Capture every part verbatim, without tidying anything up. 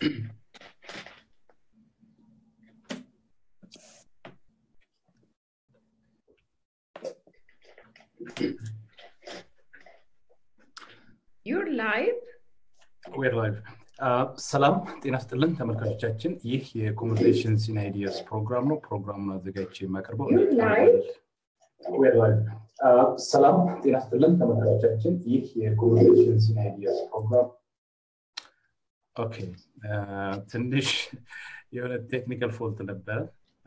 You're live? We're live. Uh, ሰላም ጤና ይስጥልን ተመልካቾቻችን ይህ የኮንቨርሴሽንስ ኢን አይዲያስ ፕሮግራም ነው ፕሮግራሙን አዘጋጅቼ የማቀርበው You're live? We're live. Uh, ሰላም ጤና ይስጥልን ተመልካቾቻችን ይህ የኮንቨርሴሽንስ ኢን አይዲያስ ፕሮግራም ኦኬ ትንሽ የሆነ ቴክኒካል ፎልት ነበር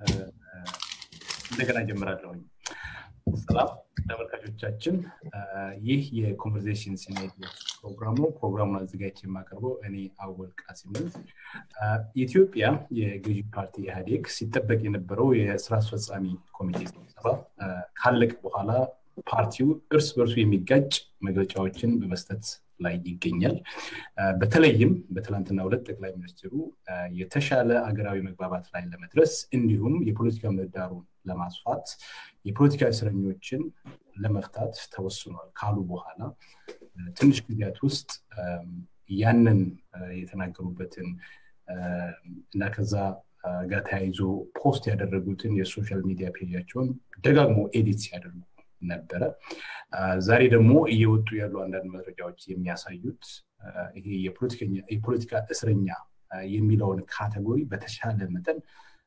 እንደገና ጀምራለሁ ሰላም ተመልካቾቻችን ይህ የኮንቨርሴሽንስ ኢን አይዲያስ ፕሮግራም ነው ፕሮግራሙን አዘጋጅቼ የማቀርበው እኔ አወል ቃሲም ነኝ ኢትዮጵያ የገዢ ፓርቲ ኢህአዴግ ሲጠበቅ የነበረው የስራ አስፈጻሚ ኮሚቴ ስብሰባ ካለቀ በኋላ ፓርቲው እርስ በርሱ የሚጋጭ መግለጫዎችን በመስጠት ላይ ይገኛል በተለይም በትላንትና ሁለት ጠቅላይ ሚኒስትሩ የተሻለ አገራዊ መግባባት ላይ ለመድረስ እንዲሁም የፖለቲካ ምህዳሩን ለማስፋት የፖለቲካ እስረኞችን ለመፍታት ተወስኗል ካሉ በኋላ ትንሽ ጊዜያት ውስጥ ያንን የተናገሩበትን እና ከዛ ጋር ተያይዞ ፖስት ያደረጉትን የሶሻል ሚዲያ ፔጃቸውን ደጋግሞ ኤዲት ሲያደርጉ ነበረ ዛሬ ደግሞ እየወጡ ያሉ አንዳንድ መረጃዎች የሚያሳዩት ይሄ የፖለቲከኛ የፖለቲካ እስረኛ የሚለውን ካቴጎሪ በተሻለ መጠን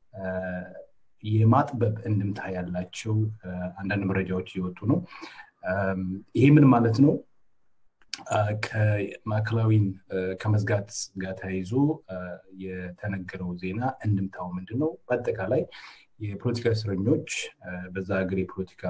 የማጥበብ እንድምታ ያላቸው አንዳንድ መረጃዎች እየወጡ ነው ይሄ ምን ማለት ነው ከማዕከላዊን ከመዝጋት ጋር ተያይዞ የተነገረው ዜና እንድምታው ምንድነው በአጠቃላይ የፖለቲካ እስረኞች በዛ ሀገር የፖለቲካ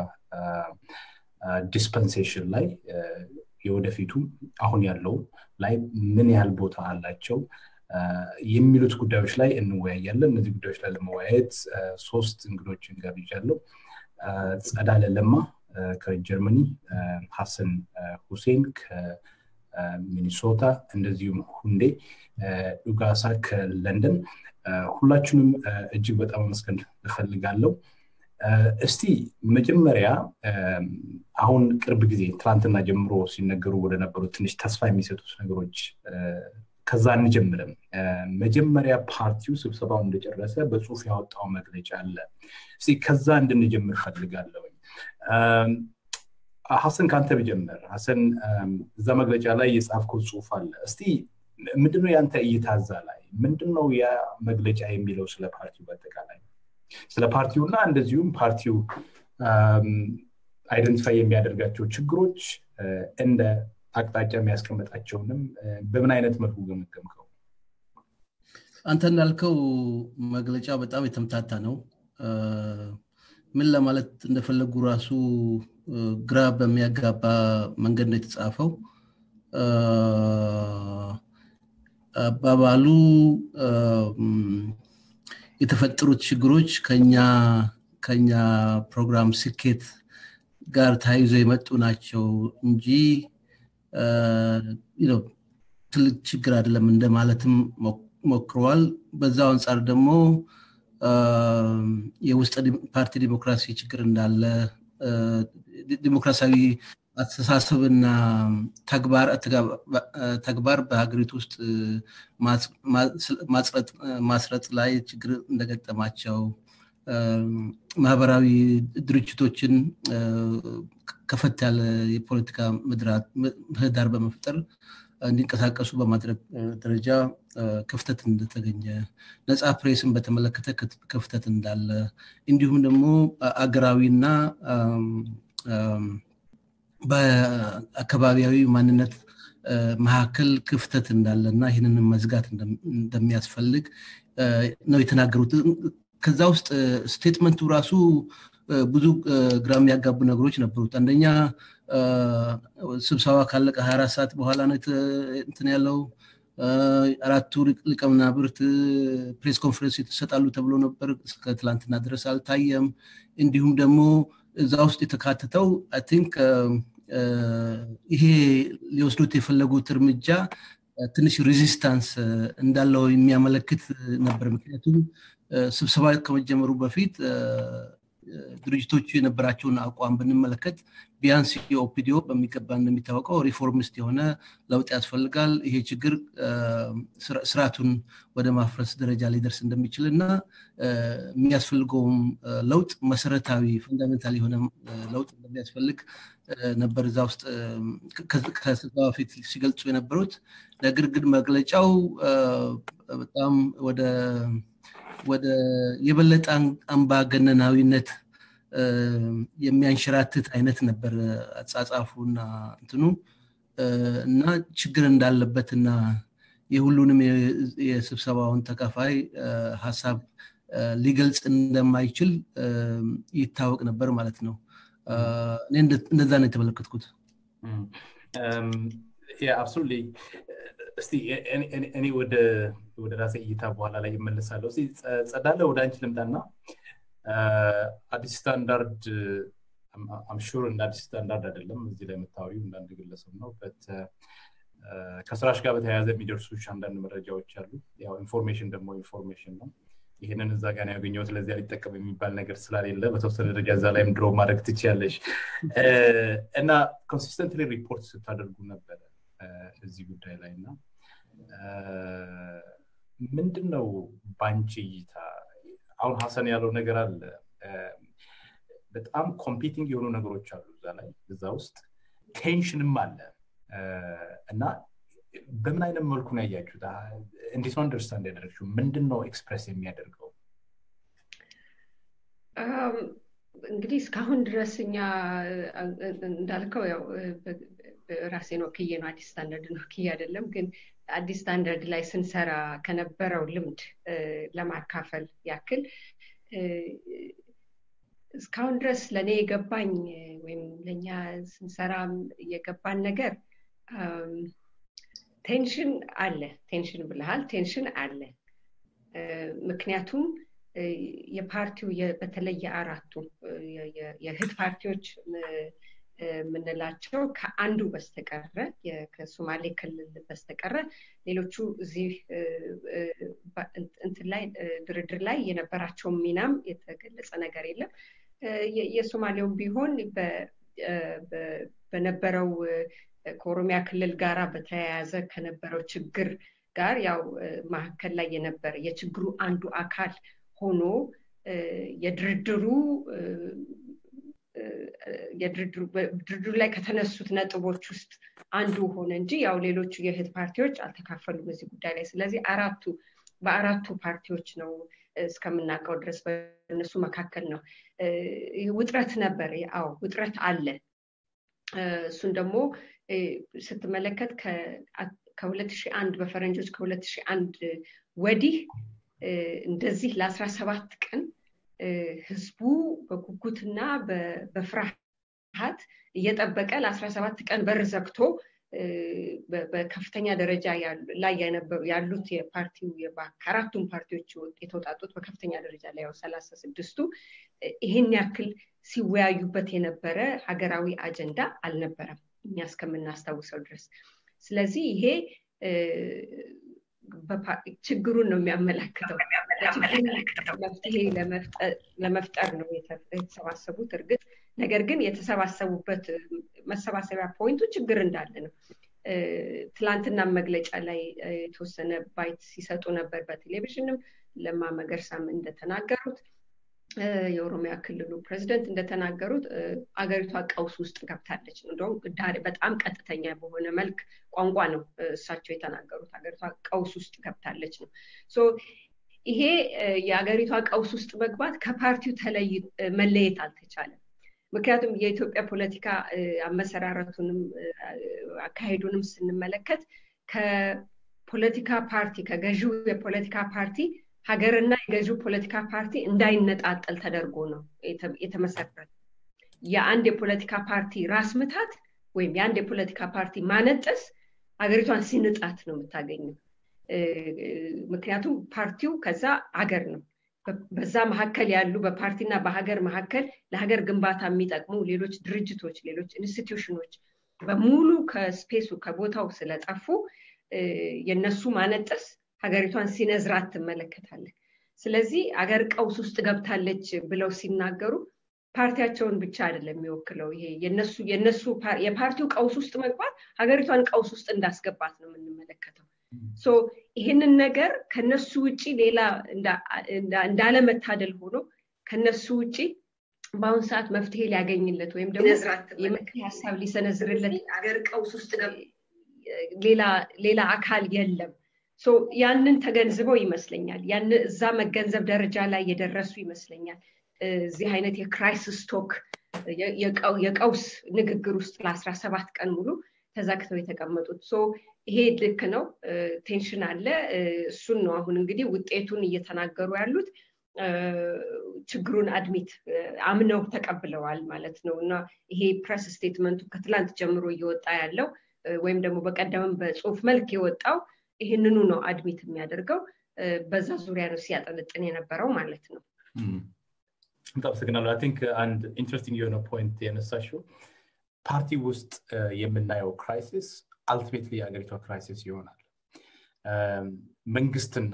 ዲስፐንሴሽን ላይ የወደፊቱ አሁን ያለው ላይ ምን ያህል ቦታ አላቸው የሚሉት ጉዳዮች ላይ እንወያያለን እነዚህ ጉዳዮች ላይ ለመወያየት ሶስት እንግዶችን ጋብዣለሁ ጸዳለ ለማ ከጀርመኒ ሐሰን ሁሴን ከሚኒሶታ እንደዚሁም ሁንዴ ኡጋሳ ከለንደን ሁላችንም እጅግ በጣም መስከን እፈልጋለሁ እስቲ መጀመሪያ አሁን ቅርብ ጊዜ ትላንትና ጀምሮ ሲነገሩ ወደ ነበሩ ትንሽ ተስፋ የሚሰጡ ነገሮች ከዛ እንጀምርም መጀመሪያ ፓርቲው ስብሰባው እንደጨረሰ በጽሁፍ ያወጣው መግለጫ አለ እስቲ ከዛ እንድንጀምር ፈልጋለሁ ሐሰን ካንተ ቢጀምር ሐሰን እዛ መግለጫ ላይ የጻፍከው ጽሁፍ አለ እስቲ ምንድነው ያንተ እይታዛ ላይ ምንድነው ያ መግለጫ የሚለው ስለ ፓርቲው በተቃላይ ስለ ፓርቲውና እንደዚሁም ፓርቲው አይደንቲፋይ የሚያደርጋቸው ችግሮች እንደ አቅጣጫ የሚያስቀምጣቸውንም በምን አይነት መልኩ ገመገምከው አንተ እንዳልከው መግለጫ በጣም የተምታታ ነው ምን ለማለት እንደፈለጉ ራሱ ግራ በሚያጋባ መንገድ ነው የተጻፈው አባባሉ የተፈጠሩት ችግሮች ከኛ ከኛ ፕሮግራም ስኬት ጋር ታይዞ የመጡ ናቸው እንጂ you know ትልቅ ችግር አይደለም እንደማለትም ሞክሯል በዛው አንፃር ደግሞ የውስጥ ፓርቲ ዲሞክራሲ ችግር እንዳለ ዲሞክራሲያዊ አስተሳሰብና ተግባር ተግባር በሀገሪቱ ውስጥ ማጽረጥ ማስረጥ ላይ ችግር እንደገጠማቸው ማህበራዊ ድርጅቶችን ከፈት ያለ የፖለቲካ ምህዳር በመፍጠር እንዲንቀሳቀሱ በማድረግ ደረጃ ክፍተት እንደተገኘ ነፃ ፕሬስን በተመለከተ ክፍተት እንዳለ እንዲሁም ደግሞ አገራዊና በአካባቢያዊ ማንነት መሐከል ክፍተት እንዳለና ይሄንን መዝጋት እንደሚያስፈልግ ነው የተናገሩት ከዛ ውስጥ ስቴትመንቱ ራሱ ብዙ ግራም ያጋቡ ነገሮች ነበሩት አንደኛ ስብሰባ ካለቀ ሃያ አራት ሰዓት በኋላ ነው እንትን ያለው አራቱ ሊቀመናብርት ፕሬስ ኮንፈረንስ የተሰጣሉ ተብሎ ነበር እስከ ትላንትና ድረስ አልታየም እንዲሁም ደግሞ እዛ ውስጥ የተካተተው አይ ቲንክ ይሄ ሊወስዱት የፈለጉት እርምጃ ትንሽ ሬዚስታንስ እንዳለው የሚያመለክት ነበር ምክንያቱም ስብሰባ ከመጀመሩ በፊት ድርጅቶቹ የነበራቸውን አቋም ብንመለከት ቢያንስ የኦፒዲዮ በሚገባ እንደሚታወቀው ሪፎርሚስት የሆነ ለውጥ ያስፈልጋል ይሄ ችግር ስርዓቱን ወደ ማፍረስ ደረጃ ሊደርስ እንደሚችልና የሚያስፈልገው ለውጥ መሰረታዊ ፈንዳሜንታል የሆነ ለውጥ እንደሚያስፈልግ ነበር እዛ ውስጥ ከስልጣው ፊት ሲገልጹ የነበሩት ነገር ግን መግለጫው በጣም ወደ ወደ የበለጠ አምባገነናዊነት የሚያንሸራትት አይነት ነበር አጻጻፉና እንትኑ እና ችግር እንዳለበትና የሁሉንም የስብሰባውን ተካፋይ ሐሳብ ሊገልጽ እንደማይችል ይታወቅ ነበር ማለት ነው እኔ እንደዛ ነው የተመለከትኩት yeah absolutely እስቲ እኔ ወደ ወደ ራሴ እይታ በኋላ ላይ ይመለሳለሁ እስቲ ጸዳለ ወደ አንቺ ልምጣና አዲስ ስታንዳርድ I'm sure እንደ አዲስ ስታንዳርድ አይደለም እዚህ ላይ መታወቂው እንዳንድ ግለሰብ ነው but ከስራሽ ጋር በተያያዘ የሚደርሱ አንዳንድ መረጃዎች አሉ ያው ኢንፎርሜሽን ደግሞ ኢንፎርሜሽን ነው ይሄንን እዛ ጋር ያገኘው ስለዚህ ሊጠቀም የሚባል ነገር ስላልሌለ በተወሰነ ደረጃ እዛ ላይም ድሮ ማድረግ ትችያለሽ እና ኮንሲስተንትሊ ሪፖርት ስታደርጉ ነበር እዚህ ጉዳይ ላይና ምንድነው ባንቺ እይታ አሁን ሐሰን ያለው ነገር አለ በጣም ኮምፒቲንግ የሆኑ ነገሮች አሉ እዛ ላይ እዛ ውስጥ ቴንሽንም አለ እና በምን አይነት መልኩ ነው ያያችሁት እንዴት ነው አንደርስታንድ ያደረግሽው ምንድነው ኤክስፕረስ የሚያደርገው እንግዲህ እስካሁን ድረስኛ እንዳልከው ያው ራሴ ነው ከየ ነው አዲስ ስታንዳርድ ነው ከየ አይደለም ግን አዲስ ስታንዳርድ ላይ ስንሰራ ከነበረው ልምድ ለማካፈል ያክል እስካሁን ድረስ ለኔ የገባኝ ወይም ለኛ ስንሰራ የገባን ነገር ቴንሽን አለ ቴንሽን ብለሃል ቴንሽን አለ ምክንያቱም የፓርቲው በተለየ አራቱ የህት ፓርቲዎች ምንላቸው ከአንዱ በስተቀረ ከሶማሌ ክልል በስተቀረ ሌሎቹ እዚህ እንትን ላይ ድርድር ላይ የነበራቸው ሚናም የተገለጸ ነገር የለም የሶማሌው ቢሆን በነበረው ከኦሮሚያ ክልል ጋራ በተያያዘ ከነበረው ችግር ጋር ያው ማከል ላይ የነበረ የችግሩ አንዱ አካል ሆኖ የድርድሩ የድርድሩ ድርድሩ ላይ ከተነሱት ነጥቦች ውስጥ አንዱ ሆነ እንጂ ያው ሌሎቹ የህት ፓርቲዎች አልተካፈሉም በዚህ ጉዳይ ላይ ስለዚህ አራቱ በአራቱ ፓርቲዎች ነው እስከምናቀው ድረስ በእነሱ መካከል ነው ውጥረት ነበር ያው ውጥረት አለ እሱን ደግሞ ስትመለከት ከ2001 በፈረንጆች ከ2001 ወዲህ እንደዚህ ለ17 ቀን ህዝቡ በጉጉትና በፍርሃት እየተጠበቀ ለ17 ቀን በር ዘግቶ በከፍተኛ ደረጃ ላይ ያሉት የፓርቲው የባካራቱም ፓርቲዎች የተወጣጡት በከፍተኛ ደረጃ ላይ ያው ሰላሳ ስድስቱ ይሄን ያክል ሲወያዩበት የነበረ ሀገራዊ አጀንዳ አልነበረም እኛ እስከምናስተውሰው ድረስ ስለዚህ ይሄ ችግሩን ነው የሚያመለክተው መፍትሄ ለመፍጠር ነው የተሰባሰቡት እርግጥ ነገር ግን የተሰባሰቡበት መሰባሰቢያ ፖይንቱ ችግር እንዳለ ነው ትላንትና መግለጫ ላይ የተወሰነ ባይት ሲሰጡ ነበር በቴሌቪዥንም ለማመገርሳም እንደተናገሩት የኦሮሚያ ክልሉ ፕሬዝዳንት እንደተናገሩት አገሪቷ ቀውስ ውስጥ ገብታለች እንደው በጣም ቀጥተኛ በሆነ መልክ ቋንቋ ነው እሳቸው የተናገሩት አገሪቷ ቀውስ ውስጥ ገብታለች ነው ሶ ይሄ የአገሪቷ ቀውስ ውስጥ መግባት ከፓርቲው ተለይ መለየት አልተቻለም ምክንያቱም የኢትዮጵያ ፖለቲካ አመሰራረቱንም አካሄዱንም ስንመለከት ከፖለቲካ ፓርቲ ከገዢው የፖለቲካ ፓርቲ ሀገርና የገዢው ፖለቲካ ፓርቲ እንዳይነጣጠል ተደርጎ ነው የተመሰረተው የአንድ የፖለቲካ ፓርቲ ራስ ምታት ወይም የአንድ የፖለቲካ ፓርቲ ማነጠስ ሀገሪቷን ሲንጣት ነው የምታገኘው ምክንያቱም ፓርቲው ከዛ ሀገር ነው በዛ መሐከል ያሉ በፓርቲና በሀገር መሐከል ለሀገር ግንባታ የሚጠቅሙ ሌሎች ድርጅቶች ሌሎች ኢንስቲትዩሽኖች በሙሉ ከስፔሱ ከቦታው ስለጠፉ የነሱ ማነጠስ ሀገሪቷን ሲነዝራት ተመለከታለህ ስለዚህ አገር ቀውስ ውስጥ ገብታለች ብለው ሲናገሩ ፓርቲያቸውን ብቻ አይደለም የሚወክለው ይሄ የነሱ የነሱ የፓርቲው ቀውስ ውስጥ መግባት ሀገሪቷን ቀውስ ውስጥ እንዳስገባት ነው የምንመለከተው ሶ ይሄንን ነገር ከነሱ ውጪ ሌላ እንዳለ መታደል ሆኖ ከነሱ ውጪ ባውን ሰዓት መፍትሄ ሊያገኝለት ወይም ደግሞ የመፍትሄ ሐሳብ ሊሰነዝርለት አገር ቀውስ ውስጥ ሌላ ሌላ አካል የለም ሶ ያንን ተገንዝበው ይመስለኛል ያን እዛ መገንዘብ ደረጃ ላይ የደረሱ ይመስለኛል እዚህ አይነት የክራይሲስ ቶክ የቀውስ ንግግር ውስጥ ለ17 ቀን ሙሉ ተዛክተው የተቀመጡት ሶ ይሄ ልክ ነው ቴንሽን አለ እሱን ነው አሁን እንግዲህ ውጤቱን እየተናገሩ ያሉት ችግሩን አድሚት አምነው ተቀብለዋል ማለት ነውና ይሄ ፕሬስ ስቴትመንቱ ከትላንት ጀምሮ እየወጣ ያለው ወይም ደግሞ በቀደም በጽሁፍ መልክ የወጣው ይሄንኑ ነው አድሚት የሚያደርገው በዛ ዙሪያ ነው ሲያጠነጥን የነበረው ማለት ነው በጣም ሰግናለሁ አይ ቲንክ አንድ ኢንትረስቲንግ የሆነ ፖይንት ያነሳሽው ፓርቲ ውስጥ የምናየው ክራይሲስ አልቲሜትሊ አገሪቷ ክራይሲስ ይሆናል መንግስትና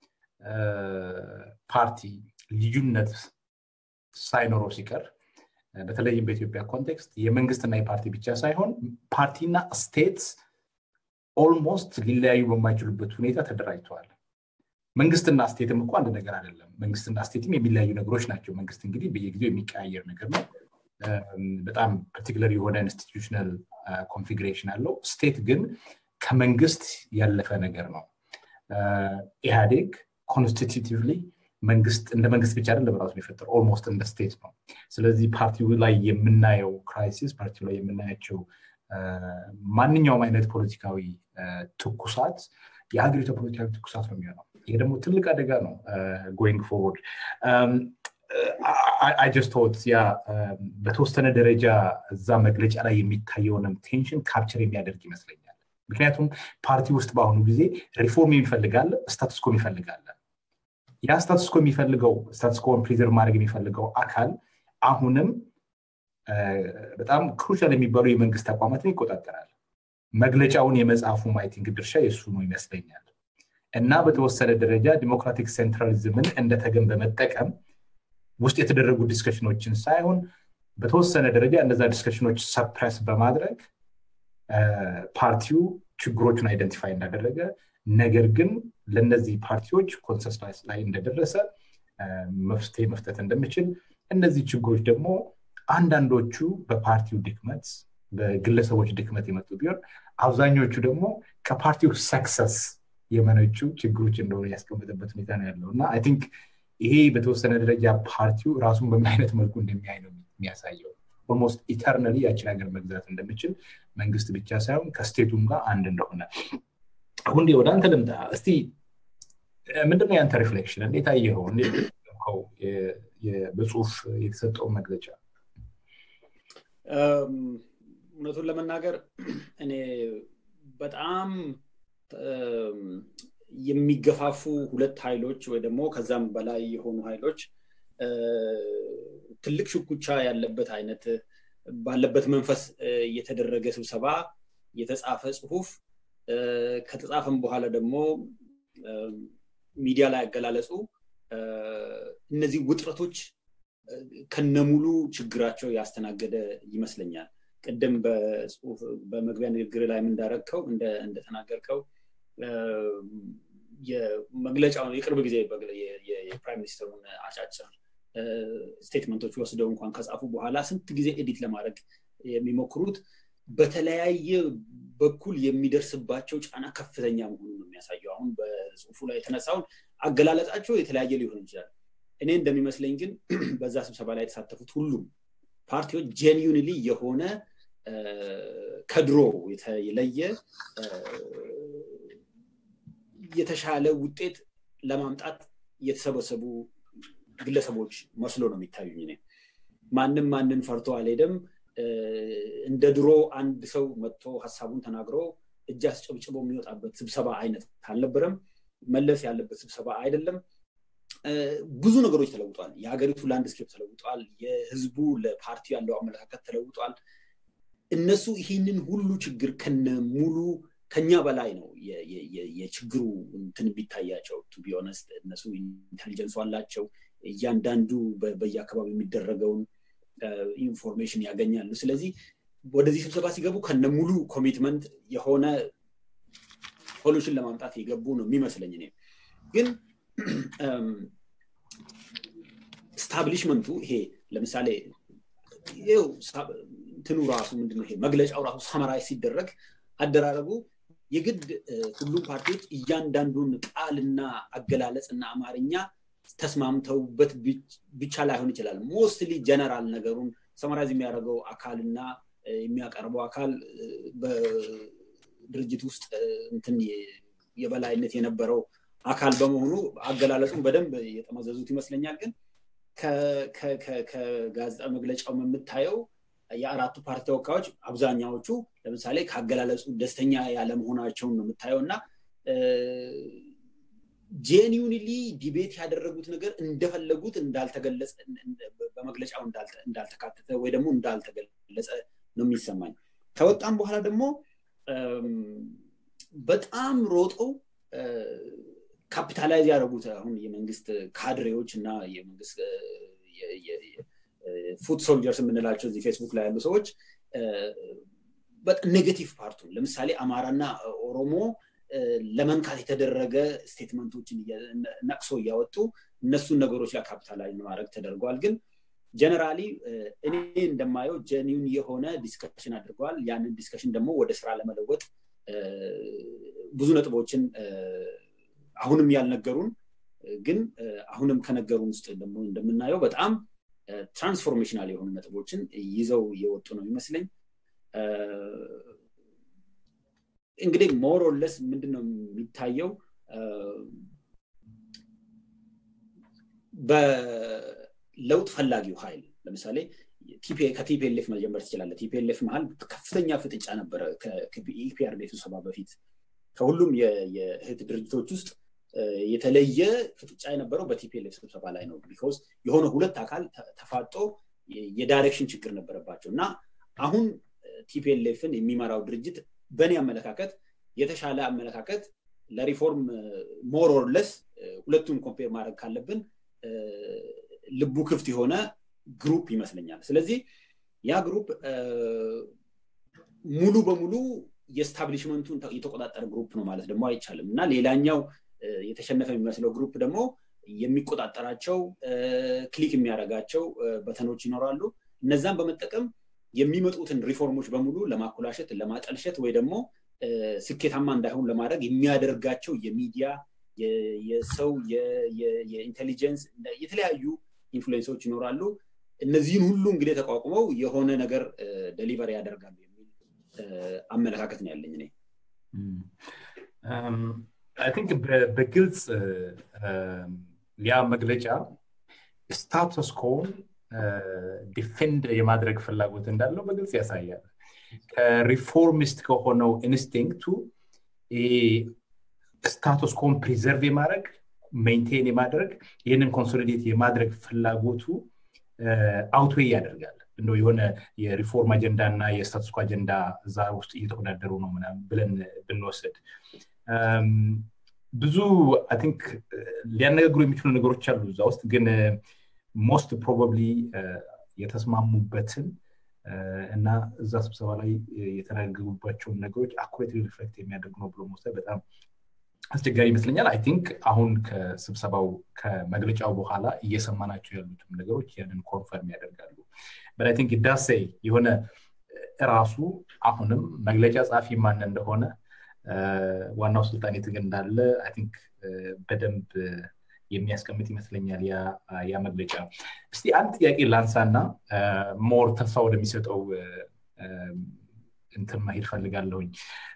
ፓርቲ ልዩነት ሳይኖረው ሲቀር በተለይም በኢትዮጵያ ኮንቴክስት የመንግስትና የፓርቲ ብቻ ሳይሆን ፓርቲና ስቴትስ ኦልሞስት ሊለያዩ በማይችሉበት ሁኔታ ተደራጅተዋል መንግስትና ስቴትም እንኳን አንድ ነገር አይደለም መንግስትና ስቴትም የሚለያዩ ነገሮች ናቸው መንግስት እንግዲህ በየጊዜው የሚቀያየር ነገር ነው በጣም ፓርቲኩላር የሆነ ኢንስቲትዩሽናል ኮንፊግሬሽን አለው ስቴት ግን ከመንግስት ያለፈ ነገር ነው ኢህአዴግ ኮንስቲቲዩቲቭሊ መንግስት እንደ መንግስት ብቻ አይደለም ራሱ የሚፈጠር ኦልሞስት እንደ ስቴት ነው ስለዚህ ፓርቲው ላይ የምናየው ክራይሲስ ፓርቲው ላይ የምናያቸው ማንኛውም አይነት ፖለቲካዊ ትኩሳት የሀገሪቱ ፖለቲካዊ ትኩሳት ነው የሚሆነው ይሄ ደግሞ ትልቅ አደጋ ነው going forward um I, I just thought yeah በተወሰነ ደረጃ እዛ መግለጫ ላይ የሚታየውንም ቴንሽን ካፕቸር የሚያደርግ ይመስለኛል ምክንያቱም ፓርቲ ውስጥ በአሁኑ ጊዜ ሪፎርም ይፈልጋል ስታተስ ኮ ይፈልጋል ያ ስታተስ ኮ የሚፈልገው ስታተስ ኮን ፕሪዘርቭ ማድረግ የሚፈልገው አካል አሁንም በጣም ክሩሻል የሚባሉ የመንግስት ተቋማትን ይቆጣጠራል መግለጫውን የመጻፉ ማይቲንግ ድርሻ የሱ ነው ይመስለኛል እና በተወሰነ ደረጃ ዲሞክራቲክ ሴንትራሊዝምን እንደተገን በመጠቀም ውስጥ የተደረጉ ዲስከሽኖችን ሳይሆን በተወሰነ ደረጃ እንደዛ ዲስከሽኖች ሰፕሬስ በማድረግ ፓርቲው ችግሮችን አይደንቲፋይ እንዳደረገ ነገር ግን ለነዚህ ፓርቲዎች ኮንሰንሰስ ላይ እንደደረሰ መፍትሄ መፍጠት እንደሚችል እነዚህ ችግሮች ደግሞ አንዳንዶቹ በፓርቲው ድክመት በግለሰቦች ድክመት የመጡ ቢሆን አብዛኞቹ ደግሞ ከፓርቲው ሰክሰስ የመነጩ ችግሮች እንደሆነ ያስቀመጠበት ሁኔታ ነው ያለውና አይ ቲንክ ይሄ በተወሰነ ደረጃ ፓርቲው ራሱን በምን አይነት መልኩ እንደሚያይ ነው የሚያሳየው almost eternally ያችን ሀገር መግዛት እንደሚችል መንግስት ብቻ ሳይሆን ከስቴቱም ጋር አንድ እንደሆነ አሁን ወደ አንተ ልምጣ እስቲ ምንድነው ያንተ ሪፍሌክሽን እንዴት አየኸው እንዴት ነው በጽሁፍ የተሰጠው መግለጫ እውነቱን ለመናገር እኔ በጣም የሚገፋፉ ሁለት ኃይሎች ወይ ደግሞ ከዛም በላይ የሆኑ ኃይሎች ትልቅ ሽኩቻ ያለበት አይነት ባለበት መንፈስ የተደረገ ስብሰባ የተጻፈ ጽሁፍ ከተጻፈም በኋላ ደግሞ ሚዲያ ላይ ያገላለጹ እነዚህ ውጥረቶች ከነሙሉ ችግራቸው ያስተናገደ ይመስለኛል ቀደም በጽሁፍ በመግቢያ ንግግር ላይ ምን እንዳረከው እንደ እንደተናገርከው የመግለጫው የቅርብ ጊዜ የፕራይም ሚኒስተሩን አጫጭር ስቴትመንቶች ወስደው እንኳን ከጻፉ በኋላ ስንት ጊዜ ኤዲት ለማድረግ የሚሞክሩት በተለያየ በኩል የሚደርስባቸው ጫና ከፍተኛ መሆኑን ነው የሚያሳየው አሁን በጽሁፉ ላይ የተነሳው አገላለጻቸው የተለያየ ሊሆን ይችላል እኔ እንደሚመስለኝ ግን በዛ ስብሰባ ላይ የተሳተፉት ሁሉም ፓርቲዎች ጄኒዩንሊ የሆነ ከድሮ የተለየ የተሻለ ውጤት ለማምጣት የተሰበሰቡ ግለሰቦች መስሎ ነው የሚታዩኝ እኔ ማንንም ማንንም ፈርቶ አልሄደም እንደ ድሮ አንድ ሰው መጥቶ ሐሳቡን ተናግሮ እጅ አስጨብጭቦ የሚወጣበት ስብሰባ አይነት አልነበረም መለስ ያለበት ስብሰባ አይደለም ብዙ ነገሮች ተለውጧል የሀገሪቱ ላንድስኬፕ ተለውጧል የህዝቡ ለፓርቲ ያለው አመለካከት ተለውጧል እነሱ ይሄንን ሁሉ ችግር ከነ ሙሉ ከኛ በላይ ነው የችግሩ እንትን ቢታያቸው to be honest እነሱ ኢንተሊጀንስ አላቸው እያንዳንዱ በየአካባቢው የሚደረገውን ኢንፎርሜሽን ያገኛሉ ስለዚህ ወደዚህ ስብሰባ ሲገቡ ከነሙሉ ኮሚትመንት የሆነ ሶሉሽን ለማምጣት ይገቡ ነው የሚመስለኝ እኔ ግን ስታብሊሽመንቱ ይሄ ለምሳሌ ይሄው እንትኑ ራሱ ምንድነው ይሄ መግለጫው ራሱ ሳመራይዝ ሲደረግ አደራረጉ የግድ ሁሉም ፓርቲዎች እያንዳንዱን ቃልና አገላለጽና አማርኛ ተስማምተውበት ብቻ ላይሆን ይችላል ሞስትሊ ጀነራል ነገሩን ሳመራይዝ የሚያደርገው አካልና የሚያቀርበው አካል በድርጅት ውስጥ እንትን የበላይነት የነበረው አካል በመሆኑ አገላለጹን በደንብ የተመዘዙት ይመስለኛል ግን ከ ከ ከጋዜጣ መግለጫው የምታየው የአራቱ ፓርቲ ተወካዮች አብዛኛዎቹ ለምሳሌ ካገላለጹ ደስተኛ ያለ መሆናቸው ነው የምታየውና ጄኒዩኒሊ ዲቤት ያደረጉት ነገር እንደፈለጉት እንዳልተገለጸ በመግለጫው እንዳልተካተተ ወይ ደግሞ እንዳልተገለጸ ነው የሚሰማኝ ከወጣም በኋላ ደግሞ በጣም ሮጠው ካፒታላይዝ ያደረጉት አሁን የመንግስት ካድሬዎች እና የመንግስት ፉት ሶልጀርስ የምንላቸው እዚህ ፌስቡክ ላይ ያሉ ሰዎች በኔጌቲቭ ፓርቱ ለምሳሌ አማራና ኦሮሞ ለመንካት የተደረገ ስቴትመንቶችን ነቅሶ ያወጡ እነሱን ነገሮች ላይ ካፒታላይዝ ማድረግ ተደርጓል ግን ጀነራሊ እኔ እንደማየው ጄኒዩን የሆነ ዲስከሽን አድርጓል ያንን ዲስከሽን ደግሞ ወደ ስራ ለመለወጥ ብዙ ነጥቦችን አሁንም ያልነገሩን ግን አሁንም ከነገሩን ውስጥ ደግሞ እንደምናየው በጣም ትራንስፎርሜሽናል የሆኑ ነጥቦችን ይዘው የወጡ ነው የሚመስለኝ እንግዲህ ሞር ኦር ለስ ምንድነው የሚታየው በለውጥ ፈላጊው ኃይል ለምሳሌ ቲፒ ከቲፒኤልኤፍ መጀመር ይችላል ቲፒኤልኤፍ መሃል ከፍተኛ ፍጥጫ ነበር ከኢፒአርዲኤፍ ስብሰባ በፊት ከሁሉም የእህት ድርጅቶች ውስጥ የተለየ ፍጥጫ የነበረው በቲፒኤልኤፍ ስብሰባ ላይ ነው because የሆነ ሁለት አካል ተፋጦ የዳይሬክሽን ችግር ነበረባቸውና አሁን ቲፒኤልኤፍን የሚመራው ድርጅት በእኔ አመለካከት የተሻለ አመለካከት ለሪፎርም ሞር ኦር ለስ ሁለቱን ኮምፔር ማድረግ ካለብን ልቡ ክፍት የሆነ ግሩፕ ይመስለኛል ስለዚህ ያ ግሩፕ ሙሉ በሙሉ የስታብሊሽመንቱን የተቆጣጠረ ግሩፕ ነው ማለት ደግሞ አይቻልም እና ሌላኛው የተሸነፈ የሚመስለው ግሩፕ ደግሞ የሚቆጣጠራቸው ክሊክ የሚያደርጋቸው በተኖች ይኖራሉ እነዛን በመጠቀም የሚመጡትን ሪፎርሞች በሙሉ ለማኮላሸት ለማጠልሸት ወይ ደግሞ ስኬታማ እንዳይሆን ለማድረግ የሚያደርጋቸው የሚዲያ የሰው የኢንተሊጀንስ የተለያዩ ኢንፍሉዌንሶች ይኖራሉ እነዚህን ሁሉ እንግዲህ ተቋቁመው የሆነ ነገር ዴሊቨር ያደርጋሉ የሚል አመለካከት ነው ያለኝ እኔ I think በግልጽ ያ መግለጫ ስታተስ ኮ ዲፌንድ የማድረግ ፍላጎት እንዳለው በግልጽ ያሳያል ከሪፎርሚስት ከሆነው ኢንስቲንክቱ ስታተስ ኮን ፕሪዘርቭ የማድረግ ሜንቴን የማድረግ ይህንን ኮንሶሊዴት የማድረግ ፍላጎቱ አውትዌይ ያደርጋል እንደው የሆነ የሪፎርም አጀንዳ እና የስታተስ ኮ አጀንዳ እዛ ውስጥ እየተወዳደሩ ነው ምናምን ብለን ብንወስድ ብዙ I think ሊያነጋግሩ የሚችሉ ነገሮች አሉ እዛ ውስጥ ግን most probably የተስማሙበትን እና እዛ ስብሰባ ላይ የተናገሩባቸው ነገሮች አኩሬትሊ ሪፍሌክት የሚያደርጉ ነው ብሎ መውሰድ በጣም አስቸጋሪ ይመስለኛል I think አሁን ከስብሰባው ከመግለጫው በኋላ እየሰማናቸው ያሉት ነገሮች ያንን ኮንፈርም ያደርጋሉ but I think it does say የሆነ ራሱ አሁንም መግለጫ ጻፊ ማን እንደሆነ ዋናው ስልጣን የት እንዳለ I think በደንብ የሚያስቀምጥ ይመስለኛል ያ ያ መግለጫ እስቲ አንድ ጥያቄ ላንሳና ሞር ተስፋ ወደሚሰጠው እንትን ማሄድ ፈልጋለሁኝ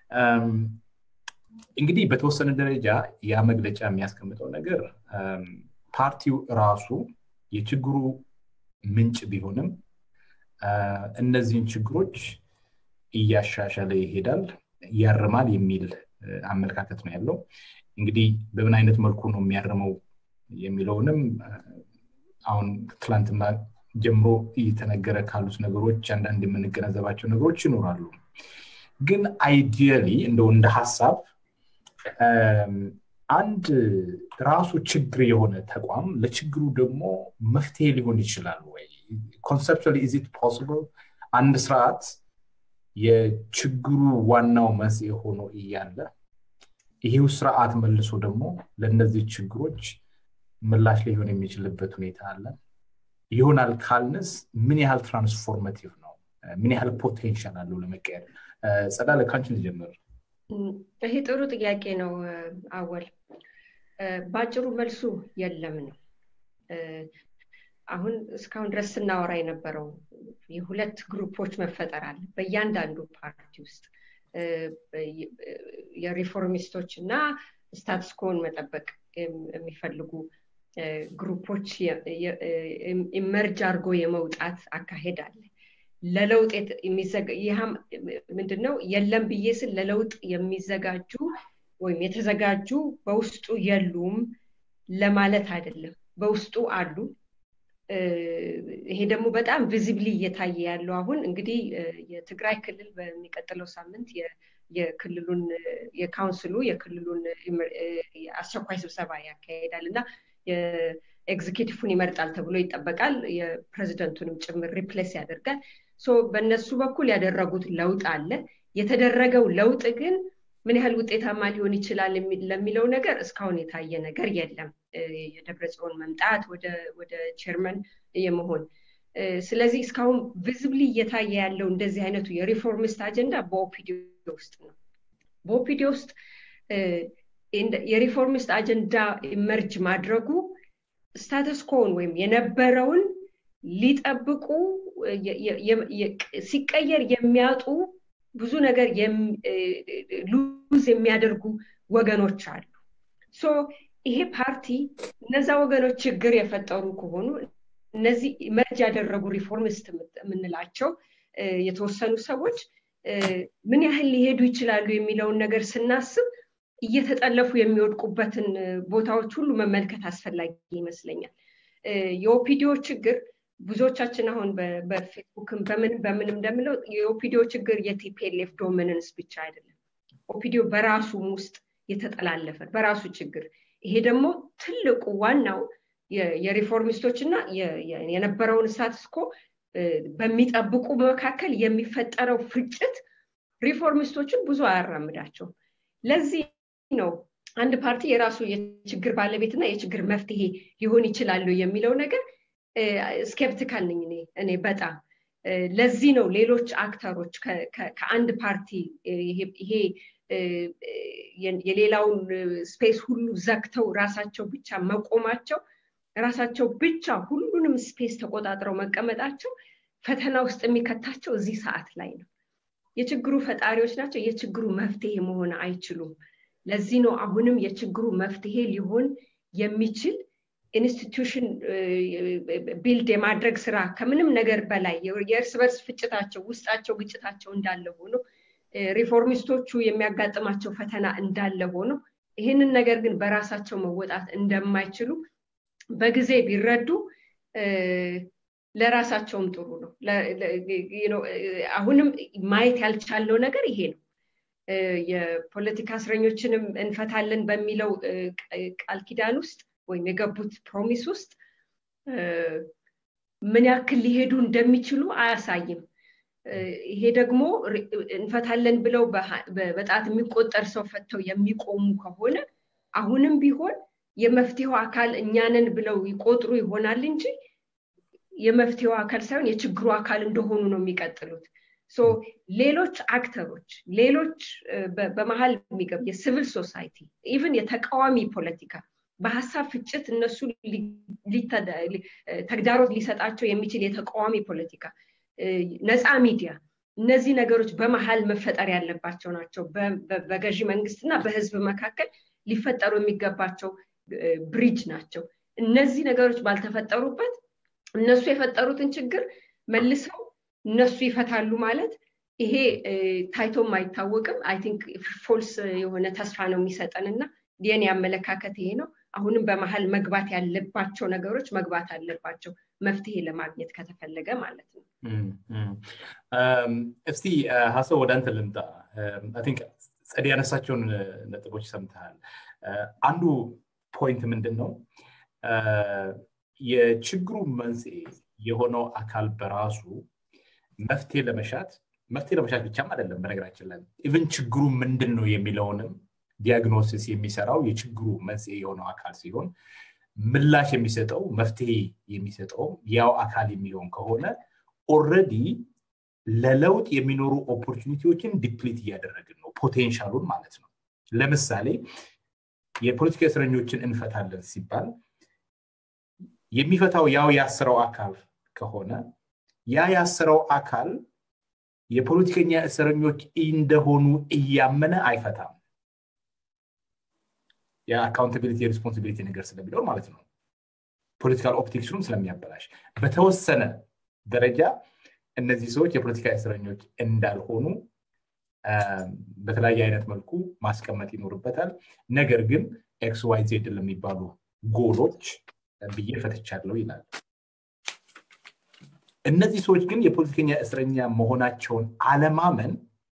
እንግዲህ በተወሰነ ደረጃ ያ መግለጫ የሚያስቀምጠው ነገር ፓርቲው ራሱ የችግሩ ምንጭ ቢሆንም እነዚህን ችግሮች እያሻሻለ ይሄዳል ያርማል የሚል አመለካከት ነው ያለው እንግዲህ በምን አይነት መልኩ ነው የሚያርመው የሚለውንም አሁን ትላንትና ጀምሮ እየተነገረ ካሉት ነገሮች አንዳንድ የምንገነዘባቸው ነገሮች ይኖራሉ ግን አይዲያሊ እንደው እንደ ሐሳብ አንድ ራሱ ችግር የሆነ ተቋም ለችግሩ ደግሞ መፍትሄ ሊሆን ይችላል ወይ? conceptually is it possible አንድ ስርዓት የችግሩ ዋናው መንስኤ ሆኖ እያለ ይሄው ስርዓት መልሶ ደግሞ ለነዚህ ችግሮች ምላሽ ሊሆን የሚችልበት ሁኔታ አለ? ይሆናል ካልንስ ምን ያህል ትራንስፎርማቲቭ ነው? ምን ያህል ፖቴንሻል አለው ለመቀየር? ጸዳለ ካንቺ ልጀምር። ይሄ ጥሩ ጥያቄ ነው አወል። ባጭሩ መልሱ የለም ነው። አሁን እስካሁን ድረስ ስናወራ የነበረው የሁለት ግሩፖች መፈጠር አለ በእያንዳንዱ ፓርቲ ውስጥ የሪፎርሚስቶች እና ስታትስ ኮን መጠበቅ የሚፈልጉ ግሩፖች ኢመርጅ አድርጎ የመውጣት አካሄድ አለ። ለለውጥ የሚዘጋጁ ምንድነው የለም ብዬ ስል ለለውጥ የሚዘጋጁ ወይም የተዘጋጁ በውስጡ የሉም ለማለት አይደለም፣ በውስጡ አሉ። ይሄ ደግሞ በጣም ቪዚብሊ እየታየ ያለው አሁን እንግዲህ የትግራይ ክልል በሚቀጥለው ሳምንት የክልሉን የካውንስሉ የክልሉን አስቸኳይ ስብሰባ ያካሂዳልና የኤግዚኪዩቲቭን ይመርጣል ተብሎ ይጠበቃል። የፕሬዝዳንቱንም ጭምር ሪፕሌስ ያደርጋል። ሶ በእነሱ በኩል ያደረጉት ለውጥ አለ። የተደረገው ለውጥ ግን ምን ያህል ውጤታማ ሊሆን ይችላል ለሚለው ነገር እስካሁን የታየ ነገር የለም። የደብረጽዮን መምጣት ወደ ወደ ቼርመን የመሆን ስለዚህ እስካሁን ቪዚብሊ እየታየ ያለው እንደዚህ አይነቱ የሪፎርሚስት አጀንዳ በኦፒዲዮ ውስጥ ነው። በኦፒዲዮ ውስጥ የሪፎርሚስት አጀንዳ ኢመርጅ ማድረጉ ስታተስ ኮን ወይም የነበረውን ሊጠብቁ ሲቀየር የሚያጡ ብዙ ነገር ሉዝ የሚያደርጉ ወገኖች አሉ። ሶ ይሄ ፓርቲ እነዛ ወገኖች ችግር የፈጠሩ ከሆኑ እነዚህ ኢመርጅ ያደረጉ ሪፎርሚስት የምንላቸው የተወሰኑ ሰዎች ምን ያህል ሊሄዱ ይችላሉ የሚለውን ነገር ስናስብ እየተጠለፉ የሚወድቁበትን ቦታዎች ሁሉ መመልከት አስፈላጊ ይመስለኛል። የኦፒዲዮ ችግር ብዙዎቻችን አሁን በፌስቡክም በምን በምንም እንደምለው የኦፒዲዮ ችግር የቲፒኤልኤፍ ዶሚናንስ ብቻ አይደለም። ኦፒዲዮ በራሱ ውስጥ የተጠላለፈ በራሱ ችግር። ይሄ ደግሞ ትልቁ ዋናው የሪፎርሚስቶችና የነበረውን ስታትስ ኮ በሚጠብቁ መካከል የሚፈጠረው ፍጭት ሪፎርሚስቶችን ብዙ አያራምዳቸው። ለዚህ ነው አንድ ፓርቲ የራሱ የችግር ባለቤትና የችግር መፍትሄ ሊሆን ይችላል የሚለው ነገር ስኬፕቲካል ነኝ እኔ እኔ በጣም። ለዚህ ነው ሌሎች አክተሮች ከአንድ ፓርቲ ይሄ የሌላውን ስፔስ ሁሉ ዘግተው ራሳቸው ብቻ መቆማቸው ራሳቸው ብቻ ሁሉንም ስፔስ ተቆጣጥረው መቀመጣቸው ፈተና ውስጥ የሚከታቸው እዚህ ሰዓት ላይ ነው። የችግሩ ፈጣሪዎች ናቸው፣ የችግሩ መፍትሄ መሆን አይችሉም። ለዚህ ነው አሁንም የችግሩ መፍትሄ ሊሆን የሚችል ኢንስቲትዩሽን ቢልድ የማድረግ ስራ ከምንም ነገር በላይ የእርስ በርስ ፍጭታቸው ውስጣቸው ግጭታቸው እንዳለ ሆኖ ሪፎርሚስቶቹ የሚያጋጥማቸው ፈተና እንዳለ ሆኖ ይህንን ነገር ግን በራሳቸው መወጣት እንደማይችሉ በጊዜ ቢረዱ ለራሳቸውም ጥሩ ነው። አሁንም ማየት ያልቻለው ነገር ይሄ ነው። የፖለቲካ እስረኞችንም እንፈታለን በሚለው ቃል ኪዳን ውስጥ ወይም የገቡት ፕሮሚስ ውስጥ ምን ያክል ሊሄዱ እንደሚችሉ አያሳይም። ይሄ ደግሞ እንፈታለን ብለው በጣት የሚቆጠር ሰው ፈተው የሚቆሙ ከሆነ አሁንም ቢሆን የመፍትሄው አካል እኛንን ብለው ይቆጥሩ ይሆናል እንጂ የመፍትሄው አካል ሳይሆን የችግሩ አካል እንደሆኑ ነው የሚቀጥሉት። ሶ ሌሎች አክተሮች ሌሎች በመሃል የሚገቡ የሲቪል ሶሳይቲ ኢቭን የተቃዋሚ ፖለቲካ በሐሳብ ፍጭት እነሱ ተግዳሮት ሊሰጣቸው የሚችል የተቃዋሚ ፖለቲካ ነፃ ሚዲያ እነዚህ ነገሮች በመሃል መፈጠር ያለባቸው ናቸው። በገዢ መንግስትና በህዝብ መካከል ሊፈጠሩ የሚገባቸው ብሪጅ ናቸው። እነዚህ ነገሮች ባልተፈጠሩበት እነሱ የፈጠሩትን ችግር መልሰው እነሱ ይፈታሉ ማለት ይሄ ታይቶም አይታወቅም። አይ ቲንክ ፎልስ የሆነ ተስፋ ነው የሚሰጠንና የኔ አመለካከት ይሄ ነው። አሁንም በመሃል መግባት ያለባቸው ነገሮች መግባት አለባቸው መፍትሄ ለማግኘት ከተፈለገ ማለት ነው። እስቲ ሀሳብ ወደ አንተ ልምጣ አይ ቲንክ ጸዲ ያነሳቸውን ነጥቦች ሰምተሃል አንዱ ፖይንት ምንድነው የችግሩ መንስኤ የሆነው አካል በራሱ መፍትሄ ለመሻት መፍትሄ ለመሻት ብቻም አይደለም በነገራችን ላይ ኢቭን ችግሩ ምንድነው የሚለውንም ዲያግኖሲስ የሚሰራው የችግሩ መንስኤ የሆነው አካል ሲሆን ምላሽ የሚሰጠው መፍትሄ የሚሰጠው ያው አካል የሚሆን ከሆነ ኦሬዲ ለለውጥ የሚኖሩ ኦፖርቹኒቲዎችን ዲፕሊት ያደረግን ነው ፖቴንሻሉን ማለት ነው ለምሳሌ የፖለቲካ እስረኞችን እንፈታለን ሲባል የሚፈታው ያው ያሰረው አካል ከሆነ ያ ያሰረው አካል የፖለቲከኛ እስረኞች እንደሆኑ እያመነ አይፈታም ያ አካውንታቢሊቲ ሪስፖንሲቢሊቲ ነገር ስለሚለው ማለት ነው ፖለቲካል ኦፕቲክሱም ስለሚያበላሽ በተወሰነ ደረጃ እነዚህ ሰዎች የፖለቲካ እስረኞች እንዳልሆኑ በተለያየ አይነት መልኩ ማስቀመጥ ይኖርበታል ነገር ግን ኤክስ ዋይ ዜድ ለሚባሉ ጎሎች በየፈተቻለው ይላል እነዚህ ሰዎች ግን የፖለቲከኛ እስረኛ መሆናቸውን አለማመን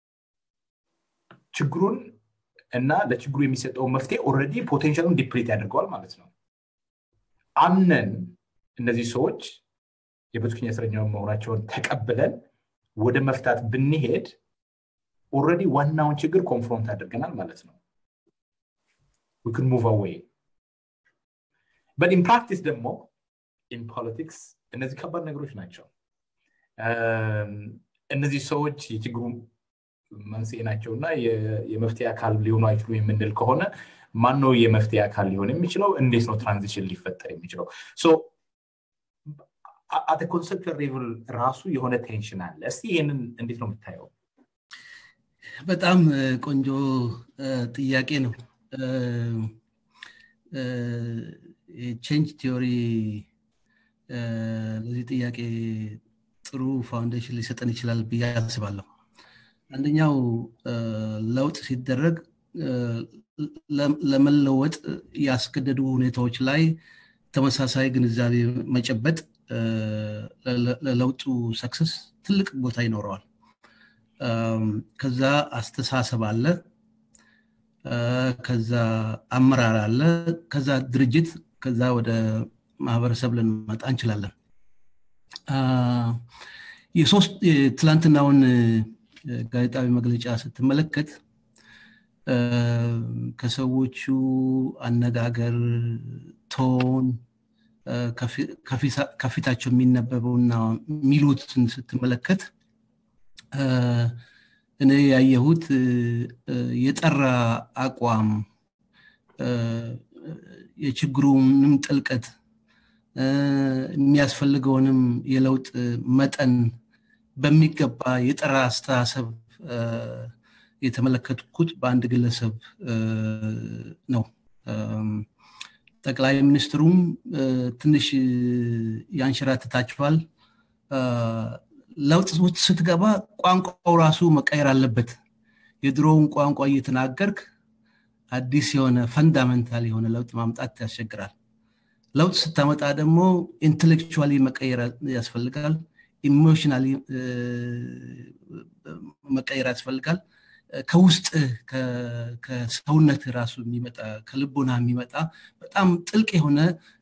ችግሩን እና ለችግሩ የሚሰጠው መፍትሄ ኦሬዲ ፖቴንሻሉን ዲፕሊት ያደርጋል ማለት ነው አምነን እነዚህ ሰዎች የፖለቲከኛ እስረኛ መሆናቸውን ተቀበለን ወደ መፍታት ብንሄድ ኦሬዲ ዋናውን ችግር ኮንፍሮንት አድርገናል ማለት ነው we can move away but in practice ደግሞ in politics እነዚህ ከባድ ነገሮች ናቸው እነዚህ ሰዎች የችግሩ መንስኤ ናቸውና የመፍትሄ አካል ሊሆኑ አይችሉም የምንል ከሆነ ማን ነው የመፍትሄ አካል ሊሆን የሚችለው እንዴት ነው ትራንዚሽን ሊፈጠር የሚችለው so at the conceptual level ራሱ የሆነ ቴንሽን አለ እስቲ ይሄንን እንዴት ነው የምታየው በጣም ቆንጆ ጥያቄ ነው ቼንጅ ቲዮሪ ለዚህ ጥያቄ ጥሩ ፋውንዴሽን ሊሰጠን ይችላል ብዬ አስባለሁ አንደኛው ለውጥ ሲደረግ ለመለወጥ ያስገደዱ ሁኔታዎች ላይ ተመሳሳይ ግንዛቤ መጨበጥ ለለውጡ ሰክሰስ ትልቅ ቦታ ይኖረዋል ከዛ አስተሳሰብ አለ ከዛ አመራር አለ ከዛ ድርጅት ከዛ ወደ ማህበረሰብ ልንመጣ እንችላለን የሶስት ትላንትናውን ጋዜጣዊ መግለጫ ስትመለከት ከሰዎቹ አነጋገር ቶን ከፊታቸው የሚነበበውና ሚሉትን ስትመለከት እኔ ያየሁት የጠራ አቋም የችግሩንም ጥልቀት የሚያስፈልገውንም የለውጥ መጠን በሚገባ የጠራ አስተሳሰብ የተመለከትኩት በአንድ ግለሰብ ነው ጠቅላይ ሚኒስትሩም ትንሽ ያንሸራተታቸዋል ለውጥ ስትገባ ቋንቋው ራሱ መቀየር አለበት የድሮውን ቋንቋ እየተናገርክ አዲስ የሆነ ፈንዳሜንታል የሆነ ለውጥ ማምጣት ያስቸግራል ለውጥ ስታመጣ ደግሞ ኢንተሌክቹዋሊ መቀየር ያስፈልጋል ኢሞሽናሊ መቀየር ያስፈልጋል ከውስጥ ከሰውነት ራሱ የሚመጣ ከልቦና የሚመጣ በጣም ጥልቅ የሆነ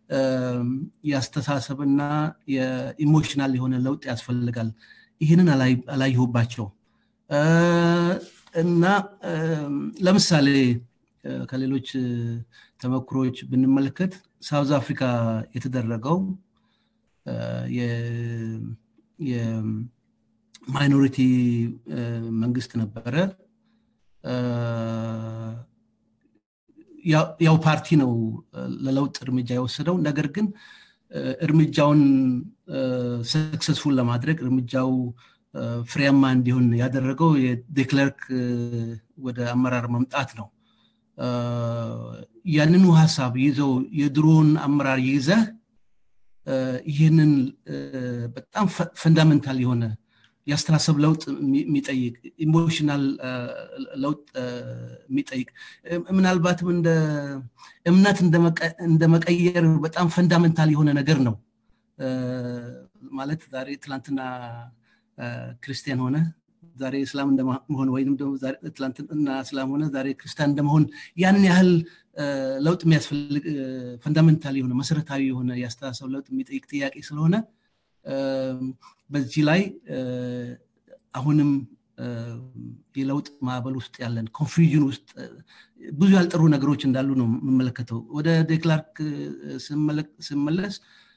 ያስተሳሰብና የኢሞሽናል የሆነ ለውጥ ያስፈልጋል ይሄንን አላየሁባቸው እና ለምሳሌ ከሌሎች ተመክሮች ብንመለከት ሳውዝ አፍሪካ የተደረገው የ የማይኖሪቲ መንግስት ነበረ ያው ፓርቲ ነው ለለውጥ እርምጃ የወሰደው ነገር ግን እርምጃውን ሰክሰስፉል ለማድረግ እርምጃው ፍሬያማ እንዲሆን ያደረገው የዴክለርክ ወደ አመራር መምጣት ነው ያንኑ ሐሳብ ይዘው የድሮን አመራር ይዘህ ይሄንን በጣም ፈንዳሜንታል የሆነ ያስተሳሰብ ለውጥ የሚጠይቅ ኢሞሽናል ለውጥ የሚጠይቅ ምናልባትም እንደ እምነት እንደመቀየር በጣም ፈንዳሜንታል የሆነ ነገር ነው ማለት ዛሬ ትላንትና ክርስቲያን ሆነ ዛሬ እስላም እንደመሆን ወይንም ደግሞ ዛሬ ትላንትና እስላም ሆነ ዛሬ ክርስቲያን እንደመሆን ያንን ያህል ለውጥ የሚያስፈልግ ፈንዳሜንታል የሆነ መሰረታዊ የሆነ ያስተሳሰብ ለውጥ የሚጠይቅ ጥያቄ ስለሆነ በዚህ ላይ አሁንም የለውጥ ማዕበል ውስጥ ያለን ኮንፊውዥን ውስጥ ብዙ ያልጠሩ ነገሮች እንዳሉ ነው የምመለከተው ወደ ዴክላርክ ስመለስ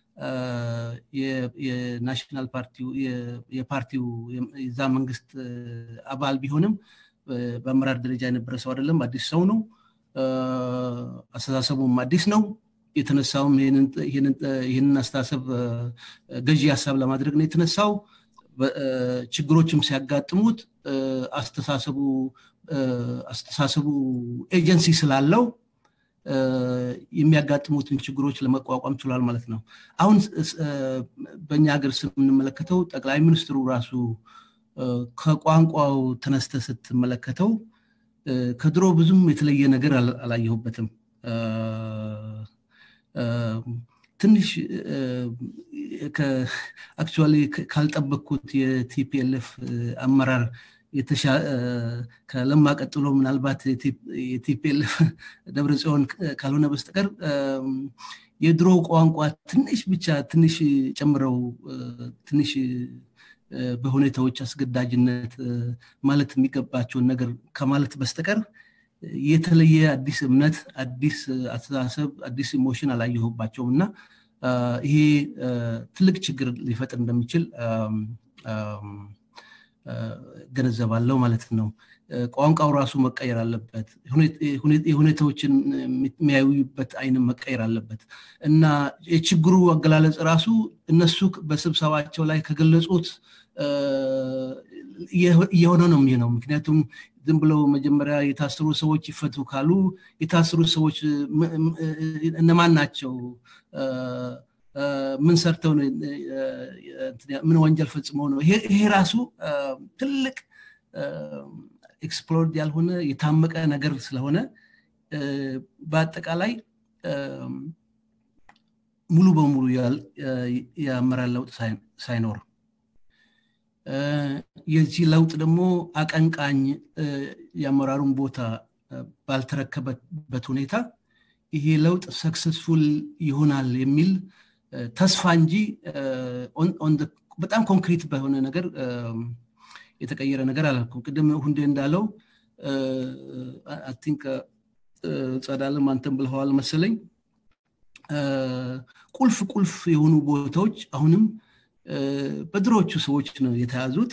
የናሽናል ፓርቲው የፓርቲው የዛ መንግስት አባል ቢሆንም በአመራር ደረጃ የነበረ ሰው አይደለም አዲስ ሰው ነው አስተሳሰቡም አዲስ ነው የተነሳውም ይሄንን ይሄንን ይሄንን አስተሳሰብ ገዢ ሐሳብ ለማድረግ ነው የተነሳው ችግሮችም ሲያጋጥሙት አስተሳሰቡ አስተሳሰቡ ኤጀንሲ ስላለው የሚያጋጥሙትን ችግሮች ለመቋቋም ችሏል ማለት ነው አሁን በእኛ ሀገር ስንመለከተው ጠቅላይ ሚኒስትሩ ራሱ ከቋንቋው ተነስተ ስትመለከተው ከድሮ ብዙም የተለየ ነገር አላየሁበትም ትንሽ ከአክቹአሊ ካልጠበቅኩት የቲፒኤልኤፍ አመራር የተሻ ከለማ ቀጥሎ ምናልባት የቲፒኤልኤፍ ደብረጽዮን ካልሆነ በስተቀር የድሮ ቋንቋ ትንሽ ብቻ ትንሽ ጨምረው ትንሽ በሁኔታዎች አስገዳጅነት ማለት የሚገባቸውን ነገር ከማለት በስተቀር የተለየ አዲስ እምነት አዲስ አስተሳሰብ አዲስ ኢሞሽን አላየሁባቸውምና ይሄ ትልቅ ችግር ሊፈጥር እንደሚችል ገነዘባለው ማለት ነው ቋንቋው ራሱ መቀየር አለበት ሁኔታዎችን የሚያዩበት አይን መቀየር አለበት እና የችግሩ አገላለጽ ራሱ እነሱ በስብሰባቸው ላይ ከገለጹት የሆነ ነው የሚሆነው ምክንያቱም ዝም ብለው መጀመሪያ የታሰሩ ሰዎች ይፈቱ ካሉ የታሰሩ ሰዎች እነማን ናቸው ምን ሰርተው ነው ምን ወንጀል ፈጽመው ነው ይሄ ራሱ ትልቅ ኤክስፕሎርድ ያልሆነ የታመቀ ነገር ስለሆነ በአጠቃላይ ሙሉ በሙሉ ያመራር ለውጥ ሳይኖር የዚህ ለውጥ ደግሞ አቀንቃኝ ያመራሩን ቦታ ባልተረከበበት ሁኔታ ይሄ ለውጥ ሰክሰስፉል ይሆናል የሚል ተስፋ እንጂ በጣም ኮንክሪት በሆነ ነገር የተቀየረ ነገር አላልኩም ቅድም ሁንዴ እንዳለው አይ ቲንክ ጸዳለም አንተም ብለዋል መሰለኝ ቁልፍ ቁልፍ የሆኑ ቦታዎች አሁንም በድሮቹ ሰዎች ነው የተያዙት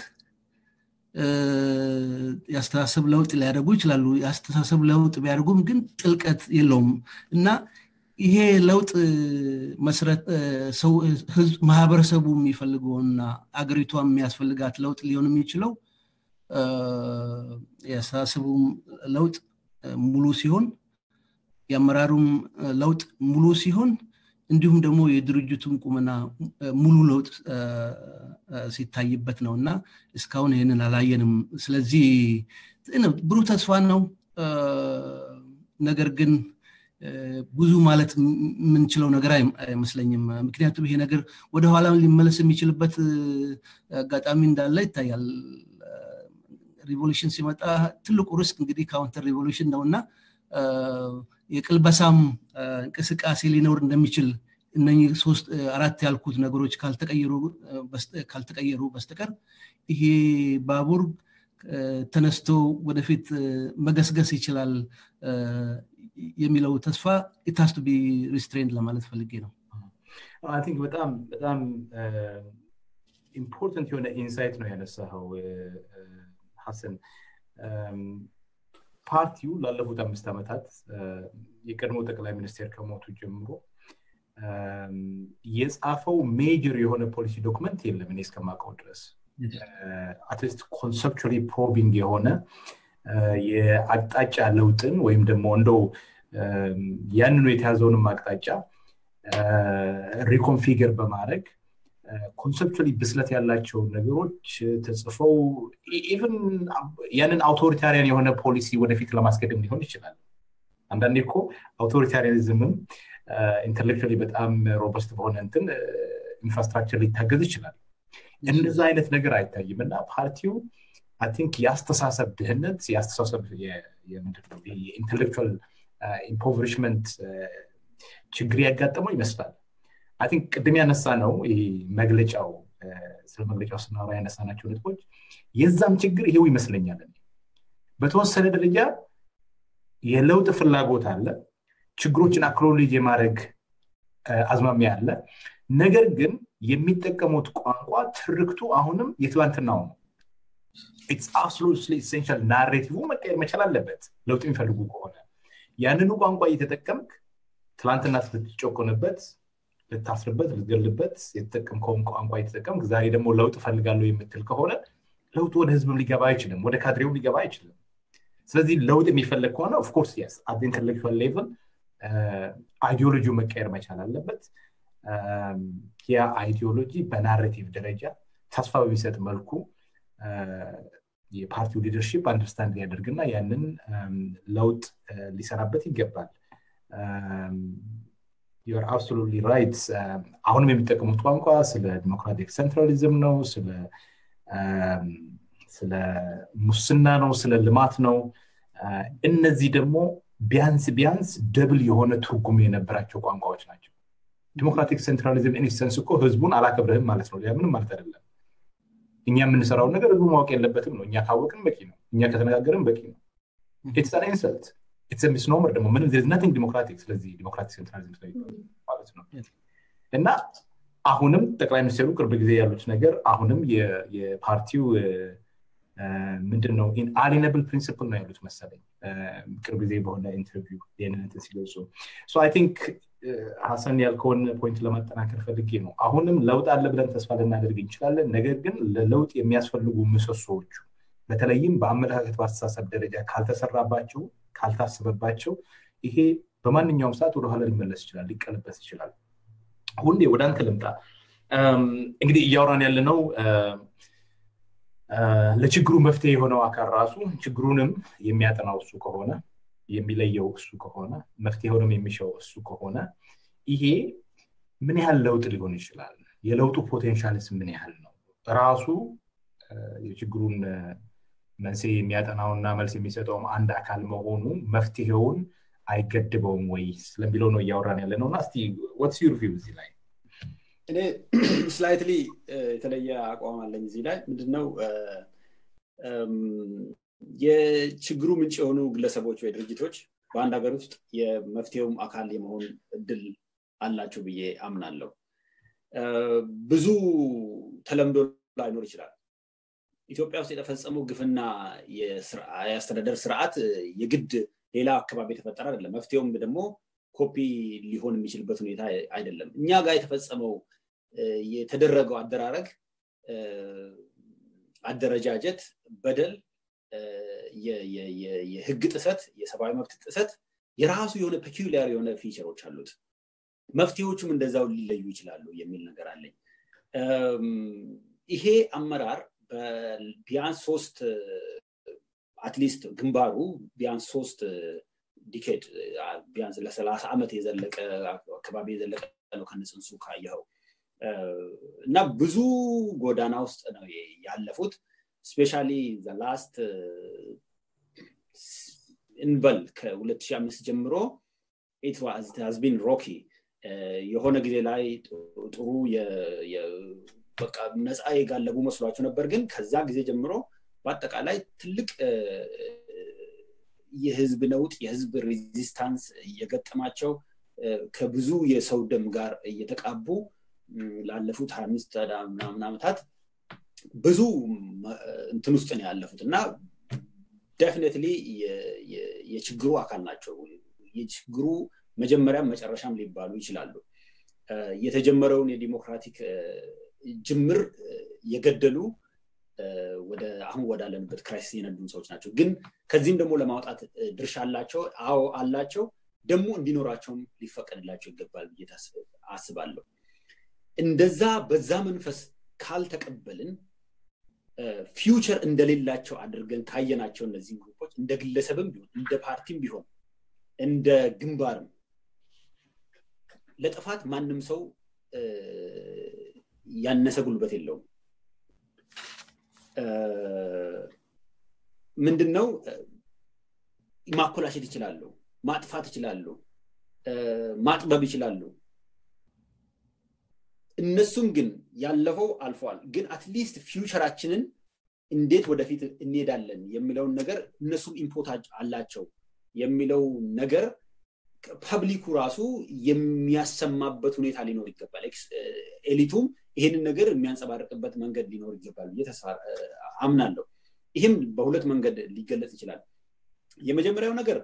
ያስተሳሰብ ለውጥ ሊያደርጉ ይችላሉ ያስተሳሰብ ለውጥ ቢያደርጉም ግን ጥልቀት የለውም እና ይሄ ለውጥ መስረት ሰው ህዝብ ማህበረሰቡ የሚፈልገውና አገሪቷ የሚያስፈልጋት ለውጥ ሊሆን የሚችለው ያስተሳሰቡ ለውጥ ሙሉ ሲሆን ያመራሩም ለውጥ ሙሉ ሲሆን እንዲሁም ደግሞ የድርጅቱን ቁመና ሙሉ ለውጥ ሲታይበት ነውና እስካሁን ይሄንን አላየንም ስለዚህ ብሩህ ተስፋ ነው ነገር ግን ብዙ ማለት ምን ችለው ነገር አይመስለኝም ምክንያቱም ይሄ ነገር ወደ ኋላ ሊመለስ የሚችልበት አጋጣሚ እንዳለ ይታያል ሪቮሉሽን ሲመጣ ትልቁ ሪስክ እንግዲህ ካውንተር ሪቮሉሽን ነውና የቅልበሳም እንቅስቃሴ ሊኖር እንደሚችል እነኚህ ሶስት አራት ያልኩት ነገሮች ካልተቀየሩ ካልተቀየሩ በስተቀር ይሄ ባቡር ተነስቶ ወደፊት መገስገስ ይችላል የሚለው ተስፋ it has to be restrained ለማለት ፈልጌ ነው I think በጣም በጣም ኢምፖርታንት የሆነ ኢንሳይት ነው ያነሳው ሐሰን ፓርቲው ላለፉት አምስት ዓመታት የቀድሞ ጠቅላይ ሚኒስትር ከሞቱ ጀምሮ የጻፈው ሜጀር የሆነ ፖሊሲ ዶክመንት የለም እኔ እስከማውቀው ድረስ at least conceptually probing የሆነ የአቅጣጫ ለውጥን ወይም ደግሞ እንደው ያንኑ የተያዘውን አቅጣጫ ሪኮንፊገር በማድረግ conceptually ብስለት ያላቸው ነገሮች ተጽፈው even ያንን አውቶሪታሪያን የሆነ ፖሊሲ ወደፊት ለማስቀደም ሊሆን ይችላል አንዳንዴ እኮ አውቶሪታሪያኒዝምም ኢንተሌክቹዋሊ በጣም ሮበስት በሆነ እንትን ኢንፍራስትራክቸር ሊታገዝ ይችላል እንደዛ አይነት ነገር አይታይምና ፓርቲው I think ያስተሳሰብ ድህነት ያስተሳሰብ የምንድነው የኢንተሌክቹዋል impoverishment ችግር ያጋጠመው ይመስላል I think ቅድም ያነሳ ነው ይሄ መግለጫው ስለ መግለጫው ስናወራ ያነሳናቸው ነጥቦች የዛም ችግር ይሄው ይመስለኛል በተወሰነ ደረጃ የለውጥ ፍላጎት አለ ችግሮችን አክኖሌጅ የማድረግ አዝማሚያ አለ ነገር ግን የሚጠቀሙት ቋንቋ ትርክቱ አሁንም የትላንትናው ነው it's absolutely essential narrative መቀየር መቻል አለበት ለውጥ የሚፈልጉ ከሆነ ያንኑ ቋንቋ እየተጠቀምክ ትላንትና ስትጮኮነበት ልታስርበት ልትገልበት የተጠቀምከው ቋንቋ እየተጠቀምክ ዛሬ ደግሞ ለውጥ ፈልጋለሁ የምትል ከሆነ ለውጥ ወደ ህዝብም ሊገባ አይችልም ወደ ካድሬው ሊገባ አይችልም ስለዚህ ለውጥ የሚፈልግ ከሆነ of course yes at the intellectual level አይዲዮሎጂው መቀየር መቻል አለበት ያ አይዲዮሎጂ በናሬቲቭ ደረጃ ተስፋ በሚሰጥ መልኩ የፓርቲው ሊደርሺፕ አንደርስታንድ ያደርግና ያንን ለውጥ ሊሰራበት ይገባል you are absolutely right አሁንም የሚጠቀሙት ቋንቋ ስለ ዲሞክራቲክ ሴንትራሊዝም ነው ስለ ስለ ሙስና ነው ስለ ልማት ነው እነዚህ ደግሞ ቢያንስ ቢያንስ ደብል የሆነ ትርጉም የነበራቸው ቋንቋዎች ናቸው ዲሞክራቲክ ሴንትራሊዝም ኢንስተንስ እኮ ህዝቡን አላከብረህም ማለት ነው ያ ምንም ማለት አይደለም እኛ የምንሰራው ነገር ህዝቡ ማወቅ የለበትም ነው እኛ ካወቅን በቂ ነው እኛ ከተነጋገርን በቂ ነው it's an insult it's a misnomer ደግሞ ምንም there is nothing democratic ስለዚህ ዲሞክራቲክ ሴንትራሊዝም ማለት ነው እና አሁንም ጠቅላይ ሚኒስትሩ ቅርብ ጊዜ ያሉት ነገር አሁንም የፓርቲው ምንድነው inalienable principle ነው ያሉት መሰለኝ ቅርብ ጊዜ በሆነ ኢንተርቪው የነንተ ሲገልጹ so I think ሐሰን ያልከውን ፖይንት ለማጠናከር ፈልጌ ነው አሁንም ለውጥ አለ ብለን ተስፋ ልናደርግ እንችላለን ነገር ግን ለለውጥ የሚያስፈልጉ ምሰሶዎች በተለይም በአመለካከት ባስተሳሰብ ደረጃ ካልተሰራባቸው ካልታሰበባቸው ይሄ በማንኛውም ሰዓት ወደ ኋላ ሊመለስ ይችላል ሊቀለበስ ይችላል ሁሌ ወደ አንተ ልምጣ እንግዲህ እያወራን ያለነው ለችግሩ መፍትሄ የሆነው አካል ራሱ ችግሩንም የሚያጠናው እሱ ከሆነ የሚለየው እሱ ከሆነ መፍትሄውንም የሚሻው እሱ ከሆነ ይሄ ምን ያህል ለውጥ ሊሆን ይችላል የለውጡ ፖቴንሻልስ ምን ያህል ነው ራሱ የችግሩን መንስኤ የሚያጠናውና መልስ የሚሰጠው አንድ አካል መሆኑ መፍትሄውን አይገድበውም ወይ ስለሚለው ነው እያወራን ያለነውና እስቲ what's your view እዚህ ላይ እኔ ስላይትሊ የተለየ አቋም አለኝ እዚህ ላይ ምንድነው የችግሩ ምንጭ የሆኑ ግለሰቦች ወይ ድርጅቶች በአንድ ሀገር ውስጥ የመፍትሄውም አካል የመሆን እድል አላቸው ብዬ አምናለሁ ብዙ ተለምዶ ላይኖር ይችላል ኢትዮጵያ ውስጥ የተፈጸመው ግፍና የአስተዳደር ስርዓት የግድ ሌላ አካባቢ ተፈጠረ አይደለም መፍትሄውም ደግሞ ኮፒ ሊሆን የሚችልበት ሁኔታ አይደለም እኛ ጋር የተፈጸመው የተደረገው አደራረግ አደረጃጀት በደል የህግ ጥሰት የሰብአዊ መብት ጥሰት የራሱ የሆነ ፔኩሊያር የሆነ ፊቸሮች አሉት መፍትሄዎቹም እንደዛው ሊለዩ ይችላሉ የሚል ነገር አለኝ ይሄ አመራር በቢያንስ ሶስት አትሊስት ግንባሩ ቢያንስ ሶስት ዲኬድ ቢያንስ ለ30 አመት የዘለቀ አካባቢ የዘለቀ ነው ከነጽንሱ ካየው እና ብዙ ጎዳና ውስጥ ነው ያለፉት especially the last እንበል ከ2005 ጀምሮ it was it has been rocky የሆነ ጊዜ ላይ ጥሩ በቃ ነፃ ይጋለቡ መስሏቸው ነበር ግን ከዛ ጊዜ ጀምሮ በአጠቃላይ ትልቅ የህዝብ ነውጥ የህዝብ ሬዚስታንስ የገጠማቸው ከብዙ የሰው ደም ጋር እየተቃቡ ላለፉት ሃያ አምስት ዓመታት ብዙ እንትን ውስጥ ነው ያለፉትና definitely የችግሩ አካል ናቸው የችግሩ መጀመሪያም መጨረሻም ሊባሉ ይችላሉ የተጀመረውን የዲሞክራቲክ ጅምር የገደሉ ወደ አሁን ወዳለንበት ክራይሲስ የነዱን ሰዎች ናቸው ግን ከዚህም ደግሞ ለማውጣት ድርሻ አላቸው አዎ አላቸው ደግሞ እንዲኖራቸውም ሊፈቀድላቸው ይገባል ብዬ አስባለሁ እንደዛ በዛ መንፈስ ካልተቀበልን ፊውቸር እንደሌላቸው አድርገን ካየናቸው እነዚህ ግሩፖች እንደ ግለሰብም ቢሆን እንደ ፓርቲም ቢሆን እንደ ግንባርም ለጥፋት ማንንም ሰው ያነሰ ጉልበት የለውም ምንድነው ማኮላሸት ይችላል ማጥፋት ይችላል ማጥበብ ይችላል እነሱም ግን ያለፈው አልፏል ግን at least ፊውቸራችንን እንዴት ወደፊት እንሄዳለን የሚለው ነገር እነሱም ኢምፖርት አላቸው የሚለው ነገር ፐብሊኩ ራሱ የሚያሰማበት ሁኔታ ሊኖር ይገባል ኤሊቱም ይሄንን ነገር የሚያንጸባርቅበት መንገድ ሊኖር ይገባል እየተሰራ አምናለሁ ይሄም በሁለት መንገድ ሊገለጽ ይችላል የመጀመሪያው ነገር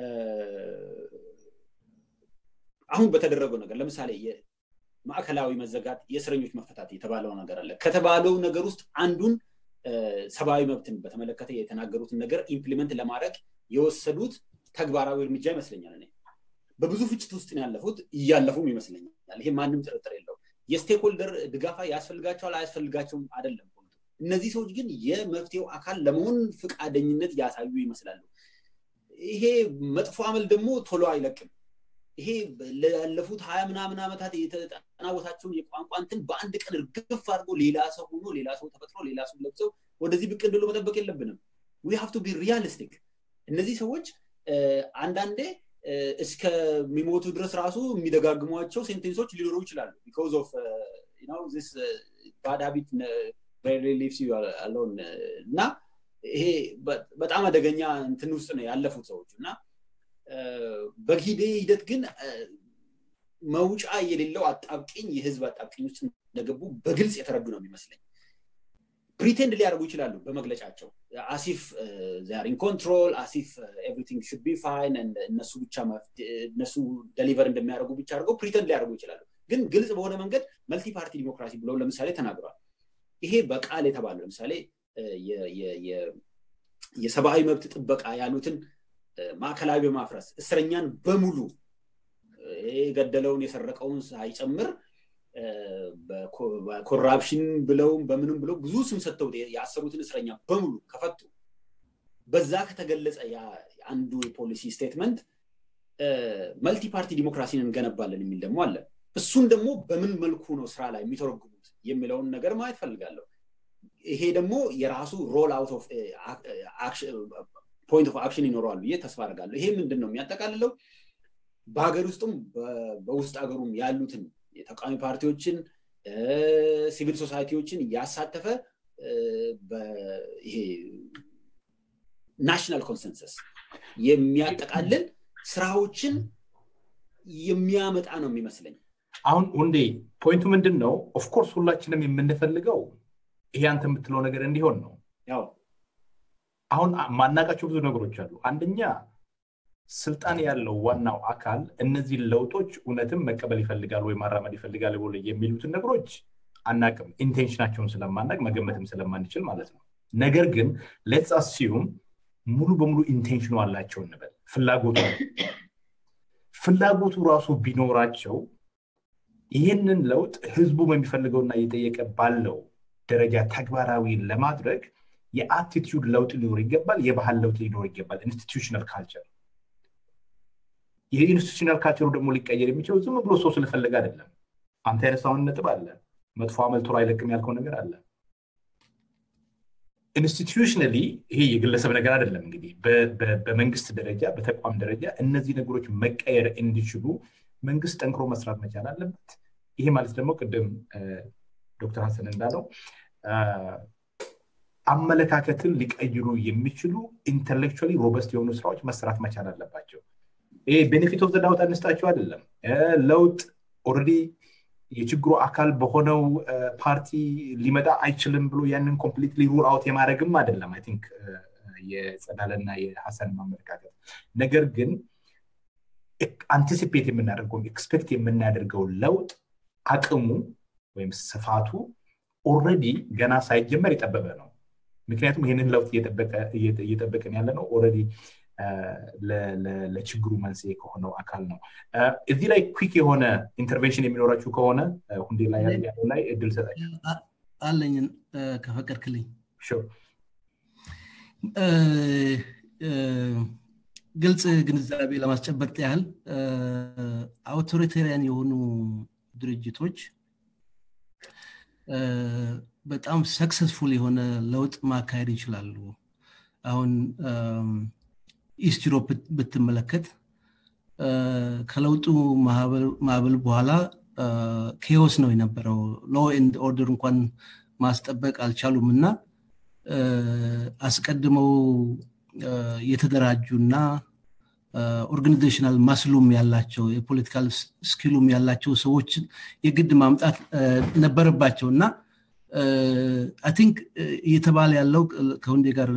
አሁን በተደረገው ነገር ለምሳሌ የማዕከላዊ መዘጋት የእስረኞች መፈታት የተባለው ነገር አለ ከተባለው ነገር ውስጥ አንዱን ሰብአዊ መብትን በተመለከተ የተናገሩትን ነገር ኢምፕሊመንት ለማድረግ የወሰዱት ተግባራዊ እርምጃ ይመስለኛል እኔ በብዙ ፍጭት ውስጥ ነው ያለፉት ይያለፉም ይመስለኛል ይሄ ማንንም ጥርጥር የለው የስቴክሆልደር ድጋፋ ያስፈልጋቸዋል አያስፈልጋቸውም አይደለም እነዚህ ሰዎች ግን የመፍትሄው አካል ለመሆን ፍቃደኝነት ያሳዩ ይመስላሉ ይሄ መጥፎ አመል ደግሞ ቶሎ አይለቅም ይሄ ለያለፉት ሃያ ምናምን አመታት የተጠናወታቸው የቋንቋ እንትን በአንድ ቀን እርግፍ አድርጎ ሌላ ሰው ሆኖ ሌላ ሰው ተፈጥሮ ሌላ ሰው ለብሶ ወደዚህ ብቅ እንደሎ መጠበቅ የለብንም we have to be realistic እነዚህ ሰዎች አንዳንዴ እስከ ሚሞቱ ድረስ ራሱ የሚደጋግሟቸው ሴንቴንሶች ሊኖሩ ይችላሉ because of uh, you know this uh, bad habit very leaves you alone እና ይሄ በጣም አደገኛ እንትን ውስጥ ነው ያለፉት ሰዎች እና በጊዜ ሂደት ግን መውጫ የሌለው አጣብቂኝ የህዝብ አጣብቂኝ ውስጥ እንደገቡ በግልጽ የተረዱ ነው የሚመስለኝ pretend ሊያርጉ ይችላሉ በመግለጫቸው as if uh, they are in control as if uh, everything should be fine and እነሱ ብቻ እነሱ ዴሊቨር እንደሚያደርጉ ብቻ አድርገው pretend ሊያርጉ ይችላሉ ግን ግልጽ በሆነ መንገድ መልቲ ፓርቲ ዲሞክራሲ ብለው ለምሳሌ ተናግረዋል ይሄ በቃል የተባለው ለምሳሌ የ የ የ የሰብአዊ መብት ጥበቃ ያሉትን ማዕከላዊ በማፍረስ እስረኛን በሙሉ የገደለውን የሰረቀውን ሳይጨምር በኮራፕሽን ብለው በምንም ብለው ብዙ ስም ሰጥተው ያሰሩትን እስረኛ በሙሉ ከፈቱ በዛ ከተገለጸ ያ አንዱ የፖሊሲ ስቴትመንት መልቲ ፓርቲ ዲሞክራሲን እንገነባለን የሚል ደግሞ አለ እሱን ደግሞ በምን መልኩ ነው ስራ ላይ የሚተረጉሙት የሚለውን ነገር ማየት ፈልጋለሁ ይሄ ደግሞ የራሱ ሮል አውት ኦፍ አክሽን ፖይንት ኦፍ አክሽን ይኖራል ብዬ ተስፋ አደርጋለሁ ይሄ ምንድነው የሚያጠቃልለው በአገር ውስጥም በውስጥ አገሩም ያሉትን የተቃዋሚ ፓርቲዎችን ሲቪል ሶሳይቲዎችን ያሳተፈ በይሄ ናሽናል ኮንሰንሰስ የሚያጠቃልል ስራዎችን የሚያመጣ ነው የሚመስለኝ አሁን ወንዴ ፖይንቱ ምንድነው ኦፍ ኮርስ ሁላችንም የምንፈልገው ይሄ አንተ የምትለው ነገር እንዲሆን ነው ያው አሁን ማናቃቸው ብዙ ነገሮች አሉ አንደኛ ስልጣን ያለው ዋናው አካል እነዚህ ለውጦች እውነትም መቀበል ይፈልጋል ወይ ማራመድ ይፈልጋል ብሎ የሚሉትን ነገሮች አናቅም ኢንቴንሽናቸውን ስለማናቅ መገመትም ስለማንችል ማለት ነው ነገር ግን ሌትስ አስዩም ሙሉ በሙሉ ኢንቴንሽኑ አላቸው እንበል ፍላጎቱ ፍላጎቱ ራሱ ቢኖራቸው ይሄንን ለውጥ ህዝቡ የሚፈልገውና እየጠየቀ ባለው ደረጃ ተግባራዊ ለማድረግ የአቲቲዩድ ለውጥ ሊኖር ይገባል የባህል ለውጥ ሊኖር ይገባል ኢንስቲትዩሽናል ካልቸር የኢንስቲትዩሽናል ካልቸሩ ደግሞ ሊቀየር የሚችለው ዝም ብሎ ሰው ስለፈለገ አይደለም አንተ ያነሳውን ነጥብ አለ መጥፎ አመል ቶሎ አይለቅም ያልከው ነገር አለ ኢንስቲትዩሽናሊ ይሄ የግለሰብ ነገር አይደለም እንግዲህ በመንግስት ደረጃ በተቋም ደረጃ እነዚህ ነገሮች መቀየር እንዲችሉ መንግስት ጠንክሮ መስራት መቻል አለበት ይሄ ማለት ደግሞ ቅድም ዶክተር ሐሰን እንዳለው አመለካከትን ሊቀይሩ የሚችሉ ኢንተሌክቹዋሊ ሮበስት የሆኑ ስራዎች መስራት መቻል አለባቸው ይሄ ቤኔፊት ኦፍ ዘ ዳውት አንስታቸው አይደለም ለውጥ ኦሬዲ የችግሩ አካል በሆነው ፓርቲ ሊመጣ አይችልም ብሎ ያንን ኮምፕሊትሊ ሩል አውት የማድረግም አይደለም አይ ቲንክ የጸዳለና የሐሰን ማመለካከት ነገር ግን አንቲሲፔት የምናደርገው ኤክስፔክት የምናደርገው ለውጥ አቅሙ ወይም ስፋቱ ኦሬዲ ገና ሳይጀመር የጠበበ ነው ምክንያቱም ይሄንን ለውጥ እየተጠበቀ እየተጠበቀን ያለ ነው ኦሬዲ ለችግሩ መንስኤ ከሆነው አካል ነው እዚህ ላይ ኩዊክ የሆነ ኢንተርቬንሽን የሚኖራችሁ ከሆነ ሁንዴ ላይ ያለው ላይ እድል ሰጣችሁ አለኝ ከፈቀድክልኝ ሹር ግልጽ ግንዛቤ ለማስጨበጥ ያህል አውቶሪታሪያን የሆኑ ድርጅቶች በጣም ሰክሰስፉል የሆነ ለውጥ ማካሄድ ይችላሉ። አሁን ኢስት ዩሮፕ ብትመለከት ከለውጡ ማዕበል በኋላ ኬዎስ ነው የነበረው። ሎ ኤንድ ኦርደር እንኳን ማስጠበቅ አልቻሉምና አስቀድመው የተደራጁና ኦርጋናይዜሽናል ማስሉም ያላቸው የፖለቲካል ስኪሉም ያላቸው ሰዎች የግድ ማምጣት ነበረባቸውና አይ ቲንክ የተባለ ያለው ከወንዴ ጋር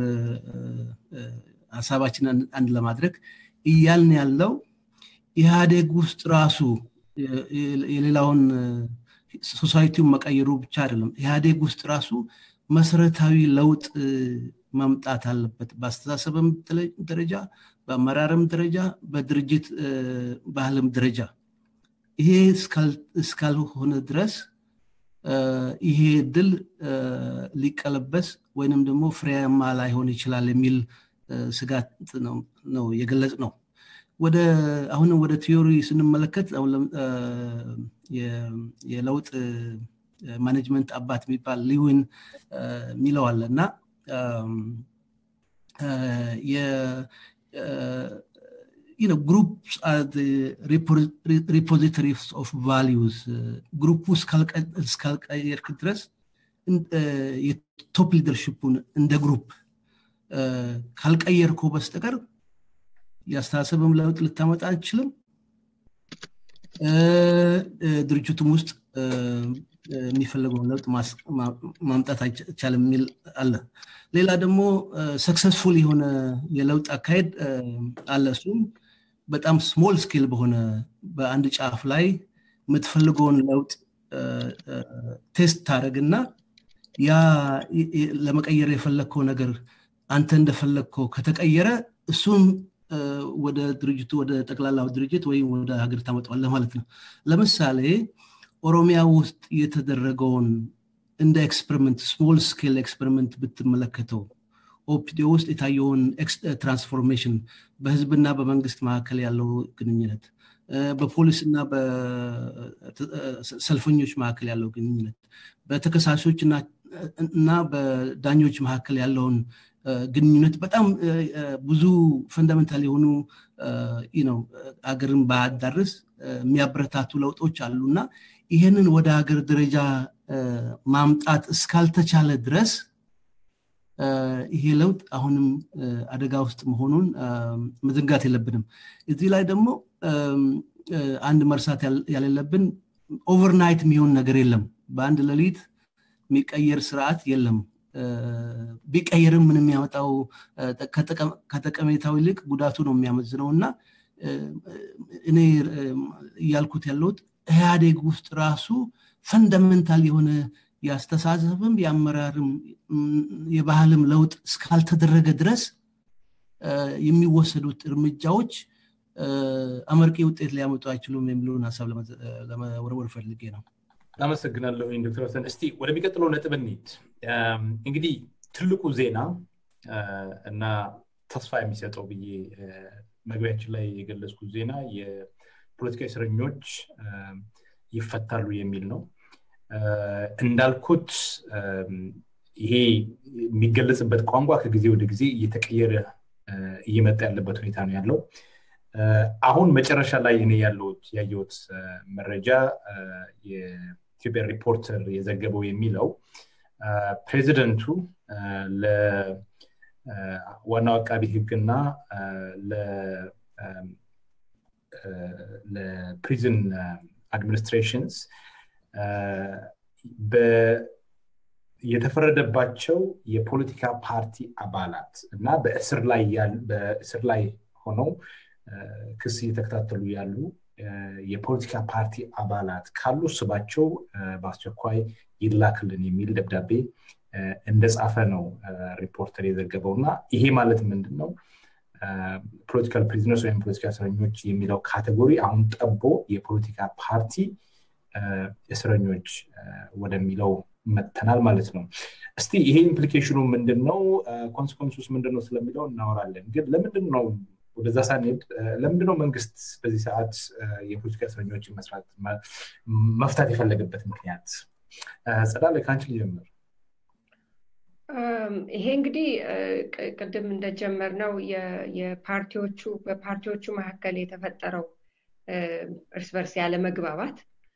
ሐሳባችንን አንድ ለማድረግ ይያልን ያለው ኢህአዴግ ውስጥ ራሱ የሌላውን ሶሳይቲው መቀየሩ ብቻ አይደለም። ኢህአዴግ ውስጥ ራሱ መሰረታዊ ለውጥ ማምጣት አለበት። በአስተሳሰብም ደረጃ፣ በአመራርም ደረጃ፣ በድርጅት ባህልም ደረጃ። ይሄ እስካልሆነ ድረስ ይሄ ድል ሊቀለበስ ወይንም ደግሞ ፍሬያማ ላይሆን ይችላል የሚል ስጋት ነው ነው የገለጽ ነው። ወደ አሁን ወደ ቲዮሪ ስንመለከት አሁን የለውጥ ማኔጅመንት አባት የሚባል ሊዊን ሚለው አለና የ you know groups are the repositories of values. Groups እስካልቀየርክ ድረስ የቶፕ ሊደርሺፑን እንደ ግሩፕ ካልቀየርኩ በስተቀር ያስተሳሰብም ለውጥ ልታመጣ አንችልም። ድርጅቱም ውስጥ የሚፈልገውን ለውጥ ማምጣት አይቻልም የሚል አለ። ሌላ ደግሞ ሰክሰስፉል የሆነ የለውጥ አካሄድ አለ። እሱም በጣም ስሞል ስኬል በሆነ በአንድ ጫፍ ላይ የምትፈልገውን ለውጥ ቴስት ታደርግና ያ ለመቀየር የፈለከው ነገር አንተ እንደፈለከው ከተቀየረ እሱም ወደ ድርጅቱ ወደ ጠቅላላው ድርጅት ወይ ወደ ሀገር ታመጣዋለህ ማለት ነው። ለምሳሌ ኦሮሚያ ውስጥ የተደረገውን እንደ ኤክስፐሪመንት ስሞል ስኬል ኤክስፐሪመንት ብትመለከተው ኦፒዲዮ ውስጥ የታየውን ትራንስፎርሜሽን በህዝብና በመንግስት መካከል ያለው ግንኙነት፣ በፖሊስና በሰልፈኞች መካከል ያለው ግንኙነት፣ በተከሳሾችና እና በዳኞች መካከል ያለውን ግንኙነት በጣም ብዙ ፈንዳሜንታል የሆኑ you know አገርን ባዳርስ የሚያበረታቱ ለውጦች አሉና ይሄንን ወደ ሀገር ደረጃ ማምጣት እስካልተቻለ ድረስ ይሄ ለውጥ አሁንም አደጋ ውስጥ መሆኑን መዘንጋት የለብንም። እዚህ ላይ ደግሞ አንድ መርሳት ያለለብን ኦቨርናይት የሚሆን ነገር የለም። በአንድ ሌሊት የሚቀየር ስርዓት የለም። ቢቀየርም ምንም ያመጣው ከተቀመጣው ይልቅ ጉዳቱ ነው የሚያመዝነውና እኔ ያልኩት ያለውት ኢህአዴግ ውስጥ ራሱ ፈንዳሜንታል የሆነ ያስተሳሰብም ያመራርም የባህልም ለውጥ እስካልተደረገ ድረስ የሚወሰዱት እርምጃዎች አመርቂ ውጤት ሊያመጡ አይችሉም የሚሉን ሐሳብ ለመወርወር ፈልጌ ነው። አመሰግናለሁ ዶክተር ሀሰን። እስቲ ወደሚቀጥለው ነጥብ እንሂድ። እንግዲህ ትልቁ ዜና እና ተስፋ የሚሰጠው ብዬ መግቢያችን ላይ የገለጽኩት ዜና የፖለቲካ እስረኞች ይፈታሉ የሚል ነው። እንዳልኩት ይሄ የሚገለጽበት ቋንቋ ከጊዜ ወደ ጊዜ እየተቀየረ እየመጣ ያለበት ሁኔታ ነው ያለው። አሁን መጨረሻ ላይ እኔ ያለውት ያየሁት መረጃ የኢትዮጵያ ሪፖርተር የዘገበው የሚለው ፕሬዚደንቱ ለዋናው አቃቢ ህግና ለ ለፕሪዝን አድሚኒስትሬሽንስ የተፈረደባቸው የፖለቲካ ፓርቲ አባላት እና በእስር ላይ በእስር ላይ ሆነው ክስ እየተከታተሉ ያሉ የፖለቲካ ፓርቲ አባላት ካሉ ስባቸው በአስቸኳይ ይላክልን የሚል ደብዳቤ እንደጻፈ ነው ሪፖርተር የዘገበውና ይሄ ማለት ምንድነው ፖለቲካል ፕሪዝነርስ ወይም ፖለቲካ እስረኞች የሚለው ካቴጎሪ አሁን ጠቦ የፖለቲካ ፓርቲ እስረኞች ወደሚለው መተናል ማለት ነው። እስቲ ይሄ ኢምፕሊኬሽኑ ምንድነው ኮንሲኩዌንሱስ ምንድነው ስለሚለው እናወራለን። ግን ለምንድነው ወደዛ ሳንሄድ ለምንድነው መንግስት በዚህ ሰዓት የፖለቲካ እስረኞችን መስራት መፍታት የፈለገበት ምክንያት? ጸዳለ ካንቺ ጀምር ይሄ እንግዲህ ቅድም እንደጀመርነው የፓርቲዎቹ በፓርቲዎቹ መካከል የተፈጠረው እርስ በርስ ያለ መግባባት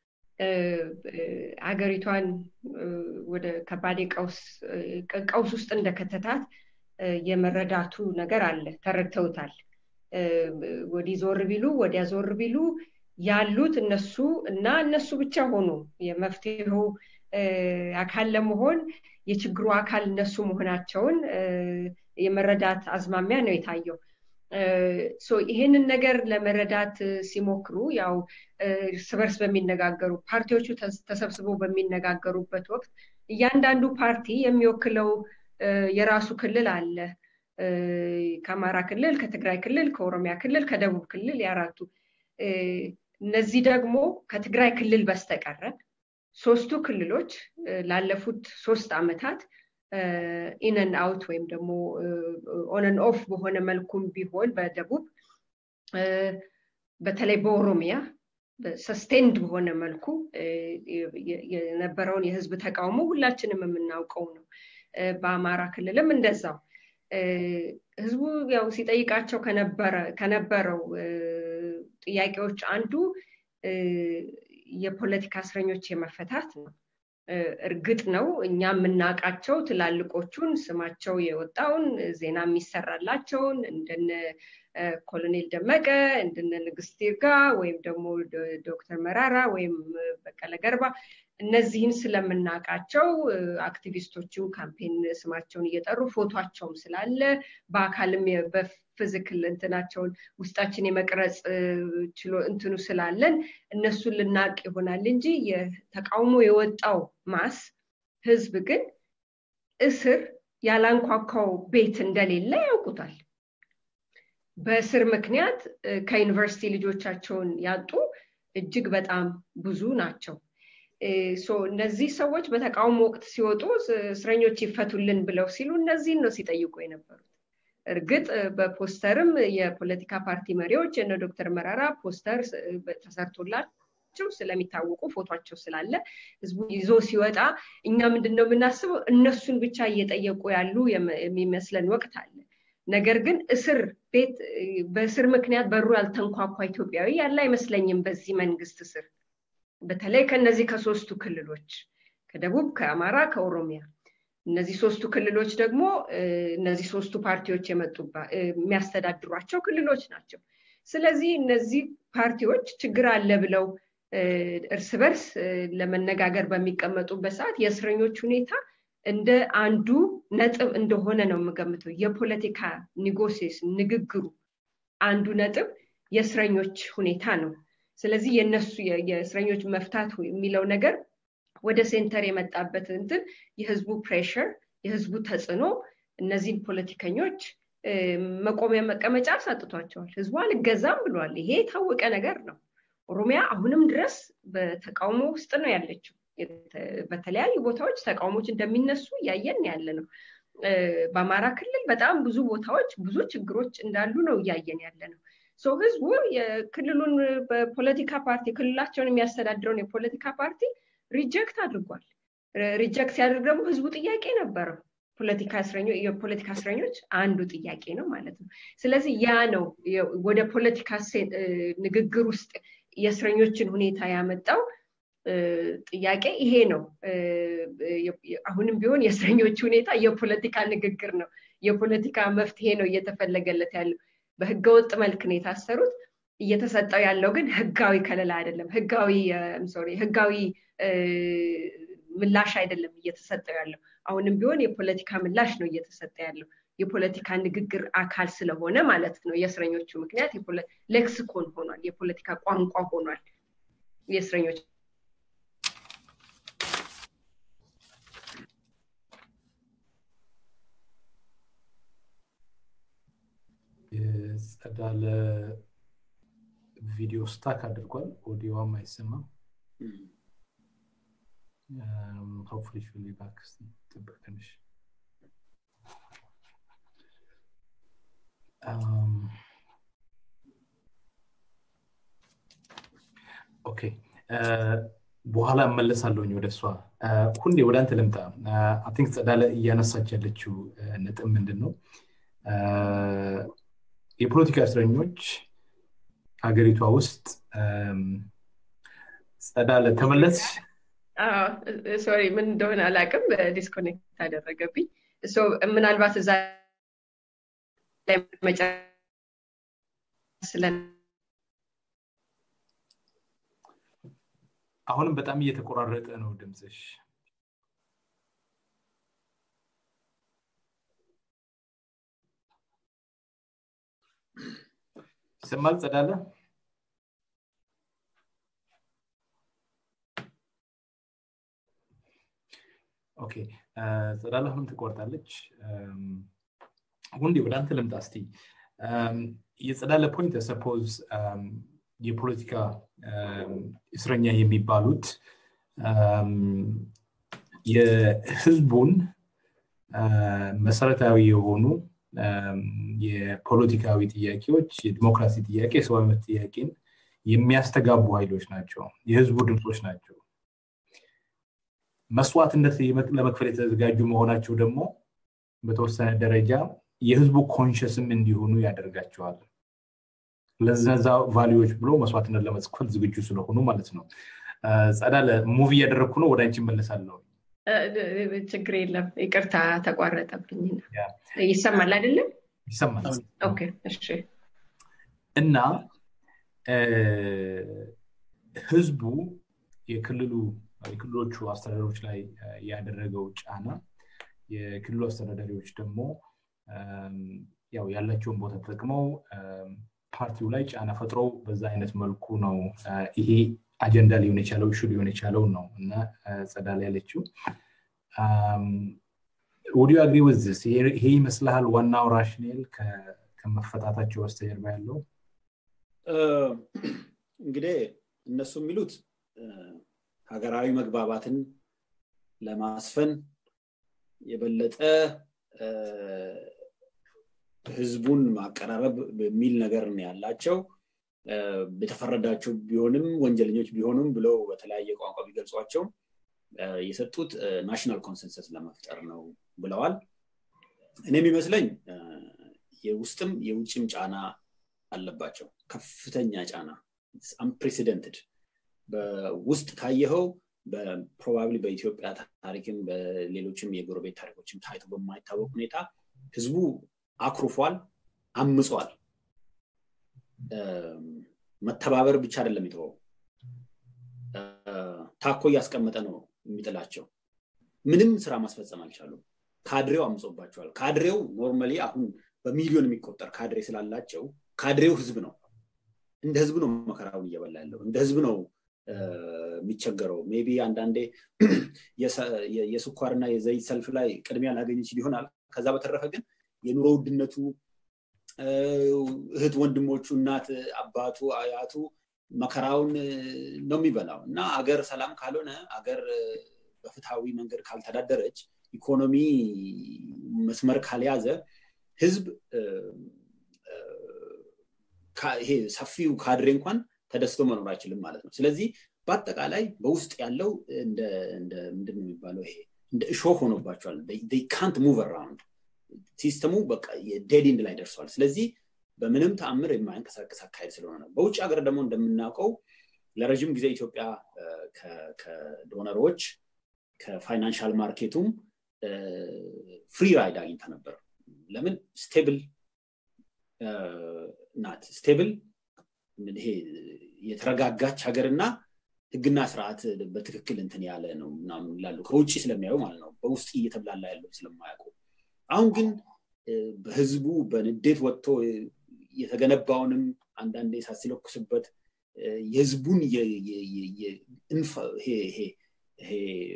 አገሪቷን ወደ ከባድ ቀውስ ቀውስ ውስጥ እንደከተታት የመረዳቱ ነገር አለ ተረድተውታል ወዲ ዞር ቢሉ ወዲያ ዞር ቢሉ ያሉት እነሱ እና እነሱ ብቻ ሆኖ የመፍትሄው አካል ለመሆን የችግሩ አካል እነሱ መሆናቸውን የመረዳት አዝማሚያ ነው የታየው ሶ ይሄንን ነገር ለመረዳት ሲሞክሩ ያው ስበርስ በሚነጋገሩ ፓርቲዎቹ ተሰብስበው በሚነጋገሩበት ወቅት እያንዳንዱ ፓርቲ የሚወክለው የራሱ ክልል አለ ከአማራ ክልል ከትግራይ ክልል ከኦሮሚያ ክልል ከደቡብ ክልል ያራቱ እነዚህ ደግሞ ከትግራይ ክልል በስተቀር ሶስቱ ክልሎች ላለፉት ሶስት አመታት ኢን ኤንድ አውት ወይም ደግሞ ኦን ኤንድ ኦፍ በሆነ መልኩም ቢሆን በደቡብ በተለይ በኦሮሚያ ሰስቴንድ በሆነ መልኩ የነበረውን የህዝብ ተቃውሞ ሁላችንም የምናውቀው ነው በአማራ ክልልም እንደዛው ህዝቡ ያው ሲጠይቃቸው ከነበረ ከነበረው ጥያቄዎች አንዱ የፖለቲካ እስረኞች የመፈታት ነው እርግጥ ነው እኛ የምናቃቸው ትላልቆቹን ስማቸው የወጣውን ዜና የሚሰራላቸውን እንደነ ኮሎኔል ደመቀ እንደነ ንግስት ይርጋ ወይም ደግሞ ዶክተር መራራ ወይም በቀለ ገርባ እነዚህን ስለምናቃቸው አክቲቪስቶቹ ካምፔን ስማቸውን እየጠሩ ፎቶአቸውም ስላለ በአካልም በፊዚካል እንትናቸውን ውስጣችን የመቅረጽ ችሎ እንትኑ ስላለን እነሱን ልናቅ ይሆናል እንጂ የተቃውሞ የወጣው ማስ ህዝብ ግን እስር ያላንኳኳው ቤት እንደሌለ ያውቁታል በእስር ምክንያት ከዩኒቨርሲቲ ልጆቻቸውን ያጡ እጅግ በጣም ብዙ ናቸው ሶ እነዚህ ሰዎች በተቃውሞ ወቅት ሲወጡ እስረኞች ይፈቱልን ብለው ሲሉ እነዚህን ነው ሲጠይቁ የነበሩት እርግጥ በፖስተርም የፖለቲካ ፓርቲ መሪዎች እነ ዶክተር መራራ ፖስተር ተሰርቶላቸው ስለሚታወቁ ፎቶአቸው ስላለ ህዝቡ ይዞ ሲወጣ እኛ ምንድነው የምናስበው እነሱን ብቻ እየጠየቁ ያሉ የሚመስለን ወቅት አለ ነገር ግን እስር ቤት በእስር ምክንያት በሩ ያልተንኳኳ ኢትዮጵያዊ ያለ አይመስለኝም በዚህ መንግስት እስር በተለይ ከነዚህ ከሶስቱ ክልሎች ከደቡብ ከአማራ ከኦሮሚያ እነዚህ ሶስቱ ክልሎች ደግሞ እነዚህ ሶስቱ ፓርቲዎች የመጡባ የሚያስተዳድሯቸው ክልሎች ናቸው ስለዚህ እነዚህ ፓርቲዎች ችግር አለ ብለው እርስ በርስ ለመነጋገር በሚቀመጡበት ሰዓት የእስረኞች ሁኔታ እንደ አንዱ ነጥብ እንደሆነ ነው የምገምተው የፖለቲካ ኔጎሲዬሽን ንግግሩ አንዱ ነጥብ የእስረኞች ሁኔታ ነው ስለዚህ የነሱ የእስረኞች መፍታት የሚለው ነገር ወደ ሴንተር የመጣበት እንትን የህዝቡ ፕሬሸር የህዝቡ ተጽኖ እነዚህን ፖለቲከኞች መቆሚያ መቀመጫ አሳጥቷቸዋል ህዝቡ አልገዛም ብሏል ይሄ የታወቀ ነገር ነው ኦሮሚያ አሁንም ድረስ በተቃውሞ ውስጥ ነው ያለችው በተለያዩ ቦታዎች ተቃውሞች እንደሚነሱ ያየን ያለ ነው በአማራ ክልል በጣም ብዙ ቦታዎች ብዙ ችግሮች እንዳሉ ነው ያየን ያለ ነው ሶ ህዝቡ የክልሉን በፖለቲካ ፓርቲ ክልላቸውን የሚያስተዳድረውን የፖለቲካ ፓርቲ ሪጀክት አድርጓል ሪጀክት ያደረገው ህዝቡ ጥያቄ ነበር ፖለቲካ እስረኞች የፖለቲካ እስረኞች አንዱ ጥያቄ ነው ማለት ነው ስለዚህ ያ ነው ወደ ፖለቲካ ንግግር ውስጥ የእስረኞችን ሁኔታ ያመጣው ጥያቄ ይሄ ነው አሁንም ቢሆን የእስረኞች ሁኔታ የፖለቲካ ንግግር ነው የፖለቲካ መፍትሄ ነው እየተፈለገለት ያለው በህገወጥ መልክ ነው የታሰሩት እየተሰጠው ያለው ግን ህጋዊ ከለላ አይደለም ህጋዊ አም ሶሪ ህጋዊ ምላሽ አይደለም እየተሰጠው ያለው አሁንም ቢሆን የፖለቲካ ምላሽ ነው እየተሰጠ ያለው የፖለቲካ ንግግር አካል ስለሆነ ማለት ነው የእስረኞቹ ምክንያት ሌክሲኮን ሆኗል የፖለቲካ ቋንቋ ሆኗል የእስረኞች ጸዳለ ቪዲዮ ስታክ አድርጓል ኦዲዮዋም አይሰማም um hopefully she'll be back to finish um okay uh በኋላ እመለሳለሁኝ ወደሷ ሁሌ ወደ አንተ ልምጣ አይ ቲንክ ጸዳለ እያነሳች ያለችው ነጥብ ምንድነው የፖለቲካ እስረኞች ሀገሪቷ ውስጥ ጸዳለ ተመለስ አዎ ሶሪ ምን እንደሆነ አላውቅም ዲስኮኔክት አደረገብኝ ሶ ምናልባት እዛ ላይ መጨረስለን አሁንም በጣም እየተቆራረጠ ነው ድምጽሽ ሰማል ጸዳለ ኦኬ ጸዳለ አሁን ትቆርጣለች ወንዲ ወደ አንተ ልምጣ እስቲ የጸዳለ ፖይንት ሰፖዝ የፖለቲካ እስረኛ የሚባሉት የህዝቡን መሰረታዊ የሆኑ የፖለቲካዊ ጥያቄዎች የዲሞክራሲ ጥያቄ የሰብአዊ መብት ጥያቄን የሚያስተጋቡ ኃይሎች ናቸው የህዝቡ ድምጾች ናቸው መስዋዕትነት ለመክፈል የተዘጋጁ መሆናቸው ደግሞ በተወሰነ ደረጃ የህዝቡ ኮንሽስም እንዲሆኑ ያደርጋቸዋል ለዛዛ ቫልዩዎች ብሎ መስዋዕትነት ለመክፈል ዝግጁ ስለሆኑ ማለት ነው ጸዳለ ሙቪ ያደረኩ ነው ወደ አንቺ መለሳለሁ ችግር የለም ይቅርታ ተቋረጠብኝና ይሰማል አይደል ይሰማል ኦኬ እሺ እና ህዝቡ የክልሉ የክልሎቹ አስተዳዳሪዎች ላይ ያደረገው ጫና የክልሉ አስተዳዳሪዎች ደግሞ ያው ያላቸውን ቦታ ተጠቅመው ፓርቲው ላይ ጫና ፈጥረው በዛ አይነት መልኩ ነው ይሄ አጀንዳ ሊሆን ይችላል ሹ ሊሆን ይችላል ነው እና ጸዳለ ያለችው would you agree with this ይሄ ይመስላል ዋናው ራሽናል ከመፈታታቸው በስተጀርባ ያለው እንግዲህ እነሱ የሚሉት ሀገራዊ መግባባትን ለማስፈን የበለጠ ህዝቡን ማቀራረብ በሚል ነገር ነው ያላቸው በተፈረዳቸው ቢሆንም ወንጀለኞች ቢሆኑም ብለው በተለያየ ቋንቋ ቢገልጿቸው የሰጡት ናሽናል ኮንሰንሰስ ለመፍጠር ነው ብለዋል እኔ የሚመስለኝ የውስጥም የውጭም ጫና አለባቸው ከፍተኛ ጫና unprecedented በውስጥ ካየኸው በፕሮባብሊ በኢትዮጵያ ታሪክም በሌሎችም የጎረቤት ታሪኮችም ታይቶ በማይታወቅ ሁኔታ ህዝቡ አክሩፏል አምጿል መተባበር ብቻ አይደለም ይተው ታኮ ያስቀመጠ ነው የሚጥላቸው ምንም ስራ ማስፈጸም አልቻሉም ካድሬው አምጾባቸዋል ካድሬው ኖርማሊ አሁን በሚሊዮን የሚቆጠር ካድሬ ስላላቸው ካድሬው ህዝብ ነው እንደ ህዝብ ነው መከራውን እየበላ ያለው እንደ ህዝብ ነው የሚቸገረው ሜቢ አንዳንዴ የስኳርና የዘይት ሰልፍ ላይ ቅድሚያ ላገኝ ይችላል ይሆናል ከዛ በተረፈ ግን የኑሮ ውድነቱ እህት ወንድሞቹ እናት አባቱ አያቱ መከራውን ነው የሚበላው እና አገር ሰላም ካልሆነ አገር በፍትሃዊ መንገድ ካልተዳደረች ኢኮኖሚ መስመር ካልያዘ ህዝብ ይሄ ሰፊው ካድሬ እንኳን ተደስቶ መኖር አይችልም ማለት ነው ስለዚህ በአጠቃላይ በውስጥ ያለው እንደ እንደ ምንድነው የሚባለው ይሄ እንደ እሾህ ሆኖባቸዋል they can't move around ሲስተሙ በቃ የዴድ ኢንድ ላይ ደርሷል ስለዚህ በምንም ተአምር የማይንቀሳቀስ አካሄድ ስለሆነ ነው በውጭ ሀገር ደግሞ እንደምናውቀው ለረጅም ጊዜ ኢትዮጵያ ከዶነሮች ከፋይናንሻል ማርኬቱም ፍሪ ራይድ አግኝታ ነበር ለምን ስቴብል ናት ስቴብል ይሄ የተረጋጋች ሀገርና ህግና ስርዓት በትክክል እንትን ያለ ነው ምናምን ይላሉ ከውጪ ስለሚያዩ ማለት ነው በውስጥ እየተብላላ ያለው ስለማያውቁ አሁን ግን በህዝቡ በንዴት ወጥቶ የተገነባውንም አንዳንዴ ሳሲለኩስበት የህዝቡን ይሄ ይሄ ይሄ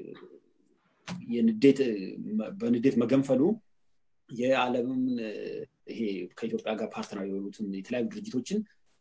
የንዴት በንዴት መገንፈሉ የዓለምን ይሄ ከኢትዮጵያ ጋር ፓርትነር የሆኑትን የተለያዩ ድርጅቶችን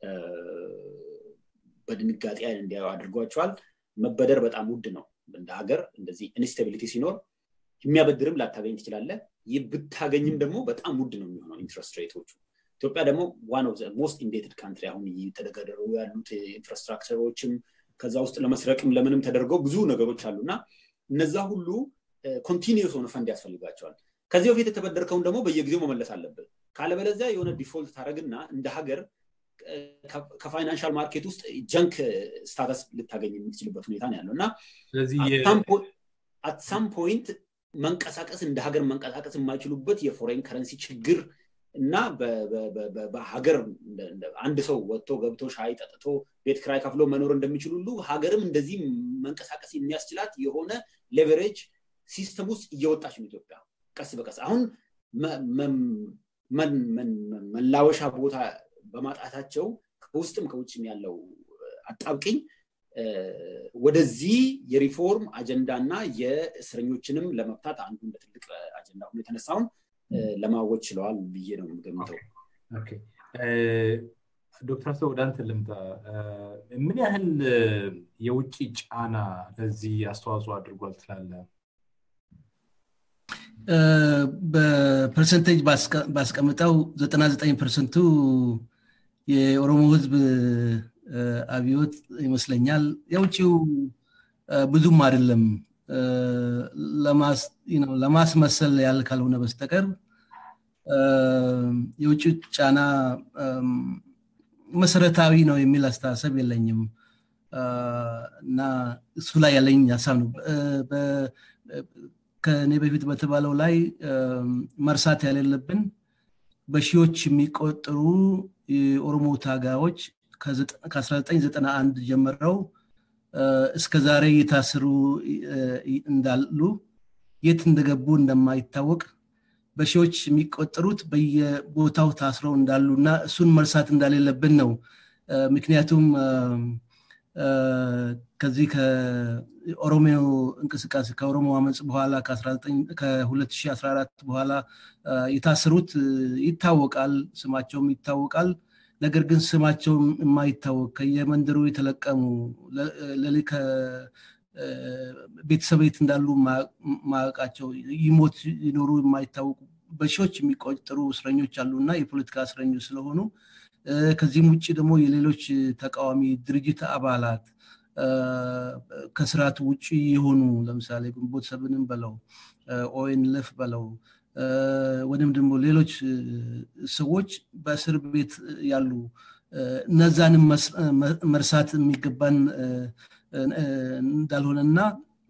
በድንጋጤ እንዲያዩ አድርጓቸዋል መበደር በጣም ውድ ነው እንደ ሀገር እንደዚህ ኢንስታቢሊቲ ሲኖር የሚያበድርም ላታገኝ ትችላለህ ይብታገኝም ደግሞ በጣም ውድ ነው የሚሆነው ኢንትረስት ሬቶቹ ኢትዮጵያ ደግሞ one of the most indebted country አሁን እየተደገደሩ ያሉት ኢንፍራስትራክቸሮችም ከዛ ውስጥ ለመስረቅም ለምንም ተደርገው ብዙ ነገሮች አሉና እነዛ ሁሉ ኮንቲኒዩስ ሆነ ፈንድ ያስፈልጋቸዋል ከዚህ በፊት የተበደርከውን ደግሞ በየጊዜው መመለስ አለበት ካለበለዚያ የሆነ ዲፎልት ታረግና እንደ ሀገር ከፋይናንሻል ማርኬት ውስጥ ጀንክ ስታተስ ልታገኝ የምትችልበት ሁኔታ ነው ያለውና ስለዚህ at some point መንቀሳቀስ እንደ ሀገር መንቀሳቀስ የማይችሉበት የፎሬን ከረንሲ ችግር እና በሀገር አንድ ሰው ወጥቶ ገብቶ ሻይ ጠጥቶ ቤት ክራይ ከፍሎ መኖር እንደሚችሉ ሁሉ ሀገርም እንደዚህ መንቀሳቀስ የሚያስችላት የሆነ ሌቨሬጅ ሲስተም ውስጥ እየወጣች ነው ኢትዮጵያ ቀስ በቀስ አሁን መን መን መላወሻ ቦታ በማጣታቸው ከውስጥም ከውጭም ያለው አጣብቂኝ ወደዚህ የሪፎርም አጀንዳና የእስረኞችንም ለመፍታት አንዱ እንደ ትልቅ አጀንዳ ሆኖ የተነሳውን ለማወጅ ችለዋል ብዬ ነው የምገምተው ኦኬ ዶክተር ሰውዳንት ልምታ ምን ያህል የውጭ ጫና ለዚህ አስተዋጽኦ አድርጓል ትላለህ በፐርሰንቴጅ ባስቀምጠው ዘጠና ዘጠኝ ፐርሰንት የኦሮሞ ህዝብ አብዮት ይመስለኛል የውጭው ብዙም አይደለም ለማስ ነው ለማስመሰል ያል ካልሆነ በስተቀር የውጭ ጫና መሰረታዊ ነው የሚል አስተሳሰብ የለኝም እና እሱ ላይ ያለኝ ሐሳብ ነው ከኔ በፊት በተባለው ላይ መርሳት ያለለብን በሺዎች የሚቆጠሩ የኦሮሞ ታጋዮች ከ1991 ጀምረው እስከ ዛሬ የታሰሩ እንዳሉ የት እንደገቡ እንደማይታወቅ በሺዎች የሚቆጠሩት በየቦታው ታስረው እንዳሉና እሱን መርሳት እንዳለለብን ነው ምክንያቱም ከዚህ ከኦሮሚዮ እንቅስቃሴ ከኦሮሞ አመጽ በኋላ ከ19ከ2014 በኋላ የታሰሩት ይታወቃል ስማቸውም ይታወቃል ነገር ግን ስማቸው የማይታወቅ ከየመንደሩ የተለቀሙ ለሊከ ቤተሰቤት እንዳሉ ማቃቸው ይሞት ይኖሩ የማይታወቁ በሺዎች የሚቆጠሩ እስረኞች አሉና የፖለቲካ እስረኞች ስለሆኑ ከዚህም ውጪ ደግሞ የሌሎች ተቃዋሚ ድርጅት አባላት ከስርዓቱ ውጪ የሆኑ ለምሳሌ ግንቦት ሰብንም በለው ኦኤንኤልኤፍ በለው ወደም ደግሞ ሌሎች ሰዎች በእስር ቤት ያሉ እነዛንም መርሳት የሚገባን እንዳልሆነና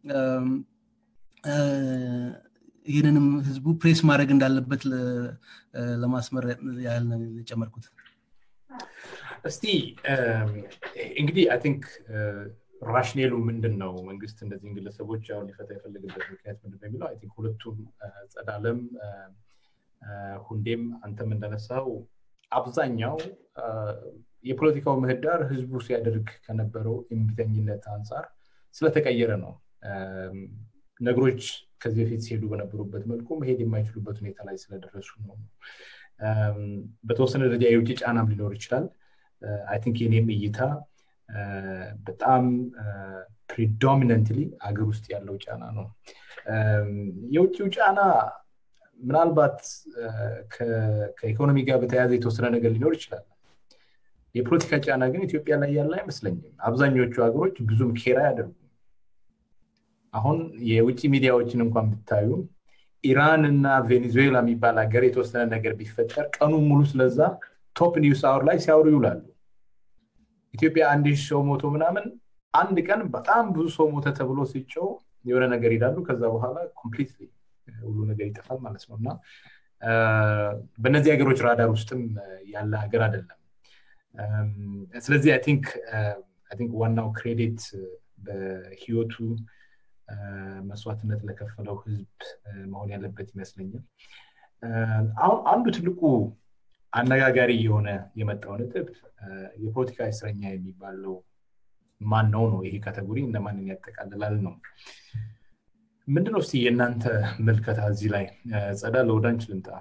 ይሄንንም ህዝቡ ፕሬስ ማድረግ እንዳለበት ለማስመር ያህል ነው የጨመርኩት እስቲ እንግዲህ አይ ቲንክ ራሽኔሉ ምንድነው መንግስት እንደዚህ ግለሰቦች አሁን ሊፈታ የፈለገበት ምክንያት ምንድነው የሚለው አይ ቲንክ ሁለቱም ጸዳለም ሁንዴም አንተም እንደነሳው አብዛኛው የፖለቲካው ምህዳር ህዝቡ ሲያደርግ ከነበረው እምቢተኝነት አንፃር ስለተቀየረ ነው ነገሮች ከዚህ በፊት ሲሄዱ በነበሩበት መልኩ መሄድ የማይችሉበት ሁኔታ ላይ ስለደረሱ ነው በተወሰነ ደረጃ የውጭ ጫናም ሊኖር ይችላል አይ ቲንክ የኔም እይታ በጣም predominantly አገር ውስጥ ያለው ጫና ነው የውጭው ጫና ምናልባት ከኢኮኖሚ ጋር በተያያዘ የተወሰነ ነገር ሊኖር ይችላል የፖለቲካ ጫና ግን ኢትዮጵያ ላይ ያለ አይመስለኝም አብዛኞቹ ሀገሮች ብዙም ኬራ ያደርጉ አሁን የውጭ ሚዲያዎችን እንኳን ብታዩ ኢራን እና ቬኔዙዌላ የሚባል ሀገር የተወሰነ ነገር ቢፈጠር ቀኑ ሙሉ ስለዛ ቶፕ ኒውስ አወር ላይ ሲያወሩ ይውላሉ ኢትዮጵያ አንድ ሺህ ሰው ሞቶ ምናምን አንድ ቀን በጣም ብዙ ሰው ሞተ ተብሎ ሲጮው የሆነ ነገር ይላሉ ከዛ በኋላ ኮምፕሊትሊ ሁሉ ነገር ይጠፋል ማለት ነውና በእነዚህ ሀገሮች ራዳር ውስጥም ያለ ሀገር አይደለም ስለዚህ አይ ቲንክ አይ ቲንክ ዋናው ክሬዲት በህይወቱ መስዋዕትነት ለከፈለው ህዝብ መሆን ያለበት ይመስለኛል አሁን አንዱ ትልቁ አነጋጋሪ የሆነ የመጣው ነጥብ የፖለቲካ እስረኛ የሚባለው ማን ነው ነው ይሄ ካቴጎሪ እንደማንን ያጠቃልላል ነው ምንድነው እስቲ የናንተ መልከታ እዚህ ላይ ጸዳ ለወዳንች ልምጣ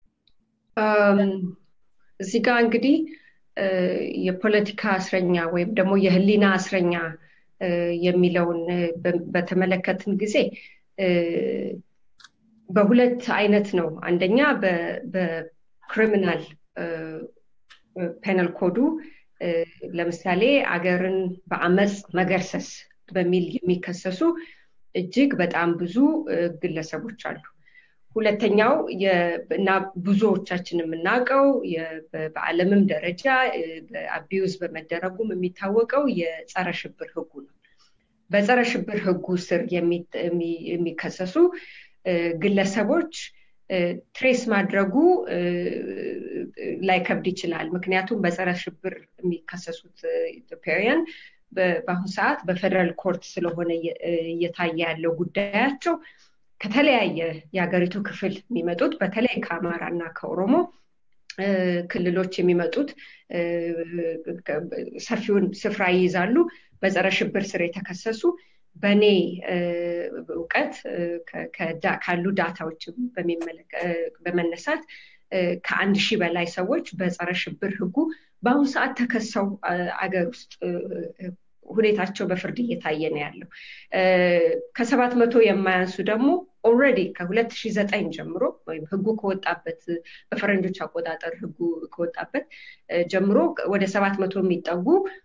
እዚህ ጋር እንግዲህ የፖለቲካ እስረኛ ወይም ደግሞ የህሊና እስረኛ የሚለውን በተመለከትን ጊዜ በሁለት አይነት ነው አንደኛ በክሪሚናል ፔናል ኮዱ ለምሳሌ አገርን በአመጽ መገርሰስ በሚል የሚከሰሱ እጅግ በጣም ብዙ ግለሰቦች አሉ። ሁለተኛው እና ብዙዎቻችን የምናውቀው በዓለምም ደረጃ በአቢዩዝ በመደረጉም የሚታወቀው የጸረ ሽብር ህጉ ነው። በጸረ ሽብር ህጉ ስር የሚከሰሱ ግለሰቦች ትሬስ ማድረጉ ላይ ከብድ ይችላል። ምክንያቱም በጸረ ሽብር የሚከሰሱት ኢትዮጵያውያን በአሁኑ ሰዓት በፌደራል ኮርት ስለሆነ እየታየ ያለው ጉዳያቸው ከተለያየ የሀገሪቱ ክፍል የሚመጡት በተለይ ከአማራና ከኦሮሞ ክልሎች የሚመጡት ሰፊውን ስፍራ ይይዛሉ። በጸረ ሽብር ስር የተከሰሱ በኔ እውቀት ካሉ ዳታዎች በመነሳት ከአንድ ሺህ በላይ ሰዎች በጸረ ሽብር ህጉ በአሁኑ ሰዓት ተከሰው አገር ውስጥ ሁኔታቸው በፍርድ እየታየ ነው ያለው። ከሰባት መቶ የማያንሱ ደግሞ ኦልሬዲ ከሁለት ሺህ ዘጠኝ ጀምሮ ወይም ህጉ ከወጣበት በፈረንጆች አቆጣጠር ህጉ ከወጣበት ጀምሮ ወደ ሰባት መቶ የሚጠጉ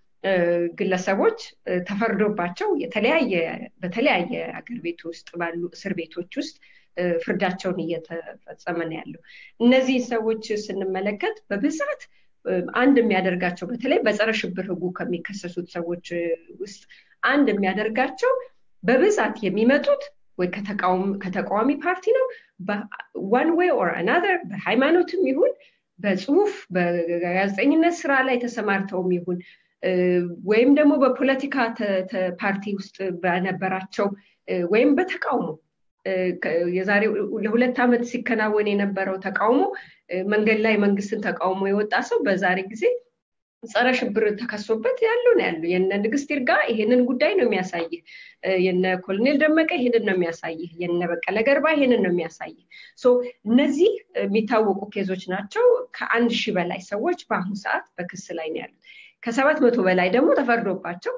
ግለሰቦች ተፈርዶባቸው የተለያየ በተለያየ አገር ቤት ውስጥ ባሉ እስር ቤቶች ውስጥ ፍርዳቸውን እየተፈጸመ ነው ያለው። እነዚህ ሰዎች ስንመለከት በብዛት አንድ የሚያደርጋቸው በተለይ በጸረ ሽብር ህጉ ከሚከሰሱት ሰዎች ውስጥ አንድ የሚያደርጋቸው በብዛት የሚመጡት ወይ ከተቃዋሚ ፓርቲ ነው one way or another በሃይማኖትም ይሁን በጽሁፍ በጋዜጠኝነት ስራ ላይ ተሰማርተውም ይሁን ወይም ደግሞ በፖለቲካ ፓርቲ ውስጥ በነበራቸው ወይም በተቃውሞ የዛሬ ለሁለት አመት ሲከናወን የነበረው ተቃውሞ መንገድ ላይ መንግስትን ተቃውሞ የወጣ ሰው በዛሬ ጊዜ ጸረ ሽብር ተከሶበት ያለው ነው ያለው። የነ ንግስት ይርጋ ይሄንን ጉዳይ ነው የሚያሳይ፣ የነ ኮሎኔል ደመቀ ይሄንን ነው የሚያሳይ፣ የነ በቀለ ገርባ ይሄንን ነው የሚያሳይ። ሶ እነዚህ የሚታወቁ ኬዞች ናቸው። ከአንድ ሺህ በላይ ሰዎች በአሁኑ ሰዓት በክስ ላይ ነው ያሉት። ከሰባት መቶ በላይ ደግሞ ተፈርዶባቸው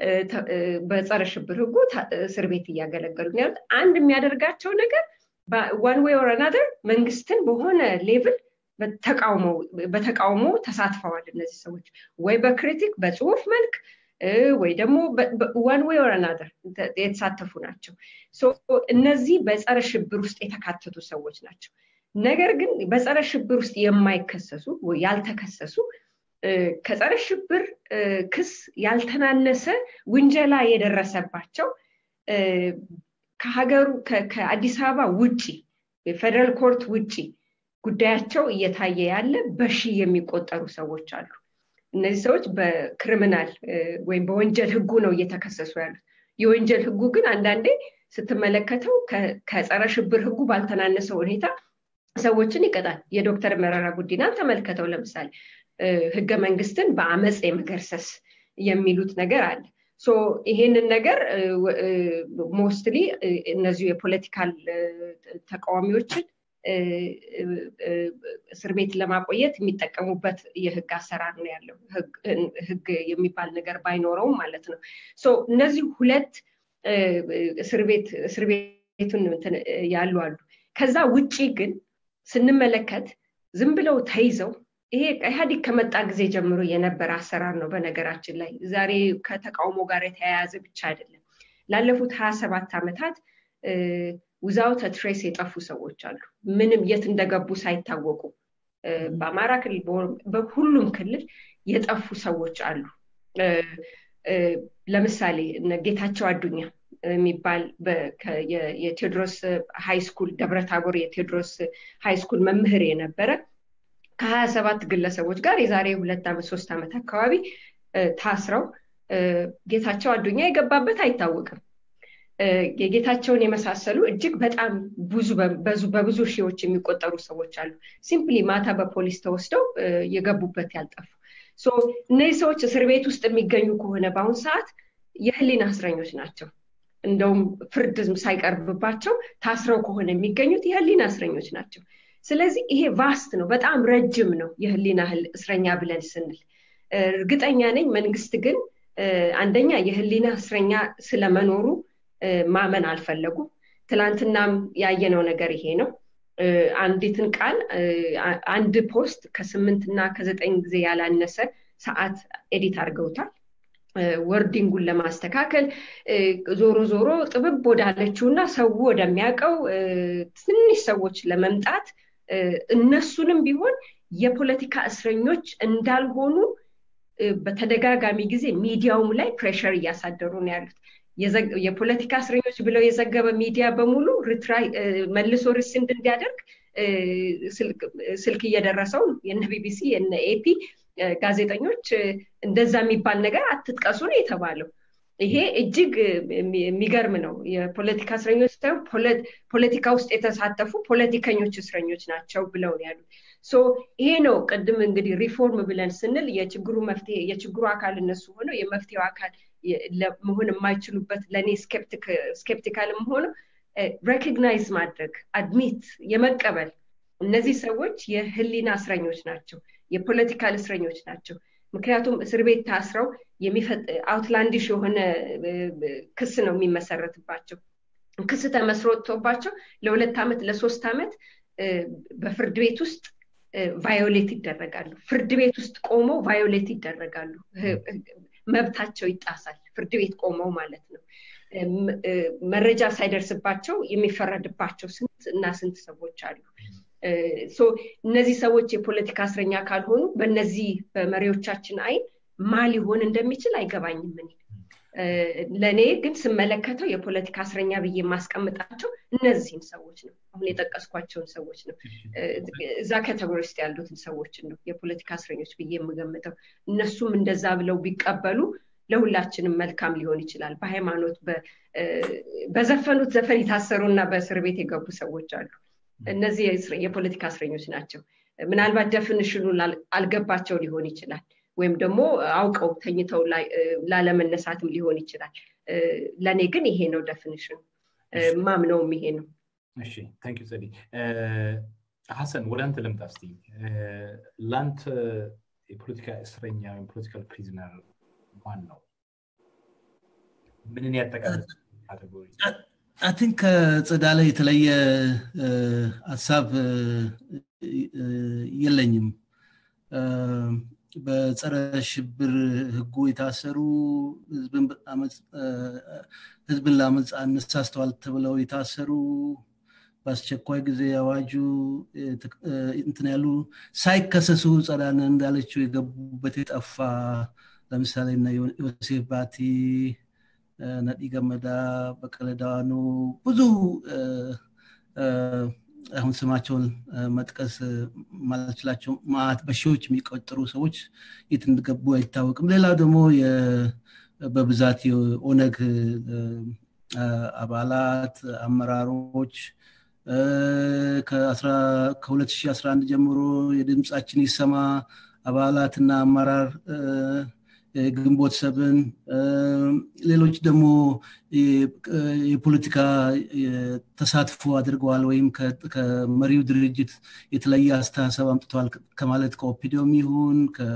በጸረ ሽብር ህጉ እስር ቤት እያገለገሉ ነው ያሉት። አንድ የሚያደርጋቸው ነገር one way or another መንግስትን በሆነ ሌቭል በተቃውሞ በተቃውሞ ተሳትፈዋል። እነዚህ ሰዎች ወይ በክሪቲክ በጽሁፍ መልክ ወይ ደግሞ one way or another የተሳተፉ ናቸው። ሶ እነዚህ በጸረ ሽብር ውስጥ የተካተቱ ሰዎች ናቸው። ነገር ግን በጸረ ሽብር ውስጥ የማይከሰሱ ወይ ያልተከሰሱ ከጸረ ሽብር ክስ ያልተናነሰ ውንጀላ የደረሰባቸው ከሀገሩ ከአዲስ አበባ ውጪ የፌደራል ኮርት ውጪ ጉዳያቸው እየታየ ያለ በሺ የሚቆጠሩ ሰዎች አሉ። እነዚህ ሰዎች በክሪሚናል ወይም በወንጀል ህጉ ነው እየተከሰሱ ያሉት። የወንጀል ህጉ ግን አንዳንዴ ስትመለከተው ከጸረ ሽብር ህጉ ባልተናነሰ ሁኔታ ሰዎችን ይቀጣል። የዶክተር መረራ ጉዲናን ተመልከተው ለምሳሌ ህገ መንግስትን በአመጽ የመገርሰስ የሚሉት ነገር አለ። ሶ ይሄንን ነገር ሞስትሊ እነዚህ የፖለቲካል ተቃዋሚዎችን እስር ቤት ለማቆየት የሚጠቀሙበት የህግ አሰራር ነው ያለው። ህግ የሚባል ነገር ባይኖረውም ማለት ነው። ሶ እነዚህ ሁለት እስር ቤት እስር ቤቱን ያሉ አሉ። ከዛ ውጪ ግን ስንመለከት ዝም ብለው ተይዘው ይሄ ኢህአዴግ ከመጣ ጊዜ ጀምሮ የነበረ አሰራር ነው። በነገራችን ላይ ዛሬ ከተቃውሞ ጋር የተያያዘ ብቻ አይደለም። ላለፉት ሀያ ሰባት አመታት without a trace የጠፉ ሰዎች አሉ። ምንም የት እንደገቡ ሳይታወቁ በአማራ ክልል በሁሉም ክልል የጠፉ ሰዎች አሉ። ለምሳሌ ጌታቸው አዱኛ የሚባል የቴዎድሮስ ሃይ ስኩል ደብረታቦር የቴዎድሮስ ሃይ ስኩል መምህር የነበረ ከሀያ ሰባት ግለሰቦች ጋር የዛሬ ሁለት አመት ሶስት አመት አካባቢ ታስረው ጌታቸው አዱኛ የገባበት አይታወቅም። የጌታቸውን የመሳሰሉ እጅግ በጣም ብዙ በብዙ ሺዎች የሚቆጠሩ ሰዎች አሉ። ሲምፕሊ ማታ በፖሊስ ተወስደው የገቡበት ያልጠፉ። ሶ እነዚህ ሰዎች እስር ቤት ውስጥ የሚገኙ ከሆነ በአሁን ሰዓት የህሊና እስረኞች ናቸው። እንደውም ፍርድ ሳይቀርብባቸው ታስረው ከሆነ የሚገኙት የህሊና እስረኞች ናቸው። ስለዚህ ይሄ ቫስት ነው፣ በጣም ረጅም ነው የህሊና እስረኛ ብለን ስንል። እርግጠኛ ነኝ መንግስት ግን አንደኛ የህሊና እስረኛ ስለመኖሩ ማመን አልፈለጉም። ትላንትናም ያየነው ነገር ይሄ ነው። አንዲትን ቃል አንድ ፖስት ከስምንት እና ከዘጠኝ ጊዜ ያላነሰ ሰዓት ኤዲት አድርገውታል ወርዲንጉን ለማስተካከል ዞሮ ዞሮ ጥብብ ወዳለችውና ሰው ወደሚያቀው ትንሽ ሰዎች ለመምጣት እነሱንም ቢሆን የፖለቲካ እስረኞች እንዳልሆኑ በተደጋጋሚ ጊዜ ሚዲያውም ላይ ፕሬሸር ያሳደሩ ነው ያሉት የፖለቲካ እስረኞች ብለው የዘገበ ሚዲያ በሙሉ ሪትራይ መልሶ ሪስንድ እንዲያደርግ ስልክ እየደረሰው የነ ቢቢሲ የነ ኤፒ ጋዜጠኞች እንደዛ የሚባል ነገር አትጥቀሱ ነው የተባለው ይሄ እጅግ የሚገርም ነው የፖለቲካ እስረኞች ሳይሆን ፖለቲካ ውስጥ የተሳተፉ ፖለቲከኞች እስረኞች ናቸው ብለው ነው ያሉት ሶ ይሄ ነው ቀድም እንግዲህ ሪፎርም ብለን ስንል የችግሩ መፍትሄ የችግሩ አካል እነሱ ሆነው የመፍትሄው አካል ለመሆን የማይችሉበት ለኔ ስኬፕቲክ ስኬፕቲካልም ሆነ ሪኮግናይዝ ማድረግ አድሚት የመቀበል እነዚህ ሰዎች የህሊና እስረኞች ናቸው የፖለቲካል እስረኞች ናቸው ምክንያቱም እስር ቤት ታስረው የሚፈጥ አውትላንዲሽ የሆነ ክስ ነው የሚመሰረትባቸው ክስ ተመስርቶባቸው ለሁለት አመት ለሶስት አመት በፍርድ ቤት ውስጥ ቫዮሌት ይደረጋሉ ፍርድ ቤት ውስጥ ቆመው ቫዮሌት ይደረጋሉ መብታቸው ይጣሳል ፍርድ ቤት ቆመው ማለት ነው መረጃ ሳይደርስባቸው የሚፈረድባቸው ስንት እና ስንት ሰዎች አሉ ሶ እነዚህ ሰዎች የፖለቲካ እስረኛ ካልሆኑ በእነዚህ በመሪዎቻችን አይን ማል ይሆን እንደሚችል አይገባኝም እኔ ለኔ ግን ስመለከተው የፖለቲካ እስረኛ ብዬ ማስቀምጣቸው እነዚህን ሰዎች ነው አሁን የጠቀስኳቸውን ሰዎች ነው እዛ ካቴጎሪ ውስጥ ያሉትን ሰዎች ነው የፖለቲካ እስረኞች ብዬ የምገምተው እነሱም እንደዛ ብለው ቢቀበሉ ለሁላችንም መልካም ሊሆን ይችላል በሃይማኖት በዘፈኑት ዘፈን የታሰሩና በእስር ቤት የገቡ ሰዎች አሉ እነዚህ የፖለቲካ እስረኞች ናቸው ምናልባት ዴፊኒሽኑ አልገባቸው ሊሆን ይችላል ወይም ደግሞ አውቀው ተኝተው ላለመነሳትም ሊሆን ይችላል ለኔ ግን ይሄ ነው ዴፊኒሽኑ ማምነውም ይሄ ነው እሺ ታንክ ዩ ሰዲ ሐሰን ወደ አንተ ልምጣ እስቲ ላንተ የፖለቲካ እስረኛ ወይም ፖለቲካል ፕሪዝነር ማን ነው ምንን ያጠቃልላል ካቴጎሪ I think ከጽዳለ የተለየ ሐሳብ የለኝም በጸረ ሽብር ህጉ የታሰሩ ህዝብን አመጽ ህዝብን ለአመጽ አነሳስተዋል ተብለው የታሰሩ በአስቸኳይ ጊዜ አዋጁ እንትን ያሉ ሳይከሰሱ ጸዳነ እንዳለችው የገቡበት የጠፋ ለምሳሌ እና ዮሴፍ ባቲ ነዲ ገመዳ በቀለዳኑ ብዙ አሁን ስማቸውን መጥቀስ ማለትላቸው ማት በሺዎች የሚቆጠሩ ሰዎች የት እንደገቡ አይታወቅም ሌላው ደግሞ በብዛት የኦነግ አባላት አመራሮች ከ2011 ጀምሮ የድምጻችን ይሰማ አባላትና አመራር ግንቦት ሰብን ሌሎች ደግሞ የፖለቲካ ተሳትፎ አድርገዋል ወይም ከመሪው ድርጅት የተለየ አስተሳሰብ አምጥተዋል ከማለት ከኦፒዲዮም ይሁን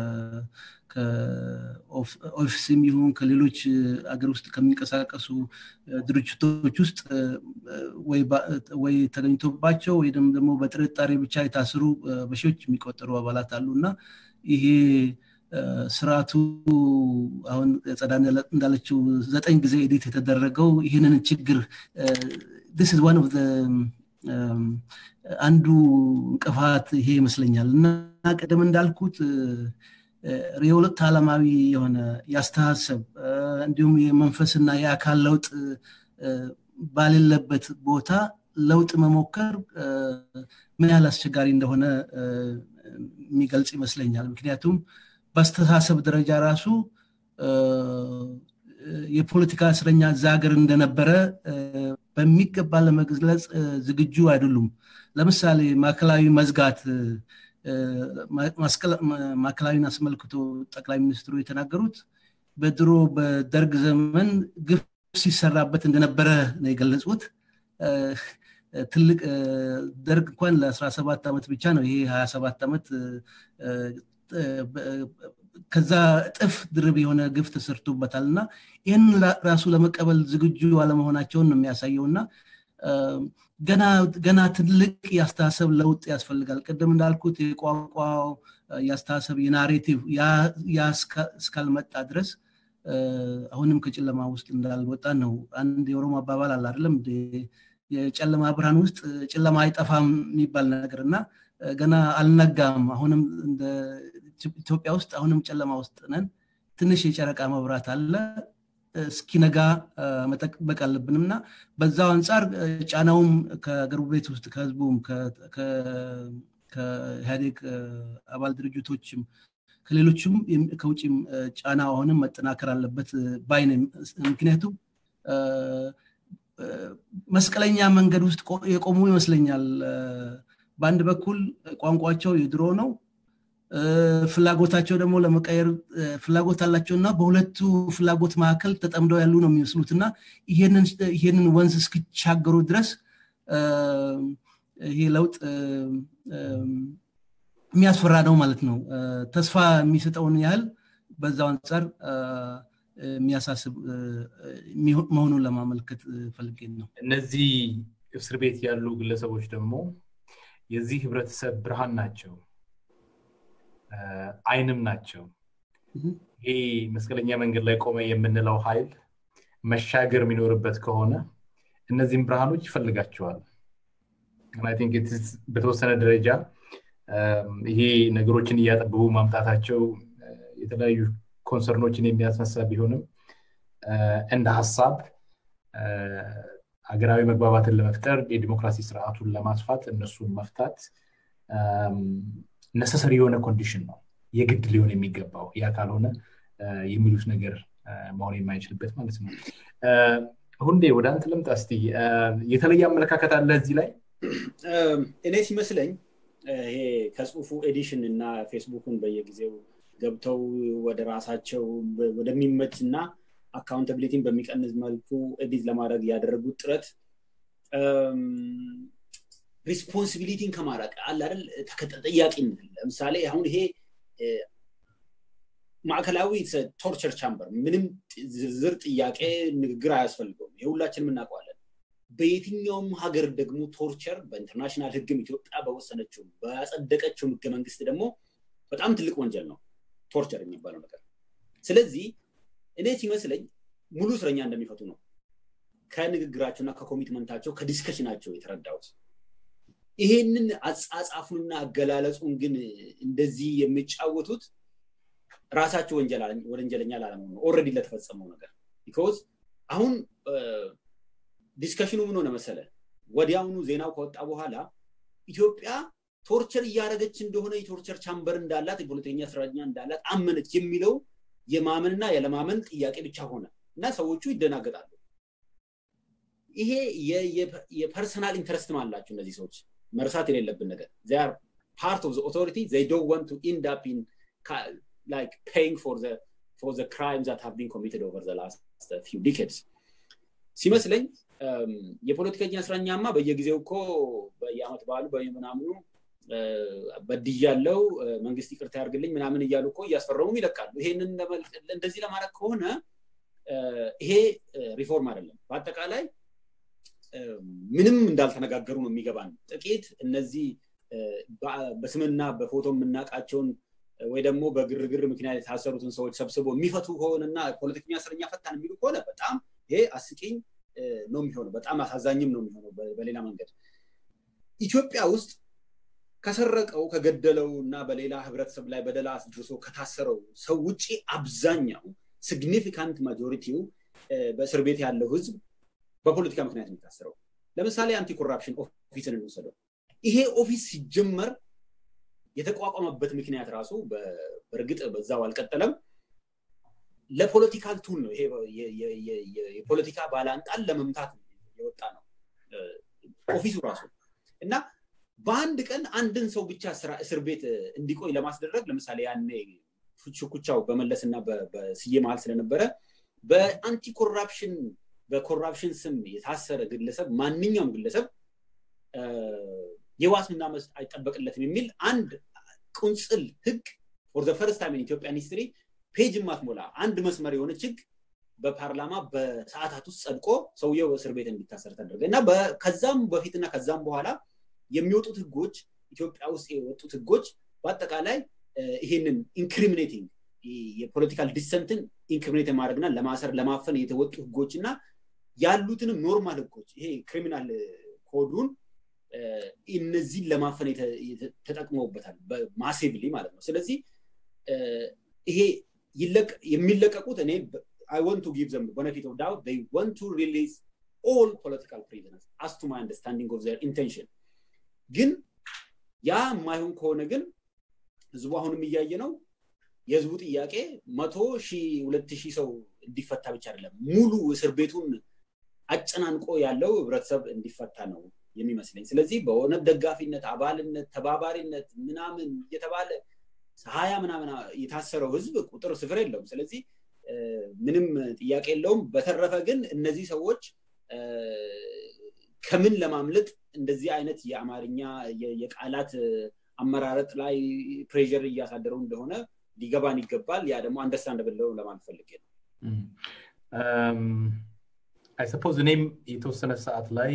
ከኦፊስም ይሁን ከሌሎች አገር ውስጥ ከሚንቀሳቀሱ ድርጅቶች ውስጥ ወይ ወይ ተገኝቶባቸው ወይ ደግሞ በጥርጣሬ ብቻ የታሰሩ በሺዎች የሚቆጠሩ አባላት አሉና ይሄ ስራቱ አሁን ጸዳነ እንዳለችው ዘጠኝ ጊዜ ኤዲት የተደረገው ይሄንን ችግር this is one of the አንዱ እንቅፋት ይሄ ይመስለኛልና ቀደም እንዳልኩት ሪዮለት ዓለማዊ የሆነ ያስተሳሰብ እንዲሁም የመንፈስና የአካል ለውጥ ባለለበት ቦታ ለውጥ መሞከር ምን ያህል አስቸጋሪ እንደሆነ የሚገልጽ ይመስለኛል ምክንያቱም በአስተሳሰብ ደረጃ ራሱ የፖለቲካ እስረኛ ዛገር እንደነበረ በሚገባ ለመግለጽ ዝግጁ አይደሉም ለምሳሌ ማከላዊ መዝጋት ማከላዊን አስመልክቶ ጠቅላይ ሚኒስትሩ የተናገሩት በድሮ በደርግ ዘመን ግፍ ሲሰራበት እንደነበረ ነው የገለጹት ትልቅ ደርግ እንኳን ለ17 አመት ብቻ ነው ይሄ ሀያ ሰባት አመት ከዛ ጥፍ ድርብ የሆነ ግፍ ተሰርቶበታልና ይሄን ራሱ ለመቀበል ዝግጁ አለመሆናቸውን ነው የሚያሳየውና ገና ገና ትልቅ ያስተሳሰብ ለውጥ ያስፈልጋል ቀደም እንዳልኩት የቋንቋው ያስተሳሰብ የናሬቲቭ ያ እስካልመጣ ድረስ አሁንም ከጨለማ ውስጥ እንዳልወጣ ነው አንድ የኦሮሞ አባባል አለ አይደለም የጨለማ ብርሃን ውስጥ ጨለማ አይጠፋም የሚባል ነገርና ገና አልነጋም አሁንም እንደ ኢትዮጵያ ውስጥ አሁንም ጨለማ ውስጥ ነን ትንሽ የጨረቃ መብራት አለ እስኪነጋ መጠበቅ አለብንና በዛው አንፃር ጫናውም ከገርቤት ውስጥ ከህዝቡም ከ ከኢህአዴግ አባል ድርጅቶችም ከሌሎችም ከውጪም ጫና አሁንም መጠናከር አለበት ባይነ ምክንያቱም መስቀለኛ መንገድ ውስጥ የቆሙ ይመስለኛል በአንድ በኩል ቋንቋቸው የድሮ ነው ፍላጎታቸው ደግሞ ለመቀየር ፍላጎት አላቸውና በሁለቱ ፍላጎት ማከል ተጠምደው ያሉ ነው የሚመስሉትና ይሄንን ይሄንን ወንዝ እስኪቻገሩ ድረስ ይሄ ለውጥ የሚያስፈራ ነው ማለት ነው ተስፋ የሚሰጠውን ያህል በዛው አንፃር የሚያሳስብ መሆኑን ለማመልከት ፈልጌ ነው እነዚህ እስር ቤት ያሉ ግለሰቦች ደግሞ የዚህ ህብረተሰብ ብርሃን ናቸው አይንም ናቸው ይሄ መስቀለኛ መንገድ ላይ ቆመ የምንለው ኃይል መሻገር የሚኖርበት ከሆነ እነዚህም ብርሃኖች ይፈልጋቸዋል and I think it is በተወሰነ ደረጃ ይሄ ነገሮችን ያጠብቡ ማምጣታቸው የተለያዩ ኮንሰርኖችን የሚያስነሳ ቢሆንም እንደ ሐሳብ አገራዊ መግባባትን ለመፍጠር የዲሞክራሲ ስርዓቱን ለማስፋት እነሱን መፍታት necessary የሆነ ኮንዲሽን ነው የግድ ሊሆን የሚገባው ያ ካልሆነ የሚሉት ነገር መሆን የማይችልበት ማለት ነው ሁንዴ ወደ አንተ ልምጣ እስቲ የተለየ አመለካከት አለ እዚህ ላይ እኔ ሲመስለኝ ይሄ ከጽሁፉ ኤዲሽን እና ፌስቡክን በየጊዜው ገብተው ወደ ራሳቸው ወደሚመችና አካውንታቢሊቲን በሚቀንስ መልኩ ኤዲት ለማድረግ ያደረጉት ጥረት ሪስፖንሲቢሊቲን ከማራቅ አለ አይደል ተከታታያቂነት ለምሳሌ አሁን ይሄ ማዕከላዊ ቶርቸር ቻምበር ምንም ዝርዝር ጥያቄ ንግግር አያስፈልገውም የሁላችንም እናውቀዋለን በየትኛውም ሀገር ደግሞ ቶርቸር በኢንተርናሽናል ህግም ኢትዮጵያ በወሰነችው በአጸደቀችው ህገ መንግስት ደግሞ በጣም ትልቅ ወንጀል ነው ቶርቸር የሚባለው ነገር ስለዚህ እኔ ሲመስለኝ ሙሉ እስረኛ እንደሚፈቱ ነው ከንግግራቸውና ከኮሚትመንታቸው ከዲስከሽናቸው የተረዳሁት ይሄንን አጻጻፉና አገላለጹን ግን እንደዚህ የሚጫወቱት ራሳቸው ወንጀል ወንጀለኛ ላለመሆኑ ነው ኦሬዲ ለተፈጸመው ነገር because አሁን ዲስከሽኑ ምን ሆነ መሰለ ወዲያውኑ ዜናው ከወጣ በኋላ ኢትዮጵያ ቶርቸር ያረጋች እንደሆነ የቶርቸር ቻምበር እንዳላት የፖለቲከኛ እስረኛ እንዳላት አመነች የሚለው የማመንና የለማመን ጥያቄ ብቻ ሆነ እና ሰዎቹ ይደናገጣሉ ይሄ የፐርሰናል ኢንተረስት ማላችሁ እነዚህ ሰዎች መርሳት የሌለብን ነገር they are part of the authority they don't want to end up in like paying for the for the crimes that have been committed over the last uh, few decades ሲመስለኝ የፖለቲከኛ እስረኛማ በየጊዜው እኮ በየአመት ባሉ በየምናምኑ በድያለው መንግስት ይቅርታ ያርግልኝ ምናምን ይያሉ እኮ ያስፈረሙ ይለቃሉ ይሄንን እንደዚህ ለማድረግ ከሆነ ይሄ ሪፎርም አይደለም በአጠቃላይ ምንም እንዳልተነጋገሩ ነው የሚገባን ጥቂት እነዚህ በስምና በፎቶ የምናቃቸውን ወይ ደግሞ በግርግር ምክንያት የታሰሩትን ሰዎች ሰብስቦ የሚፈቱ ሆነና ፖለቲከኛ እስረኛ ፈታን የሚሉ ከሆነ በጣም ይሄ አስቂኝ ነው የሚሆነው በጣም አሳዛኝም ነው የሚሆነው በሌላ መንገድ ኢትዮጵያ ውስጥ ከሰረቀው ከገደለውና በሌላ ህብረተሰብ ላይ በደላ አስድርሶ ከታሰረው ሰው ውጪ አብዛኛው significant majority በእስር ቤት ያለው ህዝብ በፖለቲካ ምክንያት የሚታሰረው ለምሳሌ አንቲ ኮራፕሽን ኦፊስን እንወስደው ይሄ ኦፊስ ሲጀመር የተቋቋመበት ምክንያት ራሱ በርግጥ በዛው አልቀጠለም ለፖለቲካል ቱል ነው ይሄ የፖለቲካ ባላንጣን ለመምታት የወጣ ነው ኦፊሱ ራሱ እና በአንድ ቀን አንድን ሰው ብቻ እስር ቤት እንዲቆይ ለማስደረግ ለምሳሌ ያኔ ፍቹኩቻው በመለስና በስዬ መሃል ስለነበረ በአንቲ ኮራፕሽን በኮራፕሽን ስም የታሰረ ግለሰብ ማንኛውም ግለሰብ የዋስትና መስጠት አይጠበቅለትም የሚል አንድ ቁንጽል ህግ for the first time in Ethiopian history ፔጅ ማትሞላ አንድ መስመር የሆነ ችግ በፓርላማ በሰዓታት ውስጥ ጸድቆ ሰውየው እስር ቤት እንዲታሰር ተደረገና ከዛም በፊትና ከዛም በኋላ የሚወጡት ህጎች ኢትዮጵያ ውስጥ የወጡት ህጎች በአጠቃላይ ይሄንን ኢንክሪሚኔቲንግ የፖለቲካል ዲሰንትን ኢንክሪሚኔት ማድረግና ለማሰር ለማፈን የተወጡ ህጎችና ያሉትንም ኖርማል ህጎች ይሄ ክሪሚናል ኮዱን እነዚህ ለማፈን ተጠቅመውበታል ማሲቭሊ ማለት ነው ስለዚህ ይሄ ይለቅ የሚለቀቁት እኔ I want to give them the benefit of doubt they want to release all political prisoners as to my understanding of their intention ግን ያ ማይሆን ከሆነ ግን ህዝቡ አሁንም እያየ ነው የህዝቡ ጥያቄ መቶ ሺህ ሁለት ሺህ ሰው እንዲፈታ ብቻ አይደለም ሙሉ እስር ቤቱን አጨናንቆ ያለው ህብረተሰብ እንዲፈታ ነው የሚመስለኝ ስለዚህ በሆነ ደጋፊነት አባልነት ተባባሪነት ምናምን እየተባለ ሀያ ምናምን የታሰረው ህዝብ ቁጥር ስፍር የለውም ስለዚህ ምንም ጥያቄ የለውም በተረፈ ግን እነዚህ ሰዎች ከምን ለማምለጥ እንደዚህ አይነት የአማርኛ የቃላት አመራረጥ ላይ ፕሬሸር እያሳደረው እንደሆነ ሊገባን ይገባል ያ ደግሞ አንደርስታንደብል ነው ለማለት ፈልጌ ነው um I suppose the name የተወሰነ ሰዓት ላይ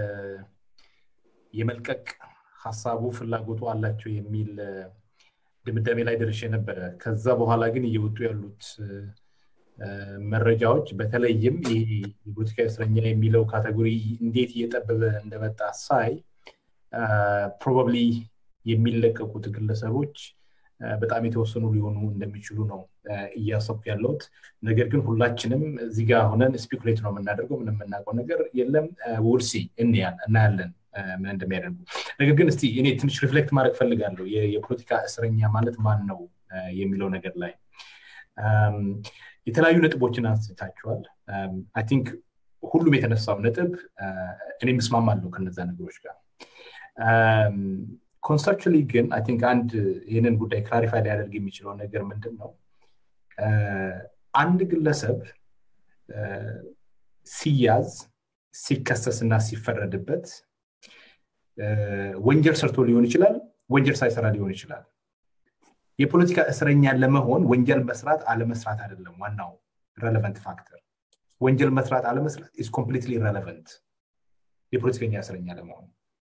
የመልቀቅ ሐሳቡ ፍላጎቱ አላቸው የሚል ድምዳሜ ላይ ደርሼ ነበር ከዛ በኋላ ግን እየወጡ ያሉት መረጃዎች በተለይም የፖለቲካ እስረኛ የሚለው ካቴጎሪ እንዴት እየጠበበ እንደመጣ ሳይ probably የሚለቀቁት ግለሰቦች በጣም የተወሰኑ ሊሆኑ እንደሚችሉ ነው እያሰብኩ ያለሁት ነገር ግን ሁላችንም እዚህ ጋር ሆነን ስፔኩሌት ነው የምናደርገው ምንም እናውቀው ነገር የለም we'll see እንያን እናያለን ምን እንደሚያደርጉ ነገር ግን እስቲ እኔ ትንሽ ሪፍሌክት ማድረግ ፈልጋለሁ የፖለቲካ እስረኛ ማለት ማን ነው የሚለው ነገር ላይ የተለያዩ ነጥቦችን አንስታችኋል I think ሁሉም የተነሳው ነጥብ እኔም እስማማለሁ ከነዛ ነገሮች ጋር conceptually ግን I think አንድ ይሄንን ጉዳይ ክላሪፋይ ሊያደርግ የሚችለው ነገር ምንድነው አንድ ግለሰብ ሲያዝ ሲከሰስና ሲፈረድበት ወንጀል ሰርቶ ሊሆን ይችላል ወንጀል ሳይሰራ ሊሆን ይችላል የፖለቲካ እስረኛ ለመሆን ወንጀል መስራት አለ መስራት አይደለም ዋናው relevant factor ወንጀል መስራት አለ መስራት is completely irrelevant የፖለቲከኛ እስረኛ ለመሆን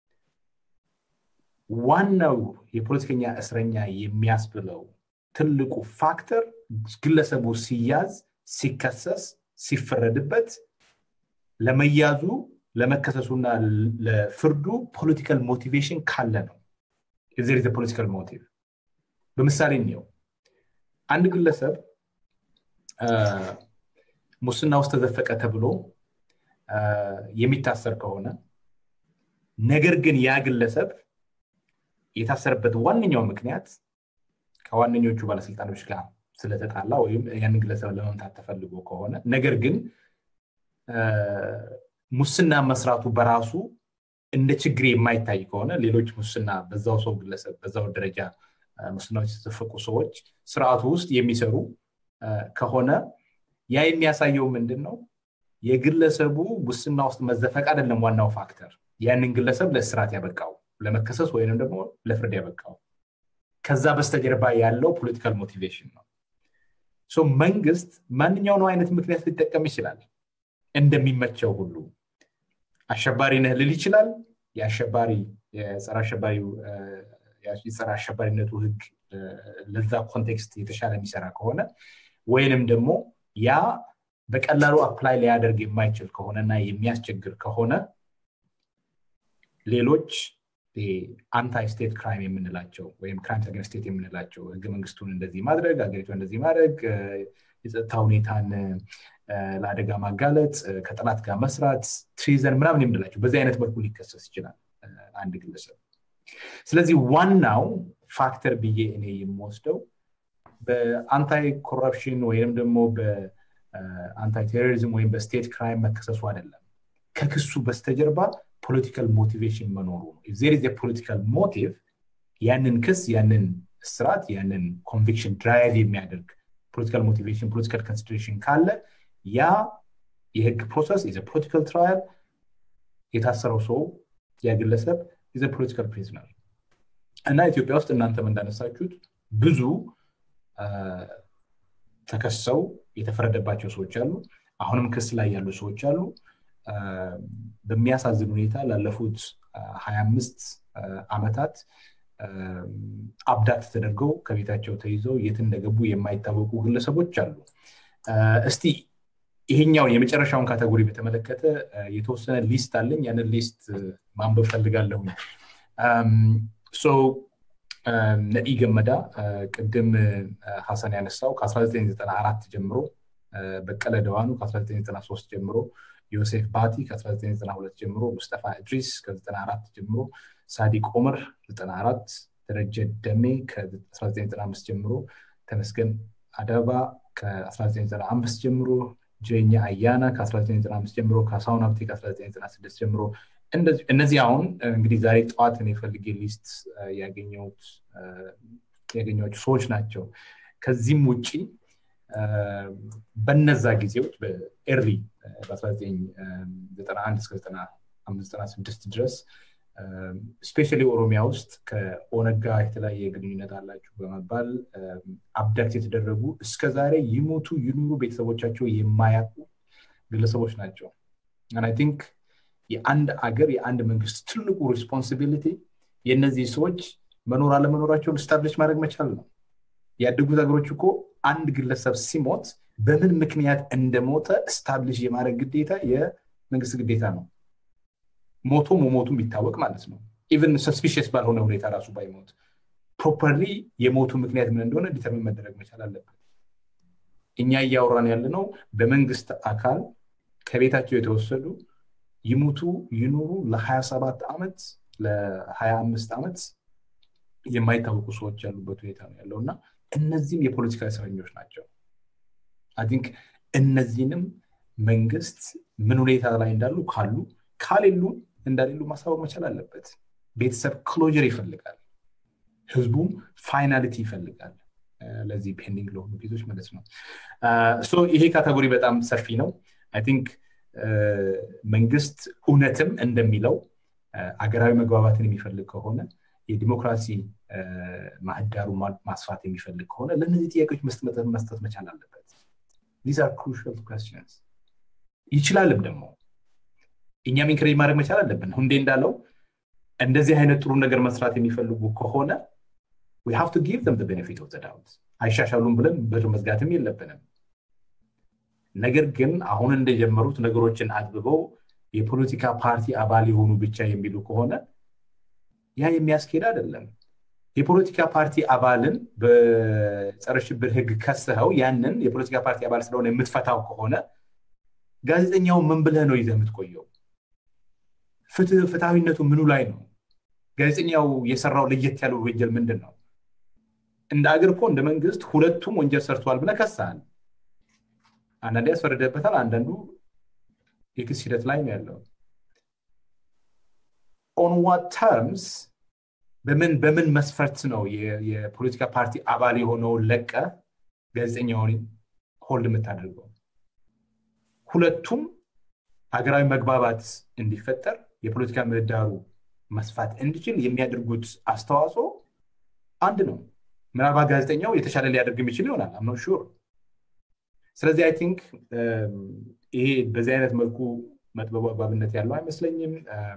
ዋናው የፖለቲከኛ እስረኛ የሚያስብለው ትልቁ ፋክተር ግለሰቡ ሲያዝ ሲከሰስ ሲፈረድበት ለመያዙ ለመከሰሱና ለፍርዱ ፖለቲካል ሞቲቬሽን ካለ ነው is there is a political motive በምሳሌ ነው አንድ ግለሰብ ሙስና ውስጥ ተዘፈቀ ተብሎ የሚታሰር ከሆነ ነገር ግን ያ ግለሰብ የታሰረበት ዋነኛው ምክንያት ከዋነኞቹ ባለስልጣኖች ጋር ስለተጣላ ወይም ያን ግለሰብ ለመምታት ተፈልጎ ከሆነ ነገር ግን ሙስና መስራቱ በራሱ እንደ ችግር የማይታይ ከሆነ ሌሎች ሙስና በዛው ሰው ግለሰብ በዛው ደረጃ ሙስናዎች ተፈቁ ሰዎች ስርዓቱ ውስጥ የሚሰሩ ከሆነ ያ የሚያሳየው ምንድነው የግለሰቡ ሙስና ውስጥ መዘፈቅ አይደለም ዋናው ፋክተር ያንን ግለሰብ ለስርዓት ያበቃው ለመከሰስ ወይንም ደግሞ ለፍርድ ያበቃው ከዛ በስተጀርባ ያለው ፖለቲካል ሞቲቬሽን ነው ሶ መንግስት ማንኛውንም አይነት ምክንያት ሊጠቀም ይችላል እንደሚመቸው ሁሉ አሸባሪ ነህ ሊል ይችላል የአሸባሪ የጸረ አሸባሪው የጸረ አሸባሪነቱ ህግ ለዛ ኮንቴክስት የተሻለ የሚሰራ ከሆነ ወይንም ደግሞ ያ በቀላሉ አፕላይ ሊያደርግ የማይችል ከሆነና የሚያስቸግር ከሆነ ሌሎች አንታይ ስቴት ክራይም የምንላቸው ወይም ክራይምስ አገንስት ስቴት የምንላቸው ህገ መንግስቱን እንደዚህ ማድረግ አገሪቱን እንደዚህ ማድረግ የጸጥታ ሁኔታን ለአደጋ ማጋለጥ ከጠላት ጋር መስራት ትሪዘን ምናምን የምንላቸው በዚህ አይነት መልኩ ሊከሰስ ይችላል አንድ ግለሰብ ስለዚህ ዋናው ፋክተር ብዬ እኔ የምወስደው በአንታይ ኮረፕሽን ወይንም ደግሞ በአንታይ ቴሮሪዝም ወይም በስቴት ክራይም መከሰሱ አይደለም ከክሱ በስተጀርባ political motivation መኖሩ if there is a political motive ያንን ክስ ያንን ስርዓት ያንን conviction drive የሚያደርግ political motivation political consideration ካለ ያ የህግ process is a political trial የታሰረው ሰው ያግለሰብ is a political prisoner እና ኢትዮጵያ ውስጥ እናንተም እንዳነሳችሁት ብዙ ተከሰው የተፈረደባቸው ሰዎች አሉ አሁንም ክስ ላይ ያሉ ሰዎች አሉ በሚያሳዝን ሁኔታ ላለፉት ሀያ አምስት አመታት አብዳት ተደርገው ከቤታቸው ተይዘው የት እንደገቡ የማይታወቁ ግለሰቦች አሉ እስቲ ይሄኛው የመጨረሻውን ካቴጎሪ በተመለከተ የተወሰነ ሊስት አለኝ ያንን ሊስት ማንበብ ፈልጋለሁ ሶ ነዲ ገመዳ ቅድም ሐሰን ያነሳው ከ1994 ጀምሮ በቀለ ደዋኑ ከ1993 ጀምሮ ዮሴፍ ባቲ ከ1992 ጀምሮ ሙስጠፋ ኢድሪስ ከ94 ጀምሮ ሳዲቅ ኦመር ዘጠና አራት ደረጀ ደሜ ከ1995 ጀምሮ ተመስገን አዳባ ከ1995 ጀምሮ ጀኛ አያና ከ1995 ጀምሮ ካሳውን ሀብቴ ከ1996 ጀምሮ እነዚህ አሁን እንግዲህ ዛሬ ጠዋት ነው የፈልጌ ሊስት ያገኘሁት ያገኘኋቸው ሰዎች ናቸው ከዚህም ውጪ በነዛ ጊዜዎች በኤርሊ በ1991 እስከ ዘጠና አምስት ዘጠና ስድስት ድረስ ስፔሻሊ ኦሮሚያ ውስጥ ከኦነጋ የተለያየ ግንኙነት አላችሁ በመባል አብዳክት የተደረጉ እስከ ዛሬ ይሞቱ ይኑሩ ቤተሰቦቻቸው የማያውቁ ግለሰቦች ናቸው and I think የአንድ አገር የአንድ መንግስት ትልቁ ሪስፖንሲቢሊቲ የነዚህ ሰዎች መኖር አለ መኖራቸውን ስታብሊሽ ማድረግ መቻል ነው ያደጉት አገሮች እኮ አንድ ግለሰብ ሲሞት በምን ምክንያት እንደሞተ ስታብሊሽ የማድረግ ግዴታ የመንግስት ግዴታ ነው ሞቶ ሞቱ ቢታወቅ ማለት ነው even suspicious ባልሆነ ሁኔታ ራሱ ባይሞት properly የሞቱ ምክንያት ምን እንደሆነ ዲተርሚን መደረግ መቻል አለበት እኛ ያወራን ያለነው በመንግስት አካል ከቤታቸው የተወሰዱ ይሞቱ ይኑሩ ለ27 አመት ለ25 አመት የማይታወቁ ሰዎች ያሉበት ሁኔታ ነው ያለውና እነዚህም የፖለቲካ እስረኞች ናቸው I think እነዚህንም መንግስት ምን ሁኔታ ላይ እንዳሉ ካሉ ካሌሉ እንዳሌሉ ማሳወቅ መቻል አለበት ቤተሰብ ክሎዥር ይፈልጋል ህዝቡም ፋይናሊቲ ይፈልጋል ለዚህ ፔንዲንግ ለሆኑ ኬዞች ማለት ነው ሶ ይሄ ካቴጎሪ በጣም ሰፊ ነው I think መንግስት እውነትም እንደሚለው አገራዊ መግባባትን የሚፈልግ ከሆነ የዲሞክራሲ ማህዳሩ ማስፋት የሚፈልግ ከሆነ ለነዚህ ጥያቄዎች መስጠት መስጠት መቻል አለበት these are crucial questions ይችላልም ደግሞ እኛም ኢንክሬጅ ማድረግ መቻል አለብን ሁንዴ እንዳለው እንደዚህ አይነት ጥሩ ነገር መስራት የሚፈልጉ ከሆነ we have to give them the benefit of the doubt አይሻሻሉም ብለን በር መዝጋትም የለብንም ነገር ግን አሁን እንደጀመሩት ነገሮችን አጥብበው የፖለቲካ ፓርቲ አባል የሆኑ ብቻ የሚሉ ከሆነ ያ የሚያስኬድ አይደለም የፖለቲካ ፓርቲ አባልን በጸረ ሽብር ህግ ከሰኸው ያንን የፖለቲካ ፓርቲ አባል ስለሆነ የምትፈታው ከሆነ ጋዜጠኛው ምን ብለህ ነው ይዘህ የምትቆየው ፍትህ ፍትሃዊነቱ ምኑ ላይ ነው ጋዜጠኛው የሰራው ለየት ያለው ወንጀል ምንድነው እንደ አገር እኮ እንደ መንግስት ሁለቱም ወንጀል ሰርቷል ብለህ ከሰሃል አንዳንዴ ያስፈረደበታል አንዳንዱ የክስ ሂደት ላይ ነው ያለው on what terms በምን በምን መስፈርት ነው የፖለቲካ ፓርቲ አባል የሆነው ለቀ ጋዜጠኛውን ሆልድ የምታደርገው ሁለቱም ሀገራዊ መግባባት እንዲፈጠር የፖለቲካ ምህዳሩ መስፋት እንዲችል የሚያደርጉት አስተዋጽኦ አንድ ነው ምናልባት ጋዜጠኛው የተሻለ ሊያደርግ የሚችል ይሆናል I'm not sure ስለዚህ I think ይሄ በዚህ አይነት መልኩ መጥበቡ አባብነት ያለው አይመስለኝም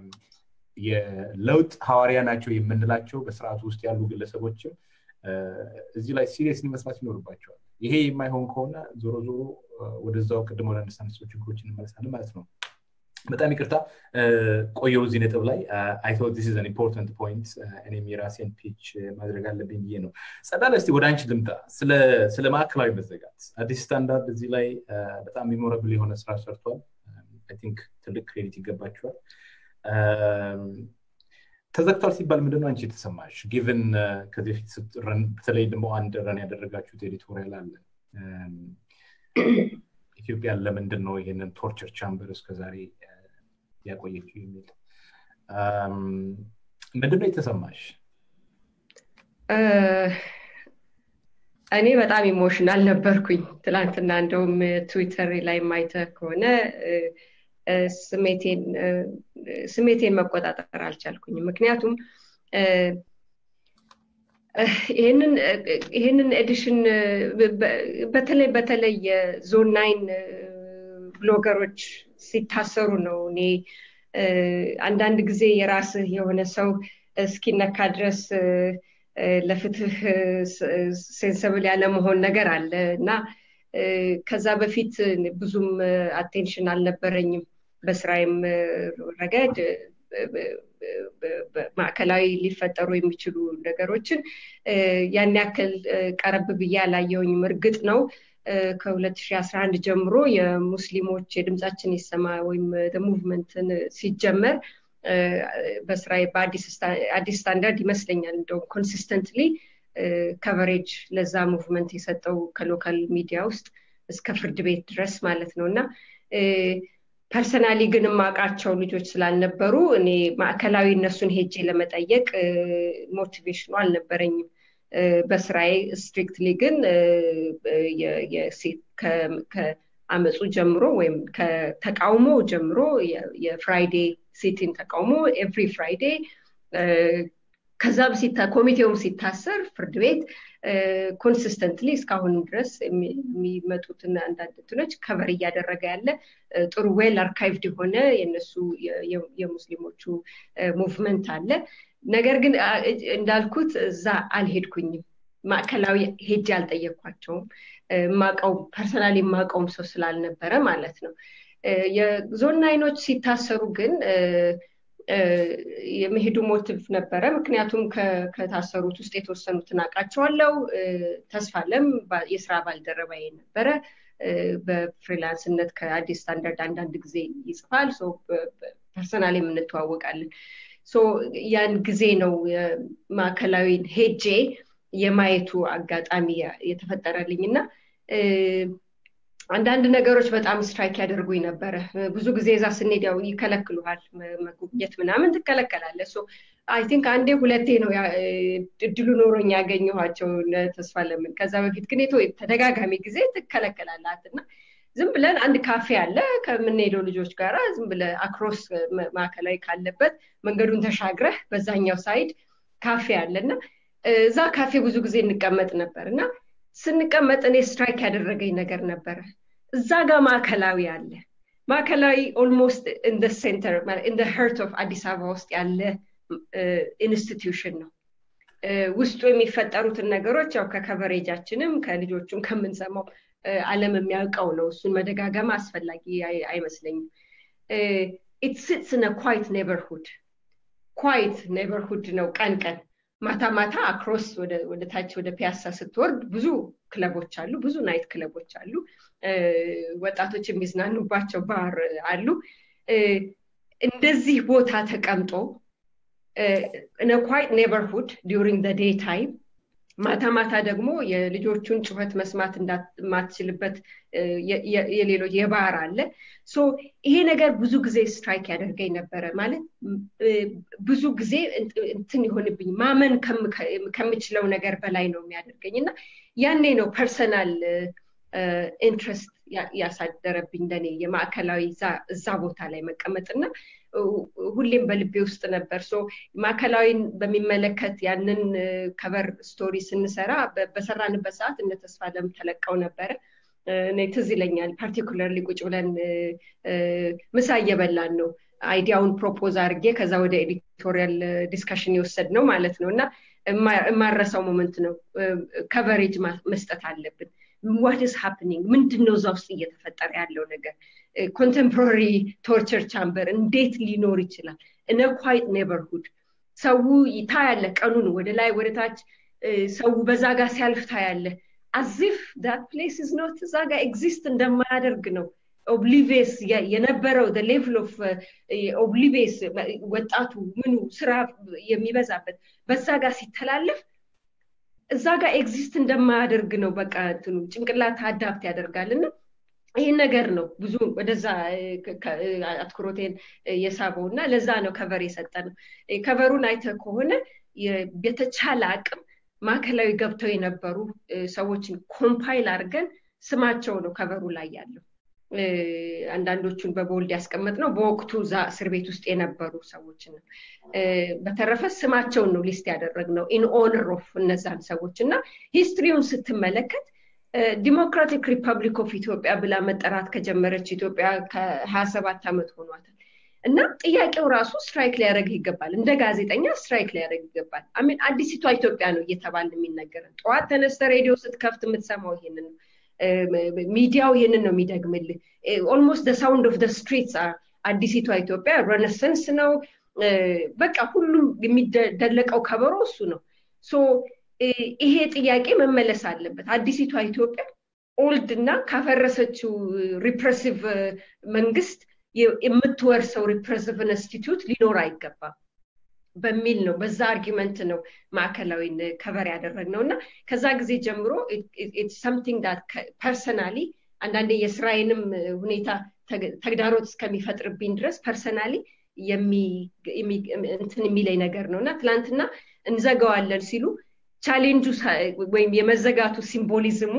የለውጥ ሐዋሪያ ናቸው የምንላቸው በስርዓቱ ውስጥ ያሉ ግለሰቦችም እዚህ ላይ ሲሪየስሊ መስራት ይኖርባቸዋል ይሄ የማይሆን ከሆነ ዞሮ ዞሮ ወደዛው ቀድሞ ለነሳንስቶ ችግሮችን እንመለሳለን ማለት ነው በጣም ይቅርታ ቆየው እዚህ ነጥብ ላይ I thought this is an important point እኔም የራሴን ፒች ማድረግ አለብኝ ብዬ ነው ጸዳለ እስቲ ወደ አንቺ ልምጣ ስለ ስለ ማዕከላዊ መዘጋት አዲስ ስታንዳርድ እዚህ ላይ በጣም ሜሞራብል የሆነ ስራ ሰርቷል I think ትልቅ ክሬዲት ይገባቸዋል ተዘግቷል ሲባል ምንድነው አንቺ ተሰማሽ given ከዚህ ፊት ስትረን በተለይ ደግሞ አንድ ረን ያደረጋችሁት ኤዲቶሪያል አለ ኢትዮጵያ ለምንድን ነው ይሄንን ቶርቸር ቻምበር እስከዛሬ ያቆየችው የሚል ምንድነው የተሰማሽ እኔ በጣም ኢሞሽናል ነበርኩኝ ትላንትና እንደውም ትዊተር ላይ ማይተ ከሆነ ስሜቴን ስሜቴን መቆጣጠር አልቻልኩኝ ምክንያቱም ይሄንን ይሄንን ኤዲሽን በተለይ በተለይ ዞን ናይን ብሎገሮች ሲታሰሩ ነው እኔ አንዳንድ ጊዜ የራስህ የሆነ ሰው እስኪነካ ድረስ ለፍትህ ሴንሰብል ያለ መሆን ነገር አለ እና ከዛ በፊት ብዙም አቴንሽን አልነበረኝም በስራዬም ረገድ ማዕከላዊ ሊፈጠሩ የሚችሉ ነገሮችን ያን ያክል ቀረብ ብዬ አላየሁኝም እርግጥ ነው ከ2011 ጀምሮ የሙስሊሞች የድምጻችን ይሰማ ወይም the movement ሲጀመር በስራዬ በአዲስ አዲስ ስታንዳርድ ይመስለኛል እንደው ኮንሲስተንትሊ ከቨሬጅ ለዛ ሙቭመንት የሰጠው ከሎካል ሚዲያ ውስጥ እስከ ፍርድ ቤት ድረስ ማለት ነውና ፐርሰናሊ ግን ማቃቸው ልጆች ስላልነበሩ እኔ ማዕከላዊ እነሱን ሄጄ ለመጠየቅ ሞቲቬሽኑ አልነበረኝም በስራዬ ስትሪክትሊ ግን ከአመጹ ጀምሮ ወይም ከተቃውሞ ጀምሮ የፍራይዴ ሲቲን ተቃውሞ ኤቭሪ ፍራይዴ ከዛም ሲታ ኮሚቴውም ሲታሰር ፍርድ ቤት ኮንሲስተንትሊ እስካሁን ድረስ የሚመጡትና አንዳንድ እንትኖች ከቨር እያደረገ ያለ ጥሩ ዌል አርካይቭድ የሆነ የነሱ የሙስሊሞቹ ሙቭመንት አለ ነገር ግን እንዳልኩት እዛ አልሄድኩኝም ማዕከላዊ ሄጄ አልጠየቅኳቸውም ማቀው ፐርሰናሊ ማቀውም ሰው ስላልነበረ ማለት ነው የዞን ናይኖች ሲታሰሩ ግን የመሄዱ ሞቲቭ ነበረ ምክንያቱም ከታሰሩት ውስጥ የተወሰኑትን አቃቸዋለሁ ተስፋለም የስራ ባልደረባዬ ነበረ በፍሪላንስነት ከአዲስ ስታንዳርድ አንዳንድ ጊዜ ይጽፋል ሶ ፐርሰናሊ እንተዋወቃለን ሶ ያን ጊዜ ነው ማዕከላዊ ሄጄ የማየቱ አጋጣሚ የተፈጠረልኝና አንዳንድ ነገሮች በጣም ስትራይክ ያደርጉኝ ነበር ብዙ ጊዜ እዛ ስንሄዳው ይከለክሉሃል መጉብኘት ምናምን ተከለከላለ ሶ አይ ቲንክ አንዴ ሁለቴ ነው እድሉ ኖሮኝ ያገኘኋቸው ለተስፋ ለምን ከዛ በፊት ግን የተው ተደጋጋሚ ጊዜ ተከለከላላትና ዝም ብለን አንድ ካፌ አለ ከምንሄደው ልጆች ጋራ ዝም ብለን አክሮስ ማዕከላዊ ካለበት መንገዱን ተሻግረህ በዛኛው ሳይድ ካፌ አለና እዛ ካፌ ብዙ ጊዜ እንቀመጥ ነበርና ስንቀመጥ እኔ ስትራይክ ያደረገኝ ነገር ነበር እዛ ጋር ማዕከላዊ አለ ማዕከላዊ ኦልሞስት ኢን ዘ ሴንተር ኢን ዘ ሃርት ኦፍ አዲስ አበባ ውስጥ ያለ ኢንስቲትዩሽን ነው ውስጡ የሚፈጠሩት ነገሮች ያው ከከቨሬጃችንም ከልጆቹም ከምንሰማው ዓለም የሚያውቀው ነው እሱን መደጋገም አስፈላጊ አይመስለኝም it sits in a quiet neighborhood quiet neighborhood ነው ቀን ቀን ማታ ማታ አክሮስ ወደ ወደ ታች ወደ ፒያሳ ስትወርድ ብዙ ክለቦች አሉ ብዙ ናይት ክለቦች አሉ ወጣቶች የሚዝናኑባቸው ባር አሉ እንደዚህ ቦታ ተቀምጦ in a quiet neighborhood during the day time ማታ ማታ ደግሞ የልጆቹን ጩኸት መስማት እንዳትችልበት የሌሎች የባር አለ ሶ ይሄ ነገር ብዙ ጊዜ ስትራይክ ያደርገኝ ነበር ማለት ብዙ ጊዜ እንትን ይሆንብኝ ማመን ከምችለው ነገር በላይ ነው የሚያደርገኝና ያኔ ነው ፐርሰናል ኢንትረስት ያሳደረብኝ እንደኔ የማዕከላዊ እዛ ቦታ ላይ መቀመጥና ሁሌም በልቤ ውስጥ ነበር ሶ ማዕከላዊን በሚመለከት ያንን ከቨር ስቶሪ ስንሰራ በሰራንበት ሰዓት እነ ተስፋለም ተለቀው ነበር እኔ ትዝ ይለኛል ፓርቲኩላርሊ ቁጭ ብለን ምሳ እየበላን ነው አይዲያውን ፕሮፖዝ አድርጌ ከዛ ወደ ኤዲቶሪያል ዲስከሽን ይወሰድ ነው ማለት ነውና ማረሳው ሞመንት ነው ከቨሬጅ መስጠት አለብን what is happening ምንድነው እዛ ውስጥ እየተፈጠረ ያለው ነገር contemporary torture chamber እንዴት ሊኖር ይችላል in a quiet neighborhood ሰው ይታያለ ቀኑን ወደ ላይ ወደ ታች ሰው በዛጋ ሲያልፍ ታያለ as if that place is not ዛጋ exist እንደማያደርግ ነው oblivious የነበረው the level of uh, oblivious ወጣቱ ምኑ ስራ የሚበዛበት በዛጋ ሲተላለፍ እዛጋ ኤግዚስት እንደማያደርግ ነው በቃ እንትኑ ጭንቅላት አዳፕት ያደርጋልና ይሄ ነገር ነው ብዙ ወደዛ አትኩሮቴን የሳበውና ለዛ ነው ከቨር የሰጠነው ከቨሩን አይተ ከሆነ የተቻለ አቅም ማዕከላዊ ገብተው የነበሩ ሰዎችን ኮምፓይል አድርገን ስማቸው ነው ከቨሩ ላይ ያለው አንዳንዶቹን በቦልድ ያስቀመጥነው በወቅቱ ዛ እስር ቤት ውስጥ የነበሩ ሰዎችን በተረፈ ስማቸውን ነው ሊስት ያደረግነው in honor of እነዛን ሰዎችና ሂስትሪውን ስትመለከት ዲሞክራቲክ ሪፐብሊክ ኦፍ ኢትዮጵያ ብላ መጠራት ከጀመረች ኢትዮጵያ ከ27 ዓመት ሆኗታል እና ጥያቄው ራሱ ስትራይክ ሊያደርግ ይገባል እንደ ጋዜጠኛ ስትራይክ ሊያደርግ ይገባል አሜን አዲሲቷ ኢትዮጵያ ነው እየተባለ የሚነገረው ጠዋት ተነስተ ሬዲዮ ስትከፍት የምትሰማው ይሄንን ነው ሚዲያው ይሄንን ነው የሚደግምልህ almost the sound of the streets are አዲሲቷ ኢትዮጵያ renaissance ነው በቃ ሁሉም የሚደለቀው ከበሮ እሱ ነው ሶ ይሄ ጥያቄ መመለስ አለበት አዲሲቷ ኢትዮጵያ ኦልድ እና ካፈረሰችው ሪፕሬሲቭ መንግስት የምትወርሰው ሪፕሬሲቭ ኢንስቲትዩት ሊኖር አይገባም በሚል ነው በዛ አርጊመንት ነው ማዕከላዊን ከቨር ያደረግነውና ከዛ ጊዜ ጀምሮ it's something that personally አንዳንዴ የስራዬንም ሁኔታ ተግዳሮት እስከሚፈጥርብኝ ድረስ personally የሚ እንትን የሚለይ ነገር ነውና ትላንትና እንዘጋዋለን ሲሉ ቻሌንጁ ወይም የመዘጋቱ ሲምቦሊዝሙ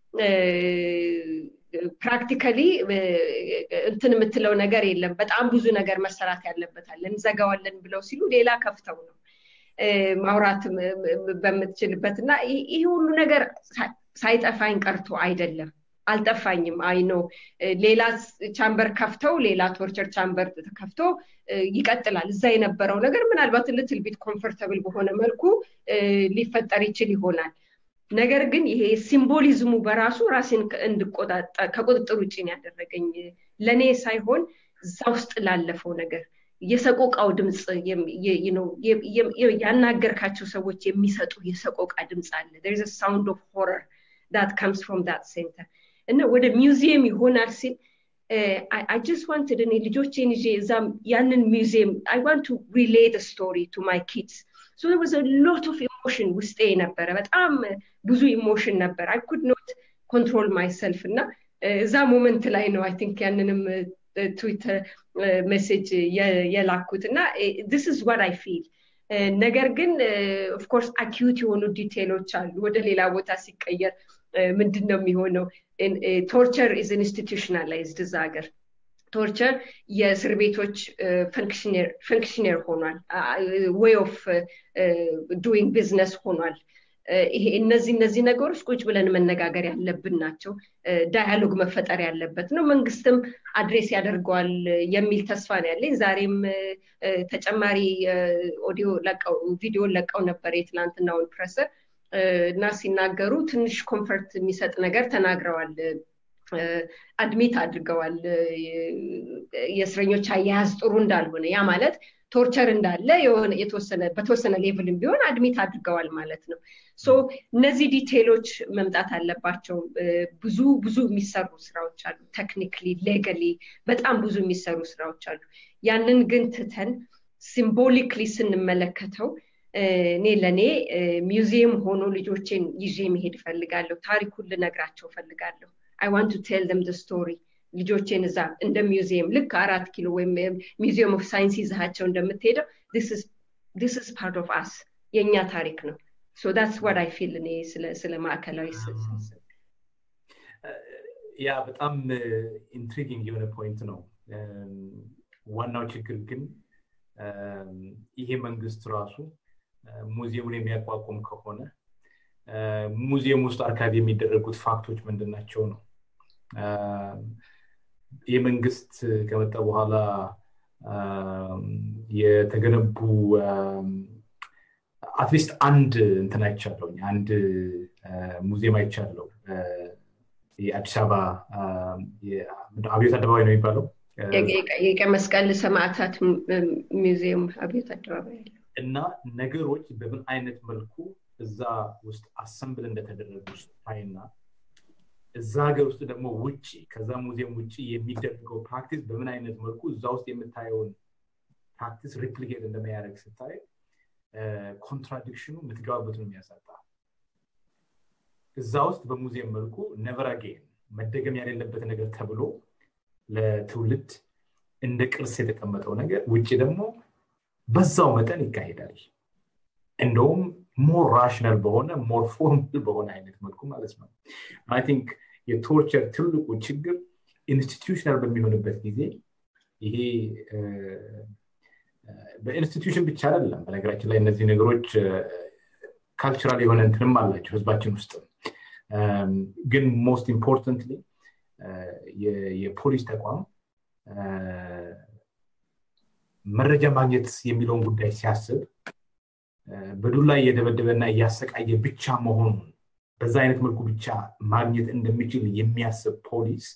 ፕራክቲካሊ እንትን የምትለው ነገር የለም በጣም ብዙ ነገር መሰራት ያለበታል እንዘጋዋለን ብለው ሲሉ ሌላ ከፍተው ነው ማውራት በመትችልበትና ይሄ ሁሉ ነገር ሳይጠፋኝ ቀርቶ አይደለም አልጠፋኝም አይ ኖ ሌላ ቻምበር ከፍተው ሌላ ቶርቸር ቻምበር ተከፍቶ ይቀጥላል እዛ የነበረው ነገር ምናልባት little bit comfortable በሆነ መልኩ ሊፈጠር ይችል ይሆናል ነገር ግን ይሄ ሲምቦሊዝሙ በራሱ ራስን እንድቆጣጣ ከቁጥጥር ውጪ ነው ያደረገኝ ለኔ ሳይሆን እዛ ውስጥ ላለፈው ነገር የሰቆቃው ድምጽ you know ያናገርካቸው ሰዎች የሚሰጡ የሰቆቃ ድምጽ አለ there is a sound of horror that comes from that center እና ወደ ሙዚየም ይሆናል ሲል I I just wanted እኔ ልጆቼን ይዤ እዛም ያንን ሙዚየም I want to relay the story to my kids so there was a lot of emotion ውስጤ ነበር በጣም ብዙ emotion ነበር I could not control myself እና እዛ ሞመንት ላይ ነው I think ያንንም ትዊተር ሜሴጅ የላኩትና this is what I feel ነገር ግን of course acute የሆኑ ዲቴሎች አሉ ወደ ሌላ ቦታ ሲቀየር ምንድነው የሚሆነው torture is institutionalized ዛገር torture የእስር ቤቶች functioner functioner ሆኗል way of uh, doing business ሆኗል ይሄ እነዚህ እነዚህ ነገሮች ቁጭ ብለን መነጋገር ያለብን ናቸው ዳያሎግ መፈጠር ያለበት ነው መንግስትም አድሬስ ያደርጋል የሚል ተስፋ ነው ያለኝ ዛሬም ተጨማሪ ኦዲዮ ለቀው ቪዲዮ ለቀው ነበር የትላንትናውን ፕሬሰር እና ሲናገሩ ትንሽ ኮምፎርት የሚሰጥ ነገር ተናግረዋል አድሚት አድርገዋል የእስረኞች አያያዝ ጥሩ እንዳልሆነ ያ ማለት ቶርቸር እንዳለ የሆነ የተወሰነ በተወሰነ ሌቭልም ቢሆን አድሚት አድርገዋል ማለት ነው ሶ እነዚህ ዲቴሎች መምጣት አለባቸው ብዙ ብዙ የሚሰሩ ስራዎች አሉ ቴክኒካሊ ሌጋሊ በጣም ብዙ የሚሰሩ ስራዎች አሉ ያንን ግን ትተን ሲምቦሊክሊ ስንመለከተው እኔ ለኔ ሙዚየም ሆኖ ልጆቼን ይዤ መሄድ ፈልጋለሁ ታሪኩን ልነግራቸው ፈልጋለሁ I want to tell them the story ልጆቼን እዛ እንደ ሙዚየም ልክ አራት ኪሎ ወይም ሙዚየም ኦፍ ሳይንስ ይዛቸው እንደምትሄደው this is this is part of us የኛ ታሪክ ነው so that's what I feel እኔ ስለ ስለ ማዕከላዊ ያ በጣም ኢንትሪጊንግ የሆነ ፖይንት ነው ዋናው ችግር ግን ይሄ መንግስት ራሱ ሙዚየሙን የሚያቋቁም ከሆነ ሙዚየም ውስጥ አርካይቭ የሚደረጉት ፋክቶች ምንድናቸው ነው የመንግስት ከመጣ በኋላ የተገነቡ አትሊስት አንድ እንትን አይቻለው አንድ ሙዚየም አይቻለው የአዲስ አበባ የአብዮት አደባባይ ነው የሚባለው የቀመስቀል ሰማዕታት ሙዚየም አብዮት አደባባይ እና ነገሮች በምን አይነት መልኩ እዛ ውስጥ አሰምብል እንደተደረጉ ታይና እዛ ሀገር ውስጥ ደግሞ ውጪ ከዛ ሙዚየም ውጪ የሚደረገው ፕራክቲስ በምን አይነት መልኩ እዛ ውስጥ የምታየውን ፕራክቲስ ሪፕሊኬት እንደማያደርግ ስታይ ኮንትራዲክሽኑ ምትጋባበት ነው የሚያሳጣ እዛ ውስጥ በሙዚየም መልኩ never again መደገም ያለበት ነገር ተብሎ ለትውልድ እንደ ቅርስ የተቀመጠው ነገር ውጪ ደግሞ በዛው መጠን ይካሄዳል እንደውም more rational በሆነ more formal በሆነ አይነት መልኩ ማለት ነው I think የቶርቸር ትልቁ ችግር ኢንስቲትዩሽናል በሚሆንበት ጊዜ ይሄ በኢንስቲትዩሽን ብቻ አይደለም በነገራችን ላይ እነዚህ ነገሮች ካልቸራል የሆነ እንትንም አላቸው ህዝባችን ውስጥ ግን most importantly የፖሊስ ተቋም መረጃ ማግኘት የሚለውን ጉዳይ ሲያስብ በዱላ እየደበደበና እያሰቃየ ብቻ መሆኑን በዛ አይነት መልኩ ብቻ ማግኘት እንደሚችል የሚያስብ ፖሊስ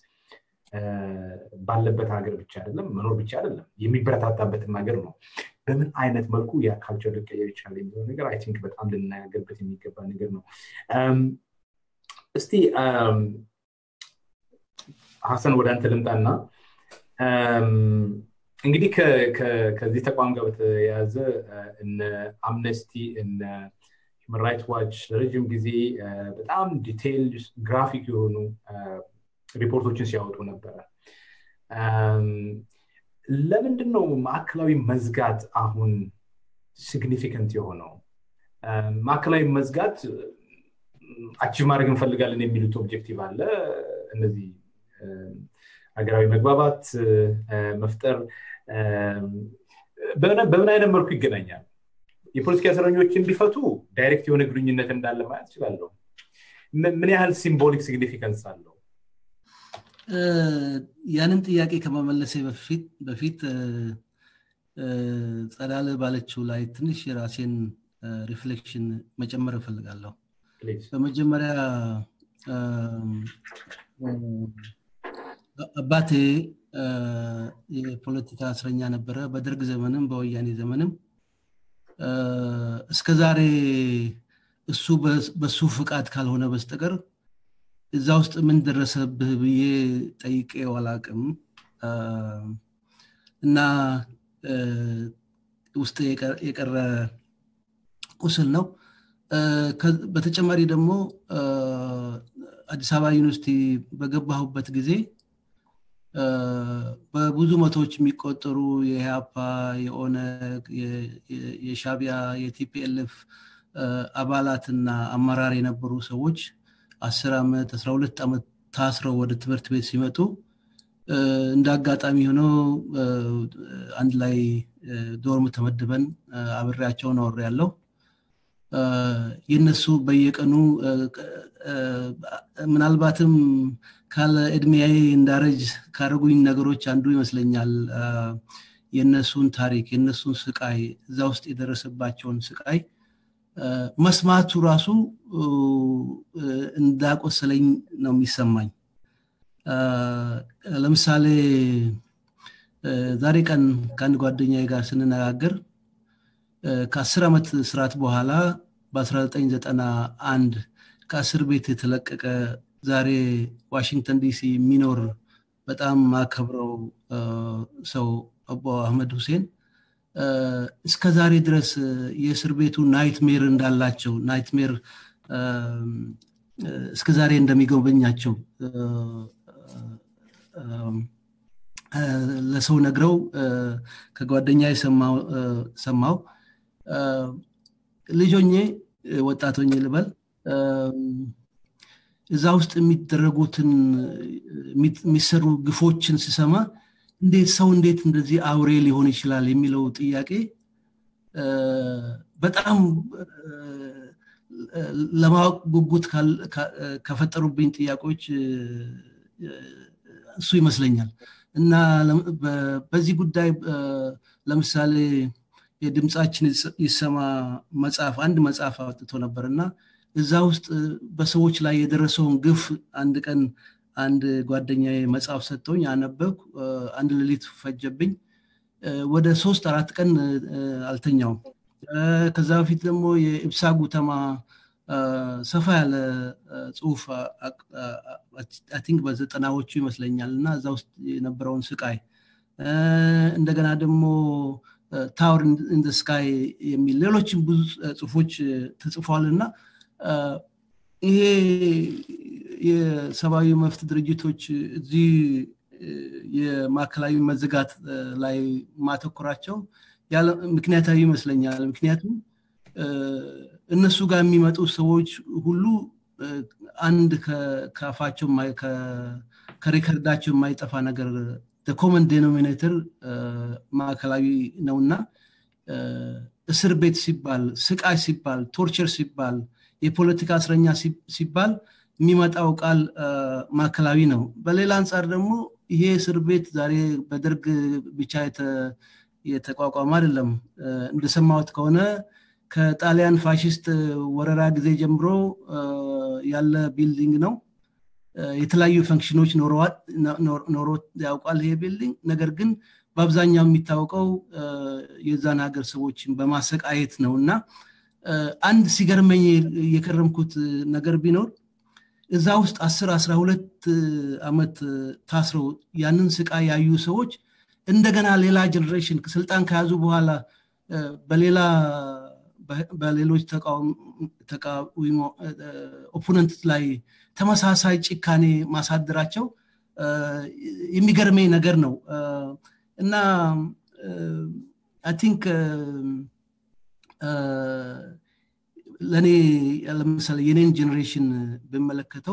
ባለበት ሀገር ብቻ አይደለም መኖር ብቻ አይደለም የሚበረታታበት ሀገር ነው በምን አይነት መልኩ ያ ካልቸር ሊቀየር ይችላል የሚለው ነገር አይ ቲንክ በጣም ልናገርበት የሚገባ ነገር ነው እስቲ ሐሰን ወደ አንተ ልምጣና እንግዲህ ከዚህ ተቋም ጋር በተያያዘ እነ አምነስቲ እነ ሁማን ራይትስ ዋች ለረጅም ጊዜ በጣም ዲቴይልድ ግራፊክ የሆኑ ሪፖርቶችን ሲያወጡ ነበር ለምንድን ነው ማዕከላዊ መዝጋት አሁን ሲግኒፊካንት የሆነው ማዕከላዊ መዝጋት አቺቭ ማድረግ እንፈልጋለን የሚሉት ኦብጀክቲቭ አለ እነዚህ ሀገራዊ መግባባት መፍጠር በምን አይነት መልኩ ይገናኛል የፖለቲካ እስረኞችን ቢፈቱ ዳይሬክት የሆነ ግንኙነት እንዳለ ማለት ይችላል ምን ያህል ሲምቦሊክ ሲግኒፊካንስ አለው ያንን ጥያቄ ከመመለሴ በፊት በፊት ጸዳለ ባለችው ላይ ትንሽ ራሴን ሪፍሌክሽን መጨመር እፈልጋለሁ በመጀመሪያ አባቴ የፖለቲካ እስረኛ ነበረ በደርግ ዘመንም በወያኔ ዘመንም እስከዛሬ እሱ በሱ ፍቃድ ካልሆነ በስተቀር እዛ ውስጥ ምን ደረሰብህ ብዬ ጠይቄው አላቅም እና ውስጥ የቀረ ቁስል ነው በተጨማሪ ደግሞ አዲስ አበባ ዩኒቨርሲቲ በገባሁበት ጊዜ በብዙ መቶዎች የሚቆጠሩ የኢህአፓ የኦነግ የሻቢያ የቲፒኤልኤፍ አባላትና አመራር የነበሩ ሰዎች አስር አመት አስራ ሁለት አመት ታስረው ወደ ትምህርት ቤት ሲመጡ እንዳጋጣሚ ሆኖ አንድ ላይ ዶርም ተመድበን አብሬያቸው ነው ያለው የነሱ በየቀኑ ምናልባትም ካለ እድሜያዬ እንዳረጅ ካረጉኝ ነገሮች አንዱ ይመስለኛል የነሱን ታሪክ የነሱን ስቃይ እዛ ውስጥ የደረሰባቸውን ስቃይ መስማቱ ራሱ እንዳቆሰለኝ ነው የሚሰማኝ ለምሳሌ ዛሬ ቀን ከአንድ ጓደኛዬ ጋር ስንነጋገር ከአስር አመት ስራት በኋላ በ1991 ከአስር ቤት የተለቀቀ ዛሬ ዋሽንግተን ዲሲ ሚኖር በጣም ማከብረው ሰው አቦ አህመድ ሁሴን እስከ ዛሬ ድረስ የእስር ቤቱ ናይትሜር እንዳላቸው ናይትሜር እስከ ዛሬ እንደሚጎበኛቸው ለሰው ነግረው ከጓደኛዬ ሰማው ሰማው ልጆኜ ወጣቶኝ ልበል እዛ ውስጥ የሚደረጉትን የሚሰሩ ግፎችን ሲሰማ እንዴት ሰው እንዴት እንደዚህ አውሬ ሊሆን ይችላል የሚለው ጥያቄ በጣም ለማወቅ ጉጉት ከፈጠሩብኝ ጥያቄዎች እሱ ይመስለኛል እና በዚህ ጉዳይ ለምሳሌ የድምጻችን ይሰማ መጽሐፍ አንድ መጽሐፍ አውጥቶ ነበርና እዛ ውስጥ በሰዎች ላይ የደረሰውን ግፍ አንድ ቀን አንድ ጓደኛዬ መጽሐፍ ሰጥቶኝ አነበብኩ አንድ ሌሊት ፈጀብኝ ወደ ሶስት አራት ቀን አልተኛውም ከዛ በፊት ደግሞ የኢብሳ ጉተማ ሰፋ ያለ ጽሁፍ አይ ቲንክ በዘጠናዎቹ ይመስለኛልና እዛ ውስጥ የነበረውን ስቃይ እንደገና ደግሞ ታወር ኢን ዘ ስካይ የሚል ሌሎችም ብዙ ጽሁፎች ተጽፈዋልና ይሄ የሰብአዊ መብት ድርጅቶች እዚህ የማዕከላዊ መዘጋት ላይ ማተኮራቸው ያለ ምክንያታዊ ይመስለኛል ምክንያቱም እነሱ ጋር የሚመጡ ሰዎች ሁሉ አንድ ከካፋቸው ከሪከርዳቸው የማይጠፋ ነገር the common denominator ማዕከላዊ ነውና እስር ቤት ሲባል ስቃይ ሲባል ቶርቸር ሲባል የፖለቲካ እስረኛ ሲባል የሚመጣው ቃል ማከላዊ ነው በሌላ አንፃር ደግሞ ይሄ እስር ቤት ዛሬ በደርግ ብቻ የተቋቋመ አይደለም እንደሰማሁት ከሆነ ከጣሊያን ፋሺስት ወረራ ጊዜ ጀምሮ ያለ ቢልዲንግ ነው የተለያዩ ፈንክሽኖች ኖሮዋል ኖሮት ያውቃል ይሄ ቢልዲንግ ነገር ግን በአብዛኛው የሚታወቀው የዛን ሀገር ሰዎችን በማሰቃየት ነውና አንድ ሲገርመኝ የከረምኩት ነገር ቢኖር እዛ ውስጥ አስር አስራ ሁለት አመት ታስረው ያንን ስቃይ ያዩ ሰዎች እንደገና ሌላ ጀነሬሽን ስልጣን ከያዙ በኋላ በሌላ በሌሎች ተቃውሞ ተቃውሞ ኦፖነንት ላይ ተመሳሳይ ጭካኔ ማሳደራቸው የሚገርመኝ ነገር ነው እና I think ለኔ ለምሳሌ የኔን ጀነሬሽን በመለከተው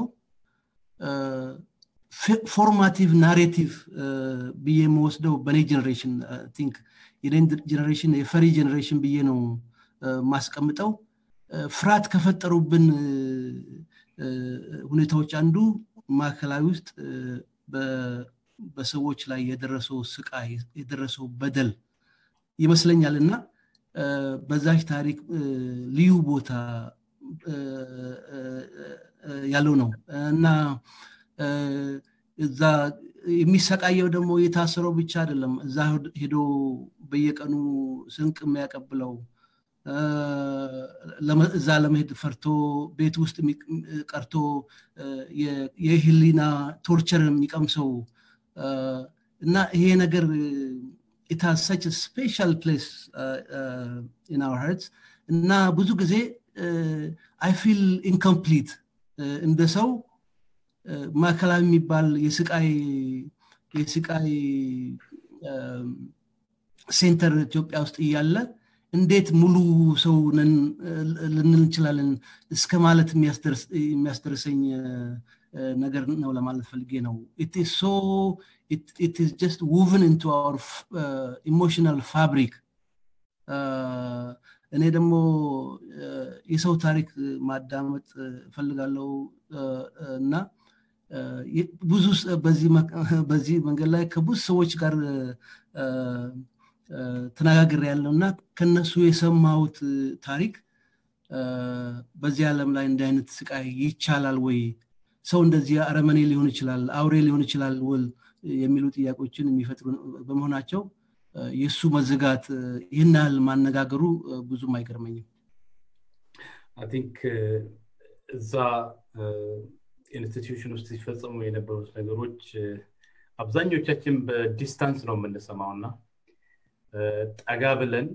ፎርማቲቭ ናሬቲቭ ብዬ መወስደው በኔ ጀነሬሽን I think የኔን ጀነሬሽን የፈሪ ጀነሬሽን ብዬ ነው ማስቀምጠው ፍራት ከፈጠሩብን ሁኔታዎች አንዱ ማከላዊ ውስጥ በሰዎች ላይ የደረሰው ስቃይ የደረሰው በደል ይመስለኛልና በዛች ታሪክ ልዩ ቦታ ያለው ነው እና እዛ የሚሰቃየው ደግሞ የታሰረው ብቻ አይደለም እዛ ሄዶ በየቀኑ ስንቅ የሚያቀብለው እዛ ለመሄድ ፈርቶ ቤት ውስጥ ቀርቶ የህሊና ቶርቸር የሚቀምሰው እና ይሄ ነገር it has such a special place uh, uh, in our hearts እና ብዙ ጊዜ uh, I feel incomplete uh, እንደ ሰው ማከላዊ የሚባል የስቃይ የስቃይ ሴንተር ኢትዮጵያ ውስጥ ይያለ እንዴት ሙሉ ሰው ነን ልንል እንችላለን እስከ ማለት የሚያስደርስ የሚያስደርሰኝ ነገር ነው ለማለት ፈልጌ ነው it is so it it is just woven into our uh, emotional fabric እኔ ደግሞ የሰው ታሪክ ማዳመጥ ፈልጋለሁ እና ብዙ በዚህ በዚህ መንገድ ላይ ከብዙ ሰዎች ጋር ተነጋግሬ ያለውና ከነሱ የሰማሁት ታሪክ በዚህ ዓለም ላይ እንደ አይነት ስቃይ ይቻላል ወይ ሰው እንደዚህ አረመኔ ሊሆን ይችላል አውሬ ሊሆን ይችላል ወል የሚሉ ጥያቄዎችን የሚፈጥሩ በመሆናቸው የሱ መዘጋት ይናል ማነጋገሩ ብዙም አይገርመኝም I think እዛ ኢንስቲትዩሽን ውስጥ ሲፈጸሙ የነበሩት ነገሮች አብዛኞቻችን በዲስታንስ ነው የምንሰማውና ጠጋ ብለን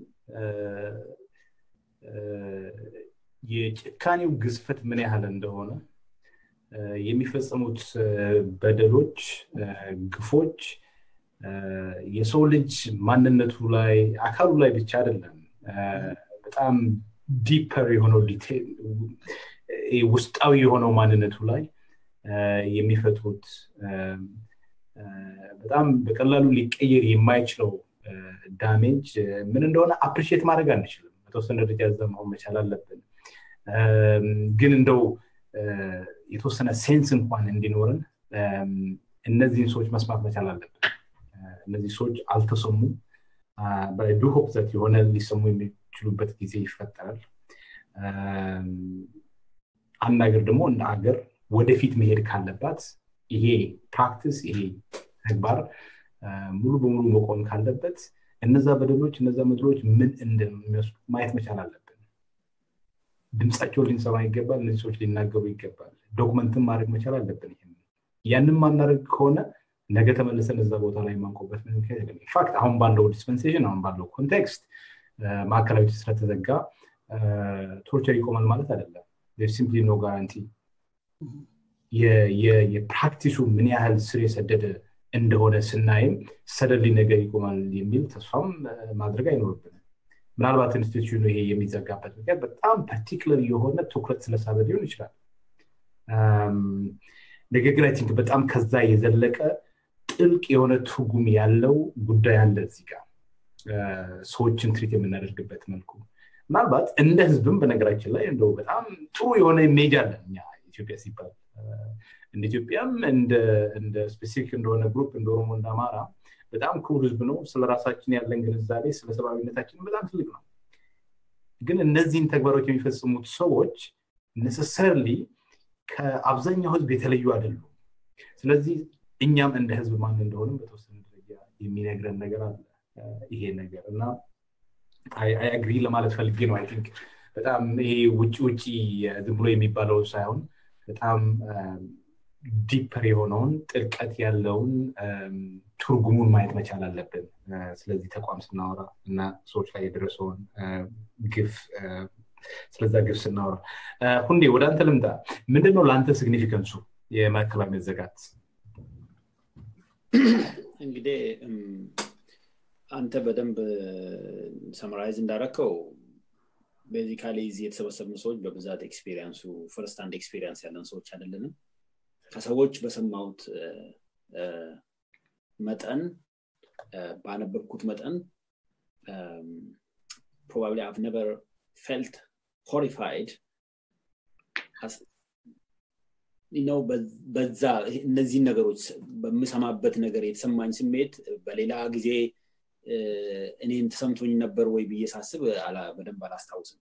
የጭካኔው ግዝፈት ምን ያህል እንደሆነ የሚፈጸሙት በደሎች ግፎች የሰው ልጅ ማንነቱ ላይ አካሉ ላይ ብቻ አይደለም በጣም ዲፐር የሆነው ዲቴል ውስጣዊ የሆነው ማንነቱ ላይ የሚፈጥሩት በጣም በቀላሉ ሊቀየር የማይችለው ዳሜጅ ምን እንደሆነ አፕሪሺየት ማድረግ አንችልም በተወሰነ ደረጃ ዘመው መቻል አለብን ግን እንደው የተወሰነ ሴንስ እንኳን እንዲኖርን እነዚህን ሰዎች መስማት መቻል አለብን እነዚህ ሰዎች አልተሰሙ but I do hope that የሆነ ሊሰሙ የሚችሉበት ጊዜ ይፈጠራል አናገር ደግሞ እንደ ሀገር ወደፊት መሄድ ካለባት ይሄ ፕራክቲስ ይሄ ተግባር ሙሉ በሙሉ መቆም ካለበት እነዛ በደሎች እነዛ መድሎች ምን እንደሚመስሉ ማየት መቻል አለብን ድምጻቸው ሊንሰማ ይገባል እነዚህ ሰዎች ሊናገሩ ይገባል ዶክመንትም ማድረግ መቻል አለብን ይሄን ያንን ማናረግ ከሆነ ነገ ተመልሰን እዛ ቦታ ላይ ማንቆበት ምን ምክንያት የለም ኢንፋክት አሁን ባለው ዲስፔንሴሽን አሁን ባለው ኮንቴክስት ማከላዊ ስለተዘጋ ቶርቸር ይቆማል ማለት አይደለም there's simply no guarantee የ የ የፕራክቲሱ ምን ያህል ስር የሰደደ እንደሆነ ስናይም ሰደሊ ነገር ይቆማል የሚል ተስፋም ማድረግ አይኖርብንም ምናልባት ኢንስቲትዩሽኑ ይሄ የሚዘጋበት ምክንያት በጣም ፓርቲኩላር የሆነ ትኩረት ስለሳበ ሊሆን ይችላል ነገር ግን I think በጣም ከዛ የዘለቀ ጥልቅ የሆነ ትርጉም ያለው ጉዳይ አለ እዚህ ጋር ሰዎችን ትሪት የምናደርግበት መልኩ ምናልባት እንደ ህዝብም በነገራችን ላይ እንደው በጣም ጥሩ የሆነ ኢሜጅ አለ እኛ ኢትዮጵያ ሲባል እንደ ኢትዮጵያም እንደ እንደ ስፔሲፊክ እንደሆነ ግሩፕ እንደ ኦሮሞ እንደ አማራ በጣም ኩል ህዝብ ነው ስለራሳችን ያለን ግንዛቤ ስለ ሰብአዊነታችን በጣም ትልቅ ነው ግን እነዚህን ተግባሮች የሚፈጽሙት ሰዎች necessarily ከአብዛኛው ህዝብ የተለዩ አይደሉም ስለዚህ እኛም እንደ ህዝብ ማን እንደሆነ በተወሰነ ደረጃ የሚነግረን ነገር አለ ይሄ ነገር እና I I agree ለማለት ፈልጌ ነው I think በጣም ይሄ ውጪ ውጪ ዝም ብሎ የሚባለው ሳይሆን በጣም ዲፐር የሆነውን ጥልቀት ያለውን ትርጉሙን ማየት መቻል አለብን ስለዚህ ተቋም ስናወራ እና ሰዎች ላይ የደረሰውን ግፍ ስለዛ ግፍ ስናወራ ሁንዴ ወደ አንተ ልምጣ ምንድነው ላንተ ሲግኒፊካንሱ የማዕከላዊ መዘጋት እንግዲህ አንተ በደንብ ሰማራይዝ እንዳረከው basically እዚህ የተሰበሰቡ ሰዎች በብዛት ኤክስፒሪየንሱ ፈርስት ሃንድ ኤክስፒሪየንስ ያለን ሰዎች አይደለንም ከሰዎች በሰማውት መጠን ባነበብኩት መጠን probably I've never felt horrified as you know በዛ እነዚህ ነገሮች በመሰማበት ነገር የተሰማኝ ስሜት በሌላ ጊዜ እኔን ተሰምቶኝ ነበር ወይ በየሳስብ አላ በደንብ አላስታውስም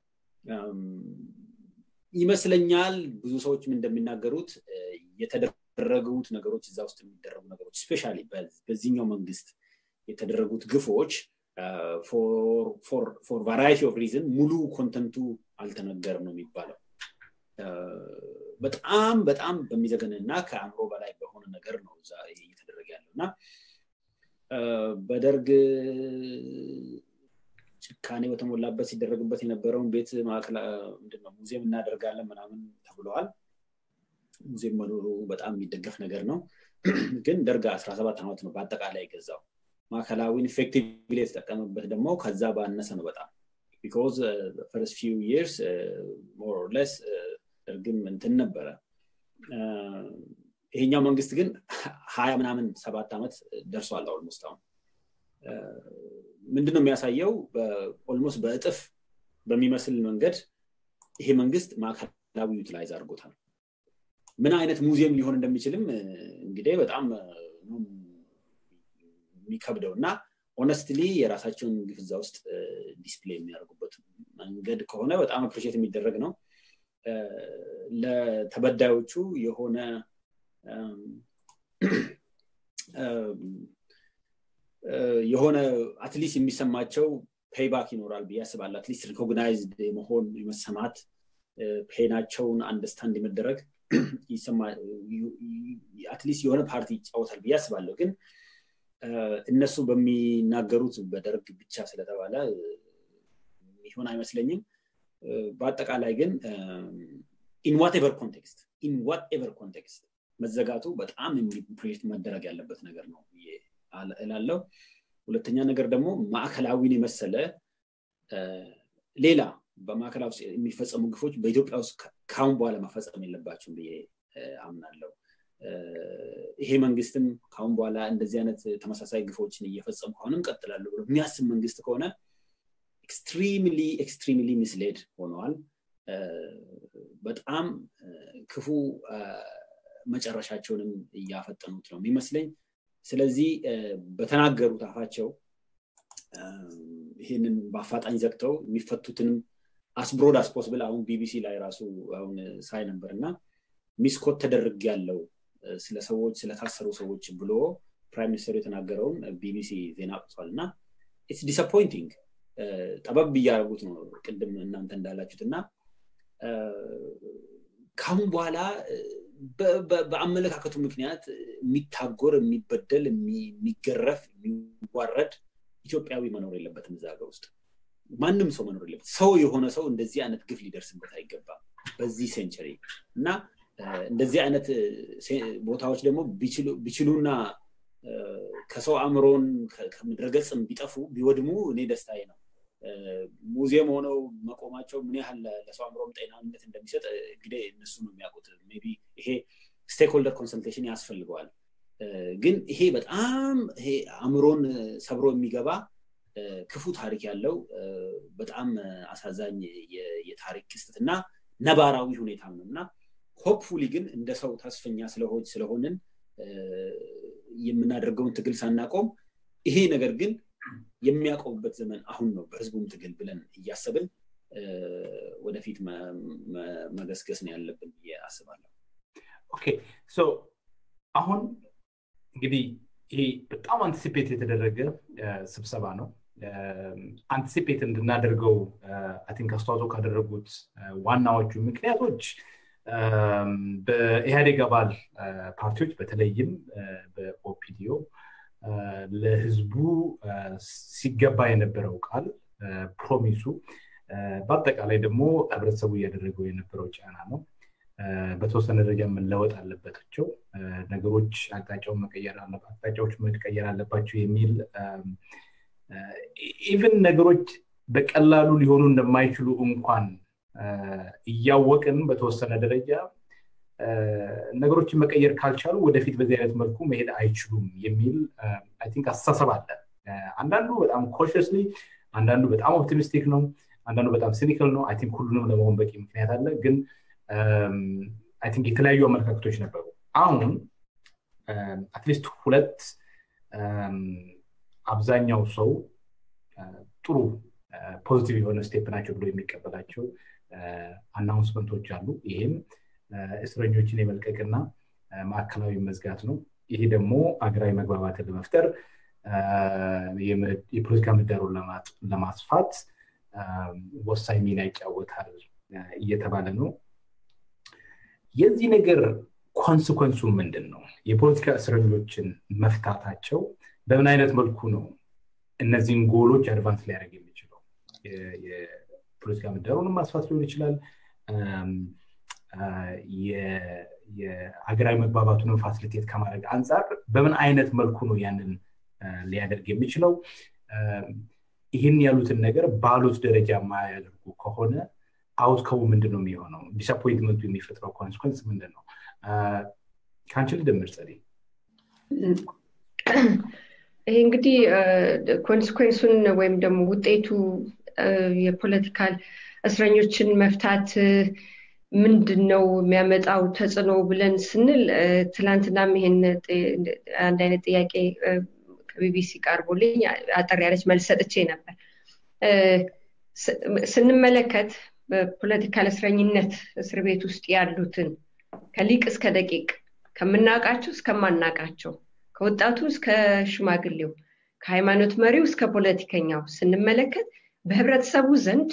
ይመስለኛል ብዙ ሰዎችም እንደሚናገሩት የተደረጉት ነገሮች እዛ ውስጥ የሚደረጉ ነገሮች ስፔሻሊ በዚህኛው መንግስት የተደረጉት ግፎች for for for variety of reason ሙሉ ኮንተንቱ አልተነገረም ነው የሚባለው በጣም በጣም በሚዘገንና ከአምሮ በላይ በሆነ ነገር ነው እዛ እየተደረገ ያለውና በደርግ ጭካኔ በተሞላበት ሲደረግበት የነበረውን ቤት ማዕከል ምንድነው ሙዚየም እናደርጋለን ምናምን ተብሏል ሙዚየም መኖሩ በጣም የሚደገፍ ነገር ነው ግን ደርግ አስራ ሰባት አመት ነው በአጠቃላይ ገዛው ማዕከላዊን ኢፌክቲቭሊ ተጠቀመበት ደግሞ ከዛ ባነሰ ነው በጣም because uh, the first few years uh, more or less ደርግም እንትን ነበረ ይሄኛው መንግስት ግን ሃያ ምናምን ሰባት አመት ደርሷል almost አሁን ምንድነው የሚያሳየው በኦልሞስት በእጥፍ በሚመስል መንገድ ይሄ መንግስት ማዕከላዊ ዩቲላይዝ አድርጎታል ምን አይነት ሙዚየም ሊሆን እንደሚችልም እንግዲህ በጣም የሚከብደውና ሆነስትሊ የራሳቸውን ግፍዛ ውስጥ ዲስፕሌይ የሚያደርጉበት መንገድ ከሆነ በጣም አፕሪሺየት የሚደረግ ነው ለተበዳዮቹ የሆነ የሆነ አትሊስት የሚሰማቸው ፔይባክ ይኖራል ቢያስባል አትሊስት ሪኮግናይዝድ መሆን ይመሰማት ፔናቸውን አንደርስታንድ የሚደረግ ይሰማ አትሊስት የሆነ ፓርቲ ጫውታል ቢያስባለው ግን እነሱ በሚናገሩት በደርግ ብቻ ስለተባለ ይሆን አይመስለኝም በአጠቃላይ ግን in whatever context in whatever context መዘጋቱ በጣም ኢምፕሪት መደረግ ያለበት ነገር ነው እላለሁ ሁለተኛ ነገር ደግሞ ማዕከላዊን የመሰለ ሌላ በማዕከላዊ የሚፈጸሙ ግፎች በኢትዮጵያ ውስጥ ካሁን በኋላ መፈጸም የለባቸውም ብዬ አምናለሁ ይሄ መንግስትም ካሁን በኋላ እንደዚህ አይነት ተመሳሳይ ግፎችን እየፈጸሙ ሆነም ቀጥላሉ ብሎ የሚያስብ መንግስት ከሆነ extremely extremely misled ሆነዋል በጣም ክፉ መጨረሻቸውንም ያፈጠኑት ነው የሚመስለኝ ስለዚህ በተናገሩት አፋቸው ይሄንን በአፋጣኝ ዘግተው የሚፈቱትን as broad as possible አሁን ቢቢሲ ላይ ራሱ አሁን ሳይ ነበርና ሚስኮት ተደርግ ያለው ስለ ሰዎች ስለ ታሰሩ ሰዎች ብሎ ፕራይም ሚኒስተር የተናገረውን ቢቢሲ ዜና አውጥቷልና it's disappointing ጠበብ ያያጉት ነው ቅድም እናንተ እንዳላችሁትና ካሁን በኋላ በአመለካከቱ ምክንያት የሚታጎር የሚበደል የሚገረፍ የሚዋረድ ኢትዮጵያዊ መኖር የለበትም እዛ ሀገር ውስጥ ማንንም ሰው መኖር የለበት ሰው የሆነ ሰው እንደዚህ አይነት ግፍ ሊደርስበት አይገባም በዚህ ሴንቸሪ እና እንደዚህ አይነት ቦታዎች ደግሞ ቢችሉ ቢችሉና ከሰው አምሮን ከመድረገጽም ቢጠፉ ቢወድሙ እኔ ደስታዬ ነው ሙዚየም ሆነው መቆማቸው ምን ያህል ለሰው አምሮም ጤናነት እንደሚሰጥ እንግዲህ እነሱ ነው የሚያውቁት ሜቢ ይሄ ስቴክሆልደር ኮንሰልቴሽን ያስፈልገዋል ግን ይሄ በጣም ይሄ አምሮን ሰብሮ የሚገባ ክፉ ታሪክ ያለው በጣም አሳዛኝ የታሪክ ክስተትና ነባራዊ ሁኔታ ነውና ሆፕፉሊ ግን እንደ ሰው ተስፈኛ ስለሆነ ስለሆነን የምናደርገውን ትግል ሳናቆም ይሄ ነገር ግን የሚያቆምበት ዘመን አሁን ነው በህዝቡም ትግል ብለን እያሰብን ወደፊት መገስገስ ነው ያለብን ያስባለሁ ኦኬ ሶ አሁን እንግዲህ ይሄ በጣም አንቲሲፔት የተደረገ ስብሰባ ነው አንቲሲፔት እንድናደርገው አይ ቲንክ አስተዋጽኦ ካደረጉት ዋናዎቹ ምክንያቶች በኢህአዴግ አባል ፓርቲዎች በተለይም በኦፒዲዮ ለህዝቡ ሲገባ የነበረው ቃል ፕሮሚሱ በአጠቃላይ ደግሞ ህብረተሰቡ ያደረገው የነበረው ጫና ነው በተወሰነ ደረጃ መለወጥ አለባቸው ነገሮች አቅጣጫውን መቀየር አለባቸው አቅጣጫዎች መቀየር አለባቸው የሚል ኢቭን ነገሮች በቀላሉ ሊሆኑ እንደማይችሉ እንኳን እያወቅን በተወሰነ ደረጃ ነገሮችን መቀየር ካልቻሉ ወደፊት በዚህ አይነት መልኩ መሄድ አይችሉም የሚል አይ ቲንክ አስተሳሰብ አለ አንዳንዱ በጣም ኮንሺየስሊ አንዳንዱ በጣም ኦፕቲሚስቲክ ነው አንዳንዱ በጣም ሲኒካል ነው አይ ቲንክ ሁሉንም ለመሆን በቂ ምክንያት አለ ግን አይ ቲንክ የተለያዩ አመለካከቶች ነበሩ አሁን አትሊስት ሁለት አብዛኛው ሰው ጥሩ ፖዚቲቭ የሆነ ስቴፕ ናቸው ብሎ የሚቀበላቸው አናውንስመንቶች አሉ ይሄም እስረኞችን የመልቀቅና ማዕከላዊ መዝጋት ነው ይሄ ደግሞ አገራዊ መግባባትን ለመፍጠር የፖለቲካ ምህዳሩን ለማስፋት ወሳኝ ሚና ይጫወታል እየተባለ ነው የዚህ ነገር ኮንሲኩዌንሱ ምንድነው የፖለቲካ እስረኞችን መፍታታቸው በምን አይነት መልኩ ነው እነዚህን ጎሎች አድቫንስ ሊያደርግ የሚችለው የፖለቲካ ምህዳሩን ማስፋት ሊሆን ይችላል የሀገራዊ መግባባቱን ፋሲሊቴት ከማድረግ አንፃር በምን አይነት መልኩ ነው ያንን ሊያደርግ የሚችለው ይሄን ያሉትን ነገር ባሉት ደረጃ ማያደርጉ ከሆነ አውትካሙ ምንድነው የሚሆነው ዲስአፖይንትመንቱ የሚፈጥረው ኮንሲኩዌንስ ምንድነው ካንችል ደምር ጸዲ ይሄ እንግዲህ ኮንሲኩዌንሱን ወይም ደግሞ ውጤቱ የፖለቲካል እስረኞችን መፍታት ምንድነው የሚያመጣው ተጽዕኖ ብለን ስንል ትላንትናም ይሄን አንድ አይነት ጥያቄ ከቢቢሲ ቀርቦልኝ አጠር ያለች መልስ ሰጥቼ ነበር ስንመለከት በፖለቲካል እስረኝነት እስር ቤት ውስጥ ያሉትን ከሊቅ እስከ ደቂቅ ከምናቃቸው እስከማናቃቸው ከወጣቱ እስከ ሽማግሌው ከሃይማኖት መሪው እስከ ፖለቲከኛው ስንመለከት በህብረተሰቡ ዘንድ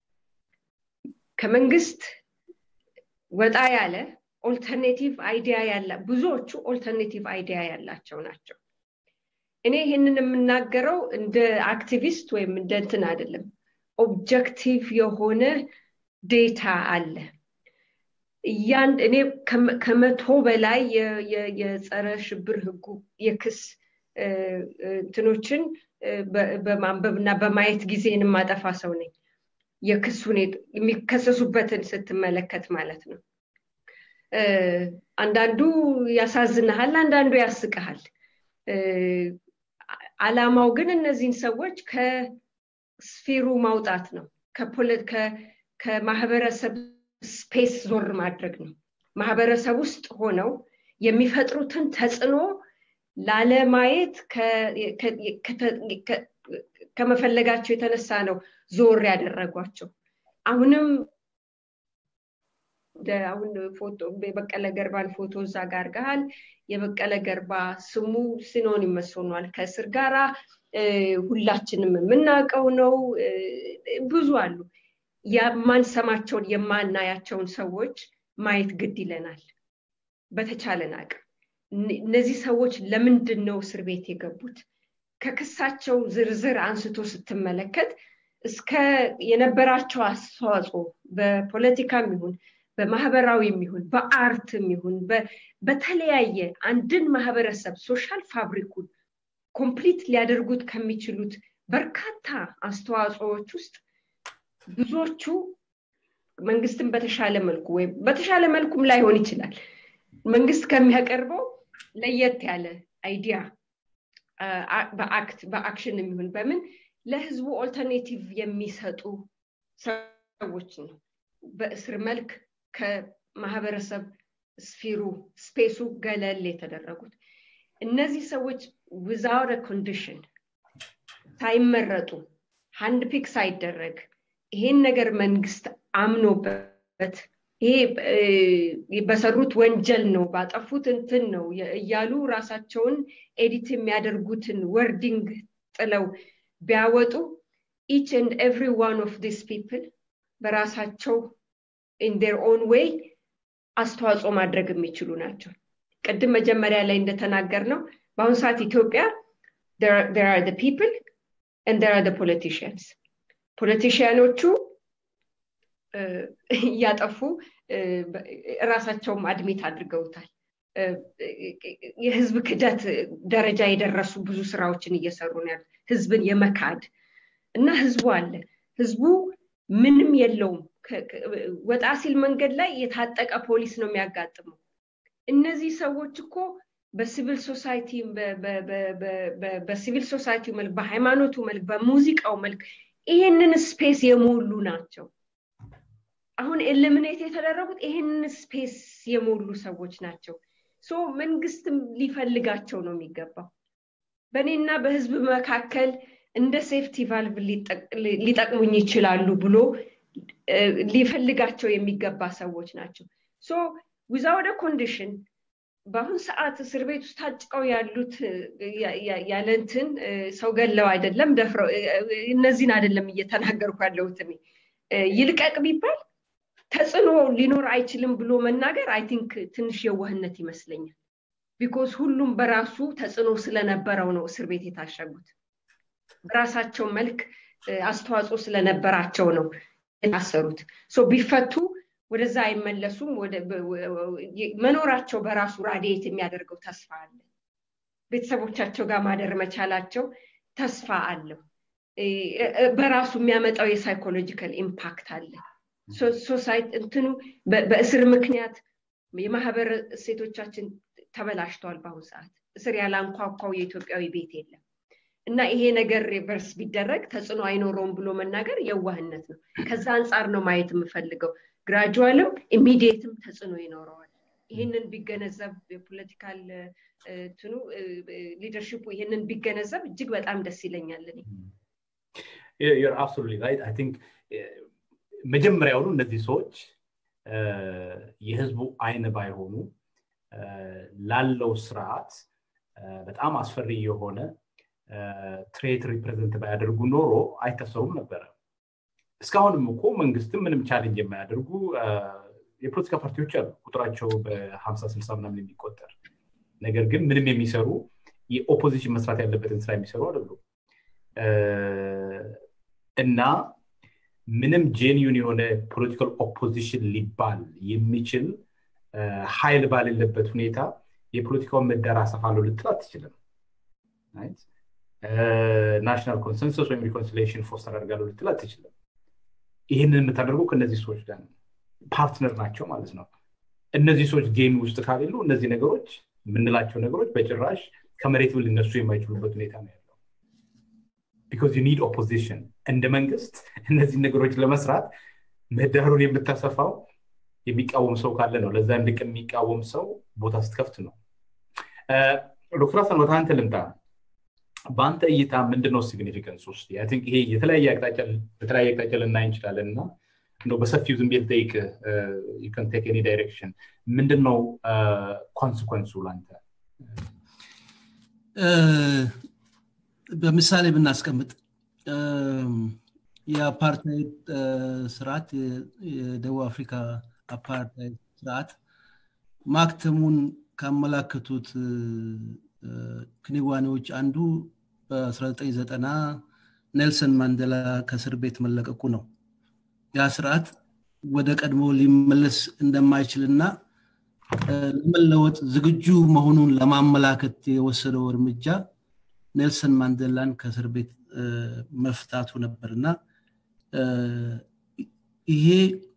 ከመንግስት ወጣ ያለ ኦልተርኔቲቭ አይዲያ ያለ ብዙዎቹ ኦልተርኔቲቭ አይዲያ ያላቸው ናቸው እኔ ይሄንን የምናገረው እንደ አክቲቪስት ወይም እንደ እንትን አይደለም ኦብጀክቲቭ የሆነ ዴታ አለ ያን እኔ ከመቶ በላይ የጸረ ሽብር ህጉ የክስ እንትኖችን በማንበብና በማየት ጊዜን ማጠፋ ሰው ነኝ የክሱን የሚከሰሱበትን ስትመለከት ማለት ነው አንዳንዱ ያሳዝናል አንዳንዱ ያስቀሃል አላማው ግን እነዚህን ሰዎች ከስፌሩ ማውጣት ነው ከፖለቲካ ከማህበረሰብ ስፔስ ዞር ማድረግ ነው ማህበረሰብ ውስጥ ሆነው የሚፈጥሩትን ተጽዕኖ ላለማየት ከመፈለጋቸው የተነሳ ነው ዞር ያደረጓቸው አሁንም አሁን ፎቶ በበቀለ ገርባን ፎቶ እዛ ጋር ጋር የበቀለ ገርባ ስሙ ሲኖኒመስ ሆኗል ከስር ጋራ ሁላችንም የምናውቀው ነው ብዙ አሉ የማንሰማቸው የማናያቸውን ሰዎች ማየት ግድ ይለናል በተቻለን አቅም እነዚህ ሰዎች ለምንድን ነው እስር ቤት የገቡት ከክሳቸው ዝርዝር አንስቶ ስትመለከት እስከ የነበራቸው አስተዋጽኦ በፖለቲካም ይሁን በማህበራዊም ይሁን በአርትም ይሁን በተለያየ አንድን ማህበረሰብ ሶሻል ፋብሪኩን ኮምፕሊት ሊያደርጉት ከሚችሉት በርካታ አስተዋጽኦዎች ውስጥ ብዙዎቹ መንግስትን በተሻለ መልኩ ወይ በተሻለ መልኩም ላይሆን ይችላል መንግስት ከሚያቀርበው ለየት ያለ አይዲያ በአክት በአክሽን የሚሆን በምን ለህዝቡ ኦልተርኔቲቭ የሚሰጡ ሰዎች ነው በእስር መልክ ማህበረሰብ ስፊሩ ስፔሱ ገለል የተደረጉት እነዚህ ሰዎች without a condition ሳይመረጡ ሃንድ ፒክ ሳይደረግ ይሄን ነገር መንግስት አምኖበት ይሄ በሰሩት ወንጀል ነው ባጠፉት እንትን ነው ያሉ ራሳቸውን ኤዲት የሚያደርጉትን ወርዲንግ ጥለው ቢያወጡ each and every one of these people በራሳቸው in their own way አስተዋጽኦ ማድረግ የሚችሉ ናቸው ቀድም መጀመሪያ ላይ እንደተናገርነው በአሁን ሰዓት ኢትዮጵያ there there are the people and there are the politicians ፖለቲሽያኖቹ ያጠፉ ራሳቸውም አድሚት አድርገውታል የህዝብ ክደት ደረጃ የደረሱ ብዙ ስራዎችን እየሰሩ ነው ያሉት ህዝብን የመካድ እና ህዝቡ አለ ህዝቡ ምንም የለውም ወጣ ሲል መንገድ ላይ የታጠቀ ፖሊስ ነው የሚያጋጥመው እነዚህ ሰዎች እኮ በሲቪል ሶሳይቲ በሲቪል ሶሳይቲ መልክ በሃይማኖቱ መልክ በሙዚቃው መልክ ይሄንን ስፔስ የሞሉ ናቸው አሁን ኤሊሚኔት የተደረጉት ይሄንን ስፔስ የሞሉ ሰዎች ናቸው ሶ መንግስትም ሊፈልጋቸው ነው የሚገባው በእኔና በህዝብ መካከል እንደ ሴፍቲ ቫልቭ ሊጠቅሙኝ ይችላሉ ብሎ ሊፈልጋቸው የሚገባ ሰዎች ናቸው ሶ without a condition በአሁን ሰዓት እስር ቤት ውስጥ ታጭቀው ያሉት ያለንትን ሰው ገለው አይደለም ደፍረው እነዚህን አይደለም እየተናገርኩ ያለሁት እኔ ይልቀቅ ቢባል ተጽኖ ሊኖር አይችልም ብሎ መናገር አይ ቲንክ ትንሽ የዋህነት ይመስለኛል because ሁሉም በራሱ ተጽኖ ስለነበረው ነው እስር ቤት የታሸጉት በራሳቸው መልክ አስተዋጽኦ ስለነበራቸው ነው የታሰሩት ሶ ቢፈቱ ወደዛ አይመለሱም ወደ መኖራቸው በራሱ ራዲየት የሚያደርገው ተስፋ አለ ቤተሰቦቻቸው ጋር ማደር መቻላቸው ተስፋ አለው በራሱ የሚያመጣው የሳይኮሎጂካል ኢምፓክት አለ ሶሳይቲ እንትኑ በእስር ምክንያት የማህበር እሴቶቻችን ተበላሽተዋል በአሁን ሰዓት እስር ያላንኳኳው የኢትዮጵያዊ ቤት የለም እና ይሄ ነገር ሪቨርስ ቢደረግ ተጽኖ አይኖርም ብሎ መናገር የዋህነት ነው ከዛ አንፃር ነው ማየት የምፈልገው ግራጁዋልም ኢሚዲየትም ተጽኖ ይኖረዋል ይሄንን ቢገነዘብ የፖለቲካል እንትኑ ሊደርሺፑ ይሄንን ቢገነዘብ እጅግ በጣም ደስ ይለኛል እኔ you're absolutely right I think መጀመሪያው ነው እነዚህ ሰዎች የህዝቡ አይነ ባይሆኑ ላለው ስርዓት በጣም አስፈሪ የሆነ ትሬት ሪፕሬዘንት ባያደርጉ ኖሮ አይተሰሩም ነበር እስካሁንም እኮ መንግስትም ምንም ቻሌንጅ የማያደርጉ የፖለቲካ ፓርቲዎች አሉ ቁጥራቸው በ50 ስልሳ ምናምን የሚቆጠር ነገር ግን ምንም የሚሰሩ የኦፖዚሽን መስራት ያለበትን ስራ የሚሰሩ አይደሉም እና ምንም ጄኒዩን የሆነ ፖለቲካል ኦፖዚሽን ሊባል የሚችል ኃይል ባለበት ሁኔታ የፖለቲካው መዳራ አሰፋለው ልትል አትችልም right ናሽናል ኮንሰንሰስ ወይም ሪኮንሲሊዬሽን ፎስተር አድርጋለሁ ልትል አትችልም ይሄንን የምታደርገው ከነዚህ ሰዎች ጋር ፓርትነር ናቸው ማለት ነው እነዚህ ሰዎች ጌም ውስጥ ካሌሉ እነዚህ ነገሮች ምንላቸው ነገሮች በጭራሽ ከመሬት ሊነሱ የማይችሉበት ሁኔታ ነው ያለው because you need opposition እንደ መንግስት እነዚህ ነገሮች ለመስራት ምህዳሩን የምታሰፋው የሚቃወም ሰው ካለ ነው ለዛ እንድቅ የሚቃወም ሰው ቦታ ስትከፍት ነው ዶክተር ሐሰን ወደ አንተ ልምጣ በአንተ እይታ ምንድነው ሲግኒፊካንስ ውስጥ I think ይሄ የተለያየ አቅጣጫ በተለያየ አቅጣጫ ልናይ እንችላለን እና እንደው በሰፊው ዝም ብዬ ጠይቅ you can take any direction ምንድነው ኮንሲኩዌንሱ ላንተ በምሳሌ ብናስቀምጥ የአፓርታይድ ስርዓት የደቡብ አፍሪካ አፓርታይድ ስርዓት ማክተሙን ካመላከቱት ክንዋኔዎች አንዱ በ1990 ኔልሰን ማንዴላ ከእስር ቤት መለቀቁ ነው ያ ስርዓት ወደ ቀድሞ ሊመለስ እንደማይችልና ለመለወጥ ዝግጁ መሆኑን ለማመላከት የወሰደው እርምጃ ኔልሰን ማንዴላን ከእስር ቤት መፍታቱ ነበርና ይሄ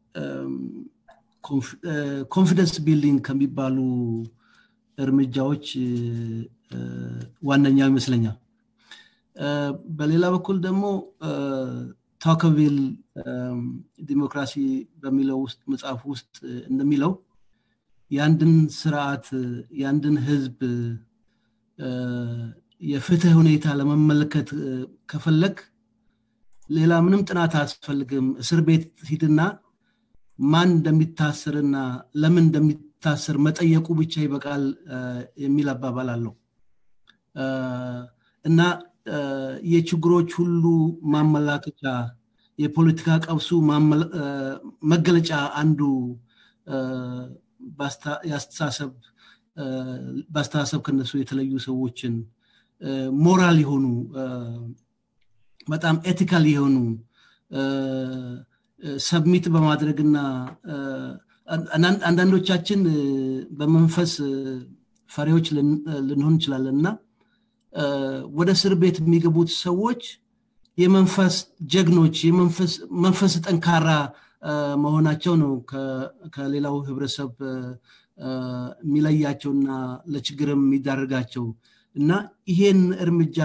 ኮንፊደንስ ቢልዲንግ ከሚባሉ እርምጃዎች ዋነኛው ይመስለኛል በሌላ በኩል ደግሞ ታከቪል ዲሞክራሲ በሚለው ውስጥ መጽሐፍ ውስጥ እንደሚለው ያንድን ስርዓት ያንድን ህዝብ የፍትህ ሁኔታ ለመመልከት ከፈለክ ሌላ ምንም ጥናት አስፈልግም እስር ቤት ሂድና ማን እንደሚታሰርና ለምን እንደሚታሰር መጠየቁ ብቻ ይበቃል የሚል አባባል አለው እና የችግሮች ሁሉ ማመላከቻ የፖለቲካ ቀውሱ መገለጫ አንዱ ባስታ ያስተሳሰብ ባስተሳሰብ ከነሱ የተለዩ ሰዎችን ሞራል ይሆኑ በጣም ኤቲካል ይሆኑ ሰብሚት በማድረግና አንዳንዶቻችን በመንፈስ ፈሪዎች ልንሆን ይችላልና ወደ እስር ቤት የሚገቡት ሰዎች የመንፈስ ጀግኖች የመንፈስ መንፈስ ጠንካራ መሆናቸው ነው ከሌላው ህብረተሰብ ሚለያቸውና ለችግርም የሚዳርጋቸው እና ይሄን እርምጃ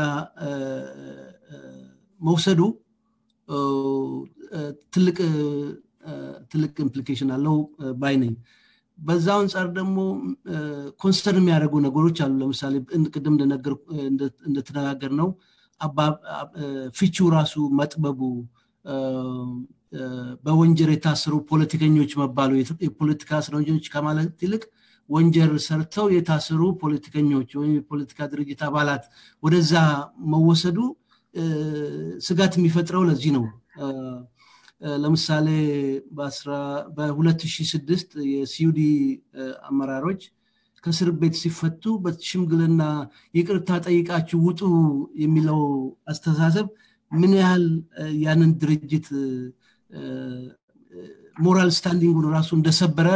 መውሰዱ ትልቅ ትልቅ ኢምፕሊኬሽን አለው ባይ ነኝ በዛው አንፃር ደግሞ ኮንሰርን የሚያደርጉ ነገሮች አሉ ለምሳሌ ቅድም እንደነገር እንደተነጋገርነው አባ ፊቹ ራሱ መጥበቡ በወንጀል የታሰሩ ፖለቲከኞች መባሉ የፖለቲካ እስረኞች ከማለት ይልቅ ወንጀል ሰርተው የታሰሩ ፖለቲከኞች ወይ የፖለቲካ ድርጅት አባላት ወደዛ መወሰዱ ስጋት የሚፈጥረው ለዚህ ነው ለምሳሌ በ2006 የሲዩዲ አመራሮች ከስር ቤት ሲፈቱ በሽምግልና ይቅርታ ጠይቃችሁ ውጡ የሚለው አስተሳሰብ ምን ያህል ያንን ድርጅት ሞራል ስታንዲንጉን ራሱ እንደሰበረ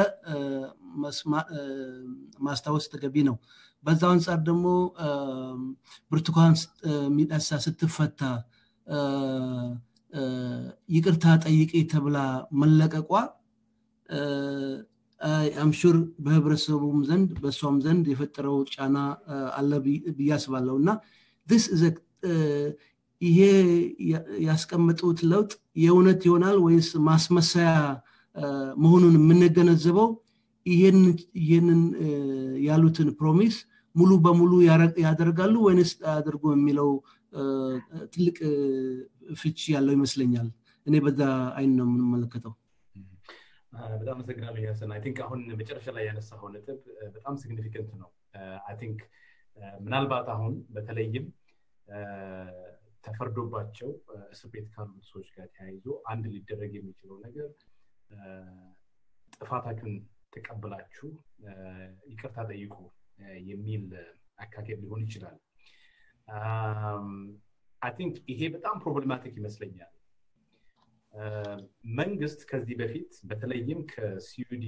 ማስታወስ ተገቢ ነው በዛው አንፃር ደግሞ ብርቱካን ሚዳሳ ስትፈታ ይቅርታ ጠይቄ ተብላ መለቀቋ አም ሹር በህብረተሰቡም ዘንድ በሷም ዘንድ የፈጠረው ጫና አለ ብያስባለውና this is a ይሄ ያስቀመጡት ለውጥ የእውነት ይሆናል ወይስ ማስመሰያ መሆኑን የምንገነዘበው ይሄን ይሄንን ያሉትን ፕሮሚስ ሙሉ በሙሉ ያደርጋሉ ወይስ አያደርጉ የሚለው ትልቅ ፍቺ ያለው ይመስለኛል እኔ በዛ አይን ነው የምንመለከተው በጣም አመሰግናለሁ ያሰን አይ ቲንክ አሁን መጨረሻ ላይ ያነሳው ነጥብ በጣም ሲግኒፊካንት ነው አይ ቲንክ ምናልባት አሁን በተለይም ተፈርዶባቸው እስር ቤት ካሉት ሰዎች ጋር ተያይዞ አንድ ሊደረግ የሚችለው ነገር ጥፋታችሁን ተቀበላችሁ ይቅርታ ጠይቁ የሚል አካሄድ ሊሆን ይችላል አይ ቲንክ ይሄ በጣም ፕሮብሌማቲክ ይመስለኛል መንግስት ከዚህ በፊት በተለይም ከሲዩዲ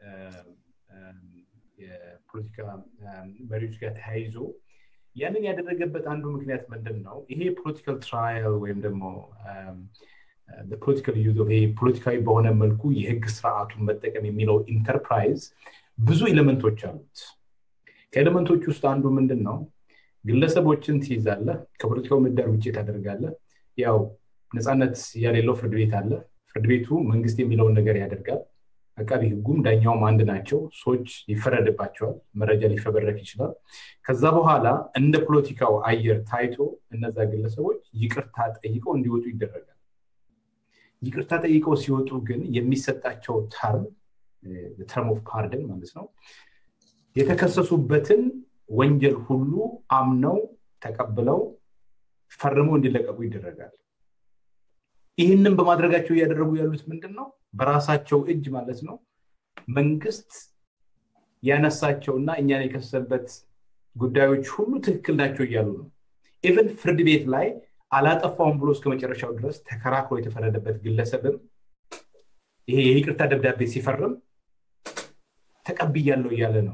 የፖለቲካ መሪዎች ጋር ተያይዞ ያንን ያደረገበት አንዱ ምክንያት ምንድነው ይሄ ፖለቲካል ትራያል ወይም ደግሞ the political use of a ፖለቲካዊ በሆነ መልኩ የህግ ስርዓቱን መጠቀም የሚለው ኢንተርፕራይዝ ብዙ ኤሌመንቶች አሉት ከኤሌመንቶች ውስጥ አንዱ ምንድነው ግለሰቦችን ትይዛለህ ከፖለቲካው ምህዳር ውጪ ታደርጋለህ ያው ነፃነት ያሌለው ፍርድ ቤት አለ ፍርድ ቤቱ መንግስት የሚለውን ነገር ያደርጋል አቃቢ ህጉም ዳኛውም አንድ ናቸው ሰዎች ይፈረድባቸዋል መረጃ ሊፈበረክ ይችላል ከዛ በኋላ እንደ ፖለቲካው አየር ታይቶ እነዛ ግለሰቦች ይቅርታ ጠይቀው እንዲወጡ ይደረጋል ይቅርታ ጠይቀው ሲወጡ ግን የሚሰጣቸው ተርም the term of pardon ማለት ነው የተከሰሱበትን ወንጀል ሁሉ አምነው ተቀብለው ፈርመው እንዲለቀቁ ይደረጋል ይሄንን በማድረጋቸው ያደረጉ ያሉት ምንድነው በራሳቸው እጅ ማለት ነው መንግስት ያነሳቸውና እኛን የከሰሰበት ጉዳዮች ሁሉ ትክክል ናቸው ይያሉ ነው ኢቭን ፍርድ ቤት ላይ አላጠፋውም ብሎ እስከ መጨረሻው ድረስ ተከራክሮ የተፈረደበት ግለሰብም ይሄ የይቅርታ ደብዳቤ ሲፈርም ተቀብያለሁ ይያለ ነው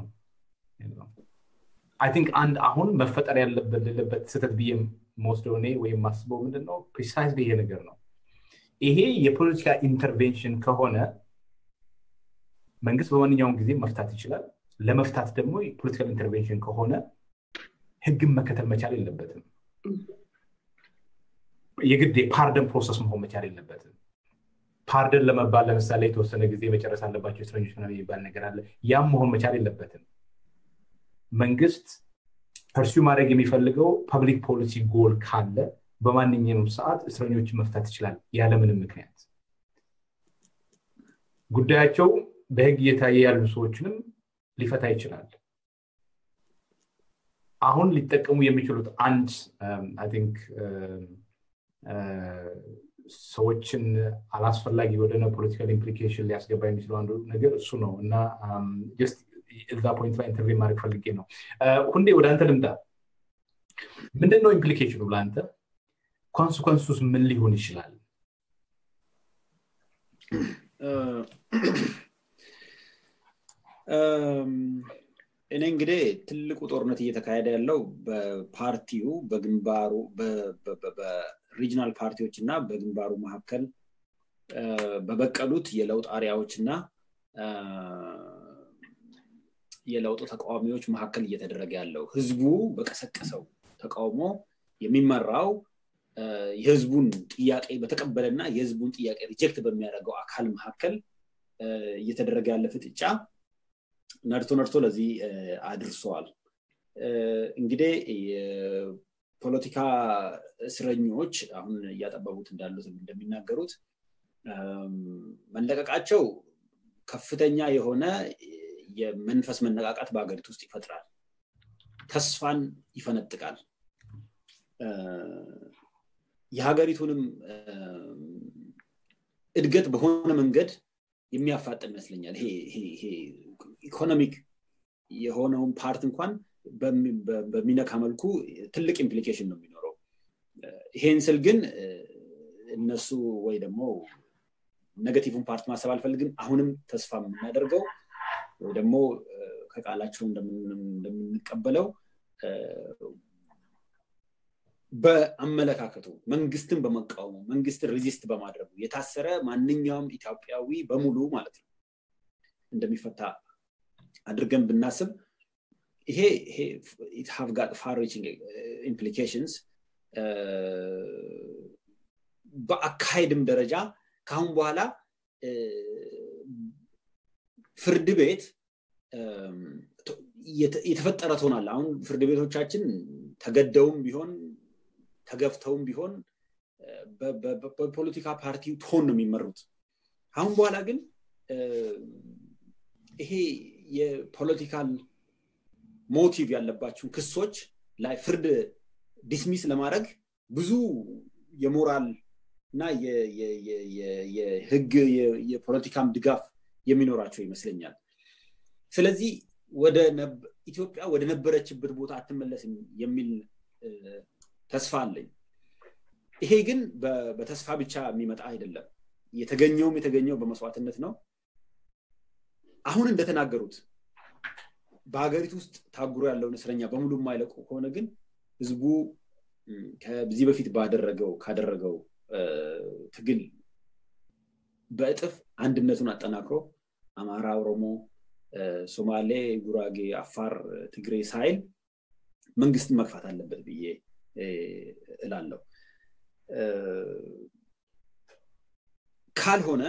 I think and አሁን መፈጠር ያለበት ለበት ስተት ቢም ሞስዶኔ ወይ ማስበው ምንድነው precisely ይሄ ነገር ነው ይሄ የፖለቲካ ኢንተርቬንሽን ከሆነ መንግስት በማንኛውም ጊዜ መፍታት ይችላል ለመፍታት ደግሞ የፖለቲካል ኢንተርቬንሽን ከሆነ ህግን መከተል መቻል የለበትም የግድ ፓርደን ፕሮሰስ መሆን መቻል የለበትም ፓርደን ለመባል ለምሳሌ የተወሰነ ጊዜ መጨረስ አለባቸው እስረኞች ምናምን የሚባል ነገር አለ ያም መሆን መቻል የለበትም መንግስት ፐርሲው ማድረግ የሚፈልገው ፐብሊክ ፖሊሲ ጎል ካለ በማንኛውም ሰዓት እስረኞችን መፍታት ይችላል ያለ ምንም ምክንያት ጉዳያቸው በህግ እየታየ ያሉ ሰዎችንም ሊፈታ ይችላል አሁን ሊጠቀሙ የሚችሉት አንድ አይ ቲንክ ሰዎችን አላስፈላጊ ወደነ ፖለቲካል ኢምፕሊኬሽን ሊያስገባ የሚችለው አንዱ ነገር እሱ ነው እና ጀስት እዛ ፖይንት ላይ ኢንተርቪው ማድረግ ፈልጌ ነው ሁንዴ ወደ አንተ ልምጣ ምንድነው ኢምፕሊኬሽኑ ለአንተ ኮንሲኩዌንሱስ ምን ሊሆን ይችላል እኔ እንግዲህ ትልቁ ጦርነት እየተካሄደ ያለው በፓርቲው በግንባሩ በሪጂናል ፓርቲዎችና በግንባሩ መካከል በበቀሉት የለውጥ አሪያዎችና የለውጥ ተቃዋሚዎች መካከል እየተደረገ ያለው ህዝቡ በቀሰቀሰው ተቃውሞ የሚመራው የህዝቡን ጥያቄ በተቀበለና የህዝቡን ጥያቄ ሪጀክት በሚያደርገው አካል መካከል እየተደረገ ያለ ፍጥጫ ነርቶ ነርቶ ለዚህ አድርሷል እንግዲህ የፖለቲካ እስረኞች አሁን ያጠበቡት እንዳሉት እንደሚናገሩት መለቀቃቸው ከፍተኛ የሆነ የመንፈስ መነቃቃት በአገሪቱ ውስጥ ይፈጥራል ተስፋን ይፈነጥቃል የሀገሪቱንም እድገት በሆነ መንገድ የሚያፋጥን ይመስለኛል ይሄ ይሄ ኢኮኖሚክ የሆነውን ፓርት እንኳን በሚነካ መልኩ ትልቅ ኢምፕሊኬሽን ነው የሚኖረው ይሄን ስል ግን እነሱ ወይ ደግሞ ኔጌቲቭን ፓርት ማሰብ አልፈልግም አሁንም ተስፋ የምናደርገው ወይ ደግሞ ከቃላቸው እንደምንቀበለው በአመለካከቱ መንግስትን በመቃወሙ መንግስትን ሬዚስት በማድረጉ የታሰረ ማንኛውም ኢትዮጵያዊ በሙሉ ማለት ነው እንደሚፈታ አድርገን ብናስብ ይሄ ይሄ it have got far reaching implications በአካሄድም ደረጃ ካሁን በኋላ ፍርድ ቤት የተፈጠረ ሆናል አሁን ፍርድ ቤቶቻችን ተገደውም ቢሆን ተገፍተውም ቢሆን በፖለቲካ ፓርቲው ቶን ነው የሚመሩት አሁን በኋላ ግን ይሄ የፖለቲካል ሞቲቭ ያለባቸው ክሶች ላይ ፍርድ ዲስሚስ ለማድረግ ብዙ የሞራል እና የህግ የፖለቲካም ድጋፍ የሚኖራቸው ይመስለኛል ስለዚህ ወደ ኢትዮጵያ ወደ ነበረችበት ቦታ አትመለስም የሚል ተስፋ አለኝ ይሄ ግን በተስፋ ብቻ የሚመጣ አይደለም የተገኘውም የተገኘው በመስዋዕትነት ነው አሁን እንደተናገሩት በአገሪቱ ውስጥ ታጉሮ ያለው እስረኛ በሙሉ ማይለቁ ሆነ ግን ህዝቡ ከዚህ በፊት ባደረገው ካደረገው ትግል በእጥፍ አንድነቱን አጠናክሮ አማራ ኦሮሞ ሶማሌ ጉራጌ አፋር ትግሬ ሳይል መንግስት መግፋት አለበት ብዬ እላለሁ ካልሆነ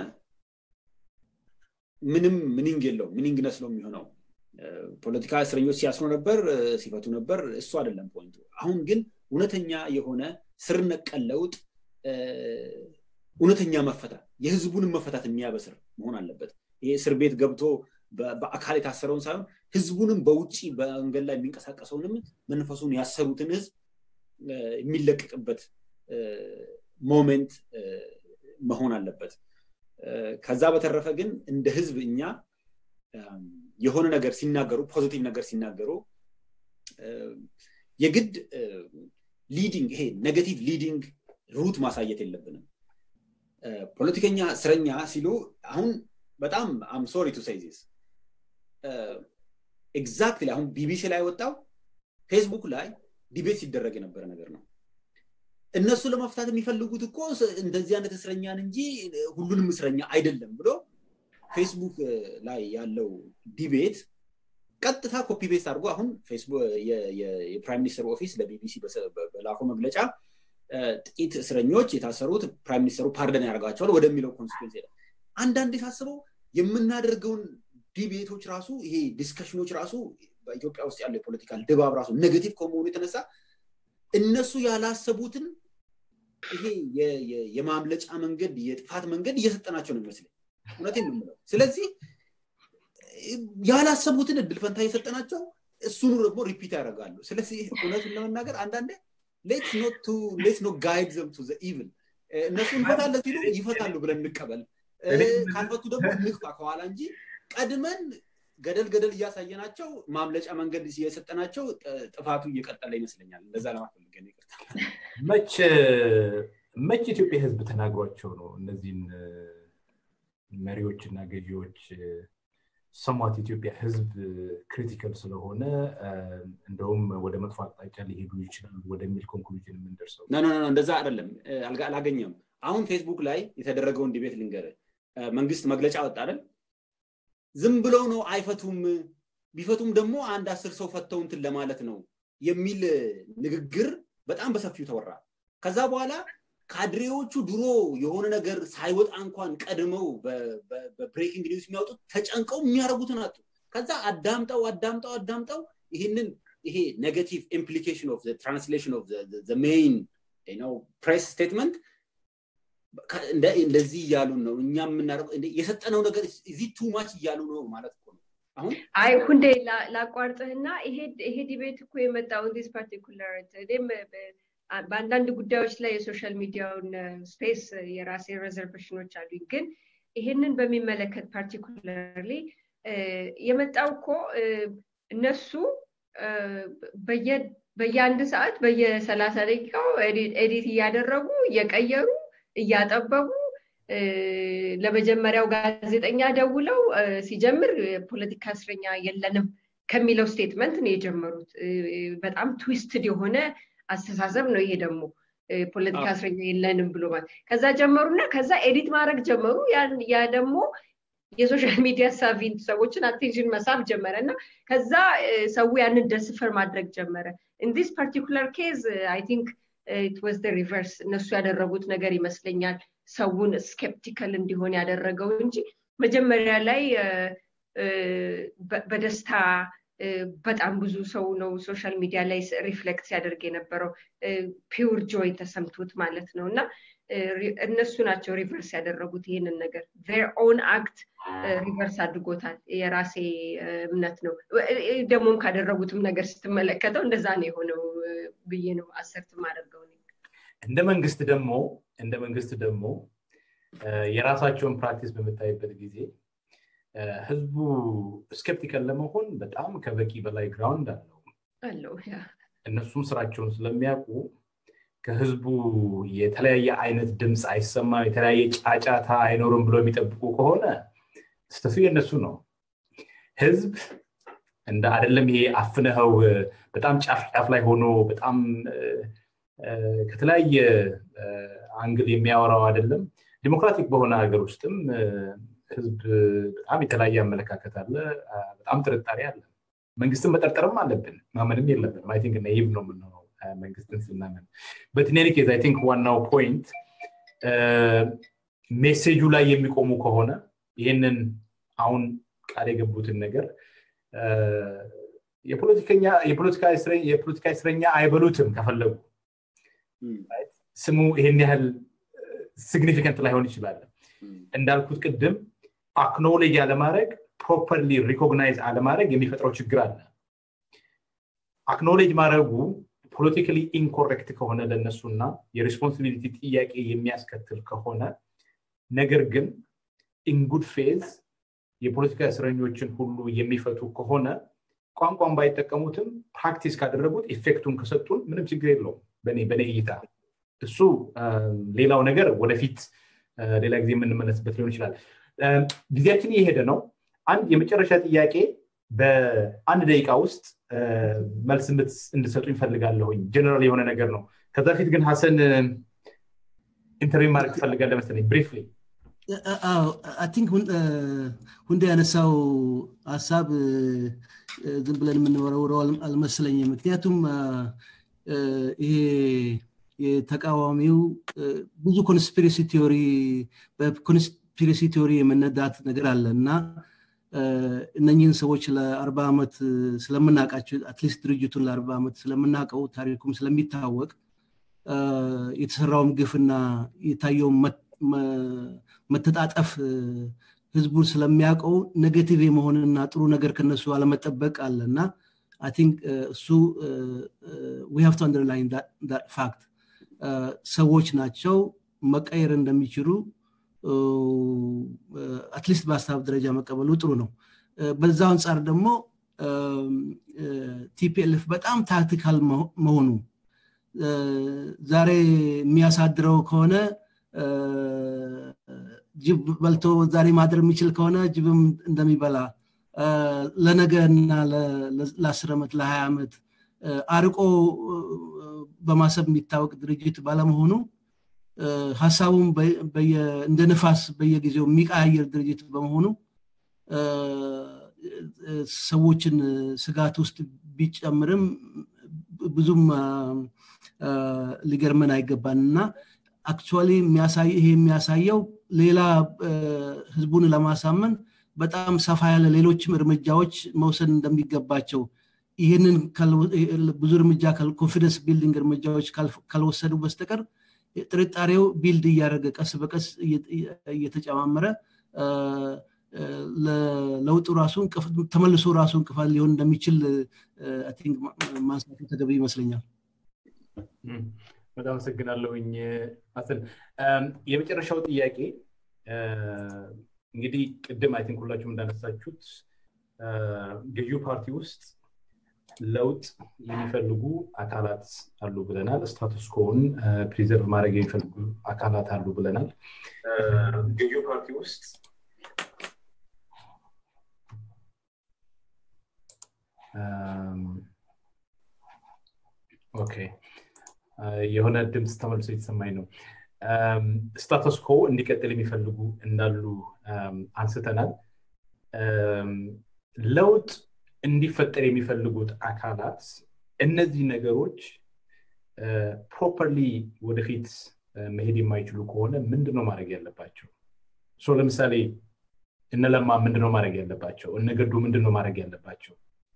ምንም ሚኒንግ የለው ሚኒንግነስ ነው የሚሆነው ፖለቲካ እስረኞች ሲያስሩ ነበር ሲፈቱ ነበር እሱ አይደለም ፖይንቱ አሁን ግን እውነተኛ የሆነ ስር ነቀል ለውጥ እውነተኛ መፈታት የህዝቡን መፈታት የሚያበስር መሆን አለበት ይሄ እስር ቤት ገብቶ በአካል የታሰረውን ሳይሆን ህዝቡንም በውጪ በእንገል ላይ የሚንቀሳቀሰውንም መንፈሱን ያሰሩትን ህዝብ የሚለቀቅበት ሞመንት መሆን አለበት ከዛ በተረፈ ግን እንደ ህዝብ እኛ የሆነ ነገር ሲናገሩ ፖዚቲቭ ነገር ሲናገሩ የግድ ሊዲንግ ይሄ ኔጌቲቭ ሊዲንግ ሩት ማሳየት የለብንም ፖለቲከኛ እስረኛ ሲሉ አሁን በጣም I'm sorry to say this ኤግዛክትሊ አሁን ቢቢሲ ላይ ወጣው ፌስቡክ ላይ ዲቤት ሲደረግ የነበረ ነገር ነው እነሱ ለመፍታት የሚፈልጉት እኮ እንደዚህ አይነት እስረኛን እንጂ ሁሉንም እስረኛ አይደለም ብሎ ፌስቡክ ላይ ያለው ዲቤት ቀጥታ ኮፒ ፔስት አድርጎ አሁን ፌስቡክ የፕራይም ሚኒስተር ኦፊስ ለቢቢሲ በላኮ መግለጫ ጥቂት እስረኞች የታሰሩት ፕራይም ሚኒስተሩ ፓርደን ያደርጋቸዋል ወደሚለው ኮንሲኩዌንስ ሄደ አንዳንድ ታስበው የምናደርገውን ዲቤቶች ራሱ ይሄ ዲስከሽኖች ራሱ በኢትዮጵያ ውስጥ ያለው ፖለቲካል ድባብ ራሱ ኔጌቲቭ ከመሆኑ የተነሳ እነሱ ያላሰቡትን ይሄ የማምለጫ መንገድ የጥፋት መንገድ እየሰጠናቸው ነው የሚመስለው እውነቴን ነው የምለው ስለዚህ ያላሰቡትን እድል ፈንታ እየሰጠናቸው እሱኑ ደግሞ ሪፒት ያደርጋሉ ስለዚህ እውነቱን ለመናገር አንዳንዴ let's not to let's not guide them to the evil እነሱ እንፈታለን ሲሉ ይፈታሉ ብለን እንቀበል ካልፈቱ ደግሞ እንግፋ ከኋላ እንጂ ቀድመን ገደል ገደል እያሳየናቸው ማምለጫ መንገድ እየሰጠናቸው ጥፋቱ እየቀጠለ ይመስለኛል እንደዛ ለማፈልግ ነው ይቀርታል መች መች ኢትዮጵያ ህዝብ ተናግሯቸው ነው እነዚህን መሪዎችና ገዢዎች ሰማት ኢትዮጵያ ህዝብ ክሪቲካል ስለሆነ እንደውም ወደ መጥፎ አቅጣጫ ሊሄዱ ይችላሉ ወደሚል ኮንክሉዥን የምንደርሰው ኖ ኖ ኖ እንደዛ አይደለም አላገኘም አሁን ፌስቡክ ላይ የተደረገውን ዲቤት ልንገር መንግስት መግለጫ ወጣ አይደል ዝም ብለው ነው አይፈቱም ቢፈቱም ደግሞ አንድ አስር ሰው ፈተው እንትን ለማለት ነው የሚል ንግግር በጣም በሰፊው ተወራ ከዛ በኋላ ካድሬዎቹ ድሮ የሆነ ነገር ሳይወጣ እንኳን ቀድመው በብሬኪንግ ኒውስ የሚያወጡት ተጨንቀው የሚያረጉትን አጡ ከዛ አዳምጣው አዳምጣው አዳምጣው ይሄንን ይሄ ኔጌቲቭ ኢምፕሊኬሽን ኦፍ ዘ ትራንስሌሽን ኦፍ ዘ ዘ ሜን you know press statement እንደ እንደዚህ ያሉ ነው እኛም እናረጋው የሰጠነው ነገር is it too much ያሉ ነው ማለት እኮ ነው አሁን አይ ሁንዴ ላቋርጥህና ይሄ ይሄ ዲቤት እኮ የመጣው this particular እኔም በአንዳንድ ጉዳዮች ላይ የሶሻል ሚዲያውን ስፔስ የራሴ ሪዘርቬሽኖች አሉኝ ግን ይሄንን በሚመለከት ፓርቲኩላርሊ የመጣው እኮ እነሱ በየ በየአንድ ሰዓት በየ30 ደቂቃው ኤዲት እያደረጉ እየቀየሩ እያጠበቡ ለመጀመሪያው ጋዜጠኛ ደውለው ሲጀምር ፖለቲካ እስረኛ የለንም ከሚለው ስቴትመንት ነው የጀመሩት በጣም ትዊስትድ የሆነ አስተሳሰብ ነው ይሄ ደግሞ ፖለቲካ እስረኛ የለንም ብሎ ማለት ከዛ ጀመሩና ከዛ ኤዲት ማድረግ ጀመሩ ያ ደግሞ የሶሻል ሚዲያ ሳቪንት ሰዎችን አቴንሽን መሳብ ጀመረና ከዛ ሰው ያንን ደስፈር ማድረግ ጀመረ in this particular case I think it was the reverse እነሱ ያደረጉት ነገር ይመስለኛል ሰውን ስኬፕቲካል እንዲሆን ያደረገው እንጂ መጀመሪያ ላይ በደስታ በጣም ብዙ ሰው ነው ሶሻል ሚዲያ ላይ ሪፍሌክት ያደርግ የነበረው ፒውር ጆይ ተሰምቶት ማለት ነውና እነሱ ናቸው ሪቨርስ ያደረጉት ይሄንን ነገር their own act ሪቨርስ አድርጎታል የራሴ እምነት ነው ደሞም ካደረጉትም ነገር ስትመለከተው እንደዛ ነው የሆነው ብዬ ነው አሰርት ማደርገው እንደ መንግስት ደግሞ እንደ መንግስት ደግሞ የራሳቸውን ፕራክቲስ በመታየበት ጊዜ ህዝቡ ስኬፕቲካል ለመሆን በጣም ከበቂ በላይ ግራውንድ አለው አለው ያ እነሱም ስራቸውን ስለሚያውቁ ከህዝቡ የተለያየ አይነት ድምጽ አይሰማም የተለያየ ጫጫታ አይኖርም ብሎ የሚጠብቁ ከሆነ ስተሱ የነሱ ነው ህዝብ እንደ አይደለም ይሄ አፍነው በጣም ጫፍ ጫፍ ላይ ሆኖ በጣም ከተለያየ አንግል የሚያወራው አይደለም ዲሞክራቲክ በሆነ ሀገር ውስጥም ህዝብ በጣም የተለያየ አመለካከት አለ በጣም ጥርጣሬ አለ መንግስትን መጠርጠርም አለብን ማመንም የለብንም አይ ቲንክ ነይብ ነው ምነው መንግስትን ስለናመን but in any case I think one now point ሜሴጁ ላይ የሚቆሙ ከሆነ ይሄንን አሁን ቃል የገቡትን ነገር የፖለቲከኛ የፖለቲካ እስረኛ የፖለቲካ እስረኛ አይበሉትም ከፈለጉ ስሙ ይሄን ያህል significant ላይሆን ይችላል እንዳልኩት ቅድም አክኖሌጅ ያለማድረግ ፕሮፐርሊ ሪኮግናይዝ አለማድረግ የሚፈጥረው ችግር አለ አክኖሌጅ ማድረጉ ፖለቲካሊ ኢንኮሬክት ከሆነ ለነሱና የሪስፖንሲቢሊቲ ጥያቄ የሚያስከትል ከሆነ ነገር ግን in good faith የፖለቲካ እስረኞችን ሁሉ የሚፈቱ ከሆነ ቋንቋን ባይጠቀሙትም ፕራክቲስ ካደረጉት ኢፌክቱን ከሰጡን ምንም ችግር የለውም በኔ በኔ እይታ እሱ ሌላው ነገር ወደፊት ሌላ ጊዜ የምንመለስበት ሊሆን ይችላል ጊዜያችን እየሄደ ነው አንድ የመጨረሻ ጥያቄ በአንድ ደቂቃ ውስጥ መልስ እንድትሰጡኝ ፈልጋለሁኝ ጀነራል የሆነ ነገር ነው ከዛ ፊት ግን ሐሰን ኢንተርቪው ማድረግ ፈልጋለሁ መሰለኝ briefly I think ሁንዴ ያነሳው ሐሳብ ዝም ብለን የምንወረውረው አልመሰለኝም ምክንያቱም ይሄ የተቃዋሚው ብዙ ኮንስፒሬሲ ቲዮሪ በኮንስፒሬሲ ቲዮሪ የመነዳት ነገር አለና እነኚህን ሰዎች ለ40 አመት ስለምናቃቸው አትሊስት ድርጅቱን ለ40 አመት ስለምናቀው ታሪኩም ስለሚታወቅ የተሰራውም ግፍና የታየው መተጣጣፍ ህዝቡን ስለሚያቀው ኔጌቲቭ የመሆንና ጥሩ ነገር ከነሱ አለመጠበቅ አለና I think uh, so uh, uh, we have to underline that that fact ሰዎች ናቸው መቀየር እንደሚችሉ at least በአስተሳሰብ ደረጃ መቀበሉ ጥሩ ነው በዛው አንፃር ደግሞ ቲፒኤልኤፍ በጣም ታክቲካል መሆኑ ዛሬ የሚያሳድረው ከሆነ ጅብ በልቶ ዛሬ ማድር የሚችል ከሆነ ጅብም እንደሚበላ ለነገና ለ10 አመት ለ20 አመት አርቆ በማሰብ የሚታወቅ ድርጅት ባለመሆኑ ሐሳቡን እንደ ንፋስ በየጊዜው የሚቀያየር ድርጅት በመሆኑ ሰዎችን ስጋት ውስጥ ቢጨምርም ብዙም ሊገርመን አይገባንና አክቹአሊ የሚያሳይ ይሄ የሚያሳየው ሌላ ህዝቡን ለማሳመን በጣም ሰፋ ያለ ሌሎችም እርምጃዎች መውሰድ እንደሚገባቸው ይሄንን ብዙ እርምጃ ኮንፊደንስ ቢልዲንግ እርምጃዎች ካልወሰዱ በስተቀር ጥርጣሬው ቢልድ ያደረገ ቀስ በቀስ እየተጨማመረ ለለውጡ ራሱን ተመልሶ ራሱን ከፋል ሊሆን እንደሚችል አይ ቲንክ ማንሳቱ ተገቢ ይመስለኛል በጣም አመሰግናለሁኝ አሰል የመጨረሻው ጥያቄ እንግዲህ ቅድም አይ ቲንክ ሁላችሁም እንዳነሳችሁት ገዢው ፓርቲ ውስጥ ለውጥ የሚፈልጉ አካላት አሉ ብለናል ስታቱስ ኮን ፕሪዘርቭ ማድረግ የሚፈልጉ አካላት አሉ ብለናል ገዢው ፓርቲ ውስጥ ኦኬ የሆነ ድምጽ ተመልሶ የተሰማኝ ነው ስታቱስ ኮ እንዲቀጥል የሚፈልጉ እንዳሉ አንስተናል ለውጥ እንዲፈጠር የሚፈልጉት አካላት እነዚህ ነገሮች ፕሮፐርሊ ወደፊት መሄድ የማይችሉ ከሆነ ምንድነው ማድረግ ያለባቸው ሶ ለምሳሌ እነለማ ምንድነው ማድረግ ያለባቸው እነገዱ ምንድነው ማድረግ ያለባቸው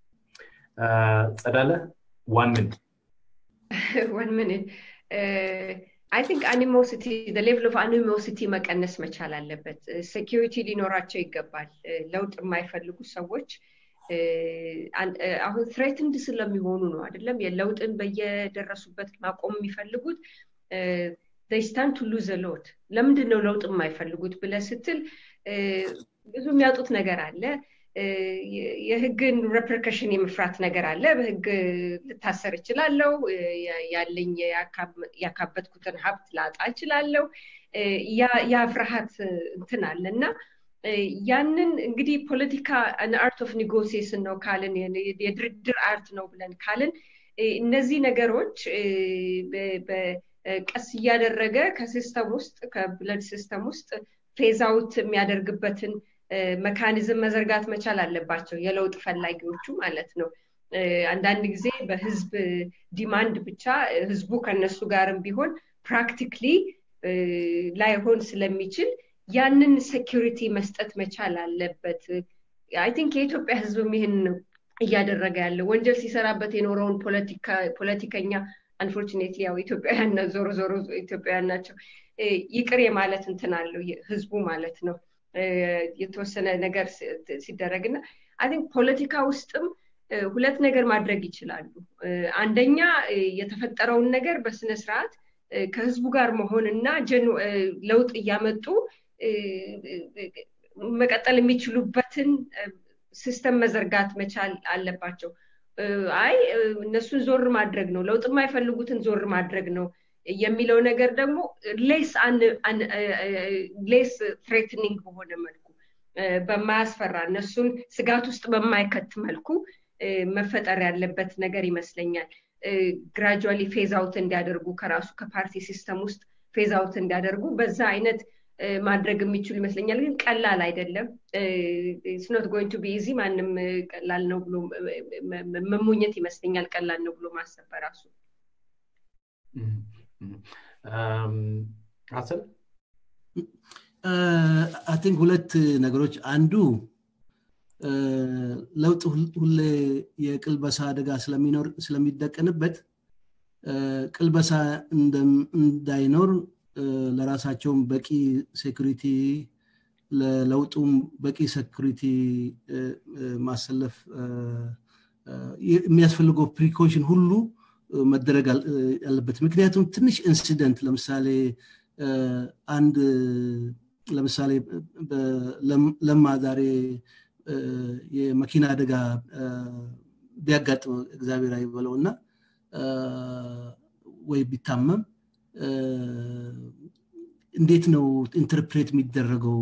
ጸዳለ one minute one minute uh, I think animosity the level of animosity መቀነስ መቻል አለበት security ሊኖራቸው ይገባል ለውጥ የማይፈልጉ ሰዎች አሁን threatened ስለሚሆኑ ነው አይደለም የለውጥን በየደረሱበት ማቆም የሚፈልጉት they stand to lose a lot ለምንድን ነው ለውጥ የማይፈልጉት ብለ ስትል ብዙ የሚያጡት ነገር አለ የህግን repercussion የመፍራት ነገር አለ በህግ ልታሰር ይችላልው ያለኝ ያካበትኩትን ሀብት ላጣ ይችላልው ያ ያ ፍርሃት እንትን አለና ያንን እንግዲህ ፖለቲካ an art of negotiation ነው ካልን የድርድር አርት ነው ብለን ካልን እነዚህ ነገሮች በቀስ ያደረገ ከሲስተም ውስጥ ከብለድ ሲስተም ውስጥ ፌዝ አውት የሚያደርግበትን መካኒዝም መዘርጋት መቻል አለባቸው የለውጥ ፈላጊዎቹ ማለት ነው አንዳንድ ጊዜ በህዝብ ዲማንድ ብቻ ህዝቡ ከነሱ ጋርም ቢሆን ፕራክቲካሊ ላይሆን ስለሚችል ያንን ሴኩሪቲ መስጠት መቻል አለበት አይ ቲንክ የኢትዮጵያ ህዝብ ይሄን እያደረገ ያለው ወንጀል ሲሰራበት የኖረውን ፖለቲካ ፖለቲከኛ unfortunately ያው ኢትዮጵያውያን ዞሮ ዞሮ ኢትዮጵያውያን ናቸው ይቅር የማለት እንትን አለው ህዝቡ ማለት ነው የተወሰነ ነገር ሲደረግና I think ፖለቲካ ውስጥም ሁለት ነገር ማድረግ ይችላሉ አንደኛ የተፈጠረውን ነገር በስነ ስርዓት ከህዝቡ ጋር መሆንና ለውጥ ያመጡ መቀጠል የሚችሉበትን ሲስተም መዘርጋት መቻል አለባቸው አይ እነሱን ዞር ማድረግ ነው ለውጥ የማይፈልጉትን ዞር ማድረግ ነው የሚለው ነገር ደግሞ less less threatening በሆነ መልኩ በማያስፈራ እነሱን ስጋት ውስጥ በማይከት መልኩ መፈጠር ያለበት ነገር ይመስለኛል gradually phase out እንዲያደርጉ ከራሱ ከፓርቲ ሲስተም ውስጥ phase out እንዲያደርጉ በዛ አይነት ማድረግ የሚችሉ ይመስለኛል ግን ቀላል አይደለም it's not going to be easy ማንም ቀላል ነው ብሎ መሙኘት ይመስለኛል ቀላል ነው ብሎ ማሰብ በራሱ ራስል አይ ቲንክ ሁለት ነገሮች አንዱ ለውጥ ሁሌ የቅልበሳ አደጋ ስለሚኖር ስለሚደቀንበት ቅልበሳ እንዳይኖር ለራሳቸው በቂ ሴኩሪቲ ለለውጡም በቂ ሴኩሪቲ ማሰለፍ የሚያስፈልገው ፕሪኮሽን ሁሉ መደረግ አለበት ምክንያቱም ትንሽ ኢንሲደንት ለምሳሌ አንድ ለምሳሌ ለማዛሬ የመኪና አደጋ ቢያጋጥም እግዚአብሔር አይበለውና ወይ ቢታመም እንዴት ነው ኢንተርፕሬት የሚደረገው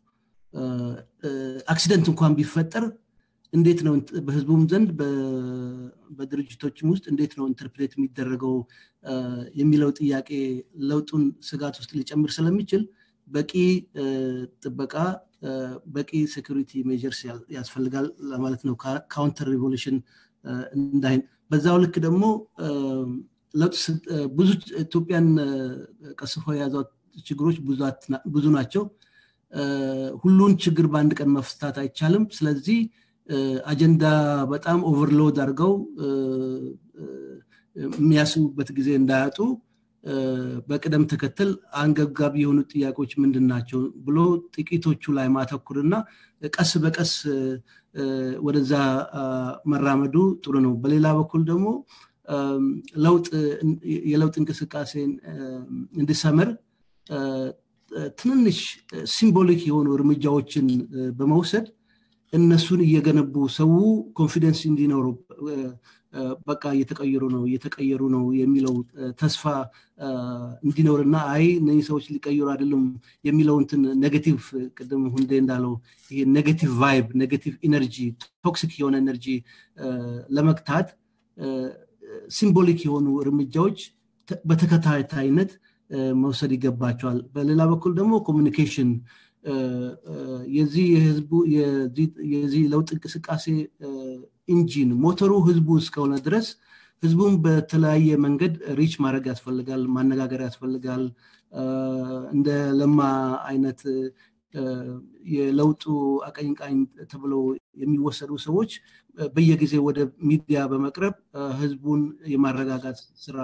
አክሲደንት እንኳን ቢፈጠር እንዴት ነው በህዝቡም ዘንድ በድርጅቶችም ውስጥ እንዴት ነው ኢንተርፕሬት የሚደረገው የሚለው ጥያቄ ለውጡን ስጋት ውስጥ ሊጨምር ስለሚችል በቂ ጥበቃ በቂ ሴኩሪቲ ሜጀርስ ያስፈልጋል ለማለት ነው ካውንተር ሪቮሉሽን እንዳይ በዛው ልክ ደግሞ ለውጥ ብዙ ኢትዮጵያን ቀስፎ ያዛው ችግሮች ብዙ ናቸው ሁሉን ችግር በአንድ ቀን መፍታት አይቻልም ስለዚህ አጀንዳ በጣም ኦቨርሎድ አድርገው የሚያስቡበት ጊዜ እንዳያጡ በቅደም ተከተል አንገብጋቢ የሆኑ ጥያቄዎች ምንድናቸው ብሎ ጥቂቶቹ ላይ ማተኩርና ቀስ በቀስ ወደዛ መራመዱ ጥሩ ነው በሌላ በኩል ደግሞ ለውጥ የለውጥ እንቅስቃሴ እንዲሰመር ትንንሽ ሲምቦሊክ የሆኑ እርምጃዎችን በመውሰድ እነሱን እየገነቡ ሰው ኮንፊደንስ እንዲኖር በቃ እየተቀየሩ ነው እየተቀየሩ ነው የሚለው ተስፋ እንዲኖርና አይ እነዚህ ሰዎች ሊቀየሩ አይደለም የሚለው እንትን ኔጌቲቭ ቅድም ሁንዴ እንዳለው ይሄ ኔጌቲቭ ቫይብ ኔጌቲቭ ኢነርጂ ቶክሲክ የሆነ ኢነርጂ ለመክታት ሲምቦሊክ የሆኑ እርምጃዎች በተከታታይነት መውሰድ ይገባቸዋል በሌላ በኩል ደግሞ ኮሙኒኬሽን የዚህ የህዝቡ የዚህ ለውጥ እንቅስቃሴ ኢንጂን ሞተሩ ህዝቡ እስከሆነ ድረስ ህዝቡን በተለያየ መንገድ ሪች ማድረግ ያስፈልጋል ማነጋገር ያስፈልጋል እንደ ለማ አይነት የለውጡ አቀንቃኝ ተብለው የሚወሰዱ ሰዎች በየጊዜው ወደ ሚዲያ በመቅረብ ህዝቡን የማረጋጋት ስራ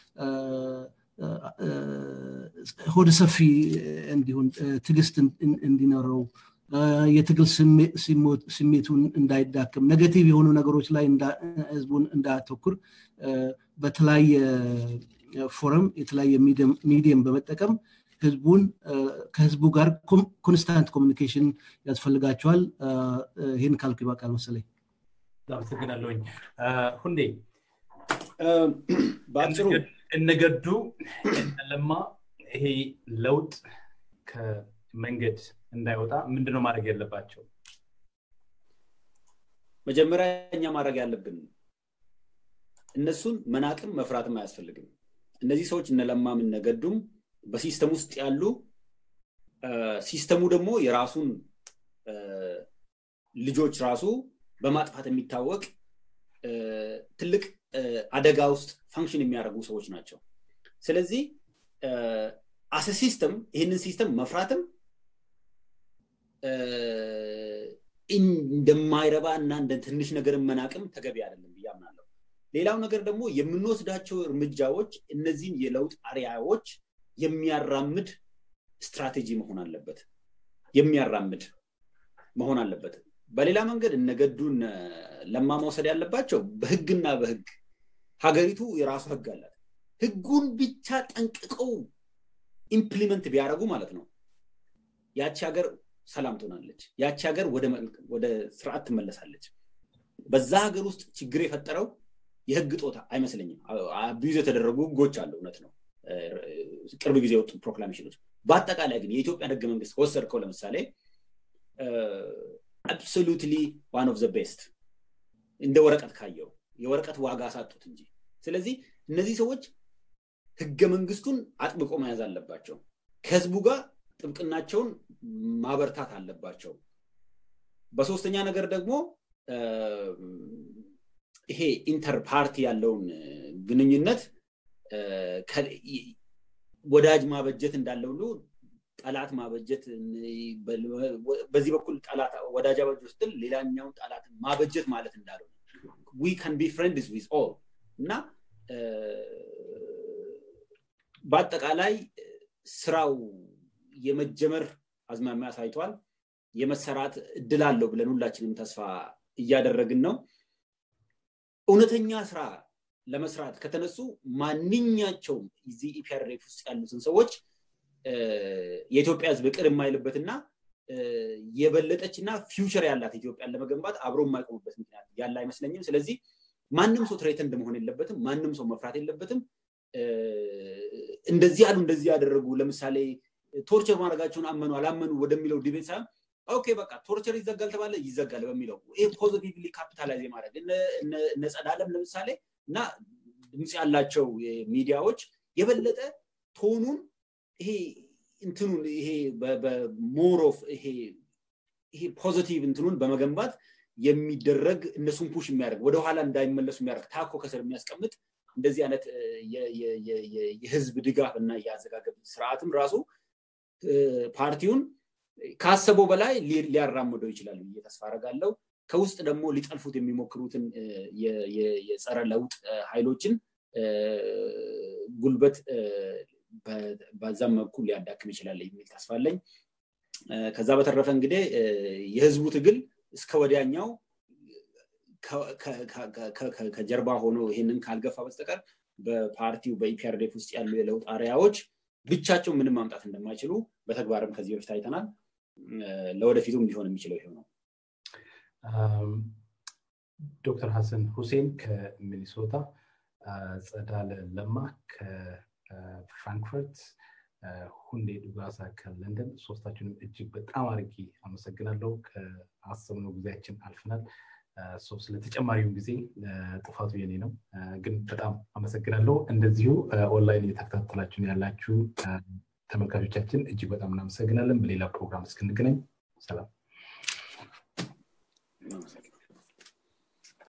ሆደ ሰፊ እንዲሆን ትግስት እንዲኖረው የትግል ስሜቱን እንዳይዳከም ኔጌቲቭ የሆኑ ነገሮች ላይ ህዝቡን እንዳያተኩር በተለያየ ፎረም የተለያየ ሚዲየም በመጠቀም ህዝቡን ከህዝቡ ጋር ኮንስታንት ኮሙኒኬሽን ያስፈልጋቸዋል ይሄን ካልኩ ይበቃል መሰለኝ አመሰግናለሁኝ ሁንዴ ባጭሩ እነገዱ ለማ ይሄ ለውጥ ከመንገድ እንዳይወጣ ምንድነው ማድረግ ያለባቸው መጀመሪያ እኛ ማድረግ ያለብን እነሱን መናቅም መፍራትም አያስፈልግም እነዚህ ሰዎች እነለማም እነገዱም በሲስተም ውስጥ ያሉ ሲስተሙ ደግሞ የራሱን ልጆች ራሱ በማጥፋት የሚታወቅ ትልቅ አደጋ ውስጥ ፈንክሽን የሚያደርጉ ሰዎች ናቸው ስለዚህ አሰ ሲስተም ይሄንን ሲስተም መፍራትም እንደማይረባ እና እንደ ትንሽ ነገር መናቅም ተገቢ አይደለም ብያምናለሁ ሌላው ነገር ደግሞ የምንወስዳቸው እርምጃዎች እነዚህን የለውጥ አሪያዎች የሚያራምድ ስትራቴጂ መሆን አለበት የሚያራምድ መሆን አለበት በሌላ መንገድ እነገዱን ለማ መውሰድ ያለባቸው በህግና በህግ ሀገሪቱ የራሱ ህግ አላት ህጉን ብቻ ጠንቅቀው ኢምፕሊመንት ቢያደርጉ ማለት ነው ያቺ ሀገር ሰላም ትሆናለች ያቺ ሀገር ወደ ወደ ስርዓት ትመለሳለች በዛ ሀገር ውስጥ ችግር የፈጠረው የህግ ጦታ አይመስለኝም አቢዩዝ የተደረጉ ህጎች አሉ እውነት ነው ቅርብ ጊዜ ወጡ ፕሮክላሜሽኖች በአጠቃላይ ግን የኢትዮጵያ ህገ መንግስት ወሰድከው ለምሳሌ absolutely one of the best እንደ ወረቀት ካየው የወረቀት ዋጋ አሳጡት እንጂ ስለዚህ እነዚህ ሰዎች ህገ መንግስቱን አጥብቆ መያዝ አለባቸው ከህዝቡ ጋር ጥብቅናቸውን ማበርታት አለባቸው በሶስተኛ ነገር ደግሞ ይሄ ኢንተር ፓርቲ ያለውን ግንኙነት ወዳጅ ማበጀት እንዳለው ሁሉ ጠላት ማበጀት በዚህ በኩል ጠላት ወዳጅ አበጀት ስትል ሌላኛው ጠላት ማበጀት ማለት እንዳለው we can be friends with all እና በአጠቃላይ ስራው የመጀመር አዝማሚያ ሳይቷል የመሰራት እድል አለው ብለን ሁላችንም ተስፋ እያደረግን ነው እውነተኛ ስራ ለመስራት ከተነሱ ማንኛቸውም እዚህ ኢፒአርኤፍ ውስጥ ያሉትን ሰዎች የኢትዮጵያ ህዝብ ቅር የማይልበትና የበለጠችና ፊውቸር ያላት ኢትዮጵያን ለመገንባት አብሮ የማይቆምበት ምክንያት ያለ አይመስለኝም ስለዚህ ማንንም ሰው ትሬተንድ መሆን የለበትም ማንንም ሰው መፍራት የለበትም እንደዚህ አሉ እንደዚህ ያደረጉ ለምሳሌ ቶርቸር ማድረጋቸውን አመኑ አላመኑ ወደሚለው ዲቤት ሳይሆን ኦኬ በቃ ቶርቸር ይዘጋል ተባለ ይዘጋል በሚለው ይሄ ፖዚቲቭሊ ካፒታላይዝ ማድረግ እነ እነ ጸዳለም ለምሳሌ እና ድምጽ ያላቸው ሚዲያዎች የበለጠ ቶኑን ይሄ እንትኑን ይሄ በሞር ኦፍ ይሄ ይሄ ፖዚቲቭ እንትኑን በመገንባት የሚደረግ እነሱን ፑሽ የሚያደርግ ወደ ኋላ እንዳይመለሱ የሚያደርግ ታኮ ከሰር የሚያስቀምጥ እንደዚህ አይነት የህዝብ ድጋፍ እና ያዘጋገብ ስርዓትም ራሱ ፓርቲውን ካሰበው በላይ ሊያራምደው ይችላል ተስፋ አደርጋለሁ ከውስጥ ደግሞ ሊጠልፉት የሚሞክሩትን የጸረ ለውጥ ኃይሎችን ጉልበት በዛም መልኩ ሊያዳክም ይችላል የሚል ተስፋ አለኝ ከዛ በተረፈ እንግዲህ የህዝቡ ትግል እስከ ወዲያኛው ከጀርባ ሆኖ ይሄንን ካልገፋ በስተቀር በፓርቲው በኢፒአርኤፍ ውስጥ ያሉ የለውጥ አሪያዎች ብቻቸው ምንም ማምጣት እንደማይችሉ በተግባርም ከዚህ በፊት አይተናል ለወደፊቱም ሊሆን የሚችለው ይሄ ነው ዶክተር ሐሰን ሁሴን ከሚኒሶታ ጸዳለ ለማ ከፍራንክፈርት ሁንዴ ዱጋሳ ከለንደን ሶስታችሁንም እጅግ በጣም አርጊ አመሰግናለሁ ከአሰብነው ጊዜያችን አልፈናል ሶ ስለተጨማሪው ጊዜ ጥፋቱ የኔ ነው ግን በጣም አመሰግናለሁ እንደዚሁ ኦንላይን እየተከታተላችሁ ያላችሁ ተመልካቾቻችን እጅግ በጣም እናመሰግናለን በሌላ ፕሮግራም እስክንገናኝ ሰላም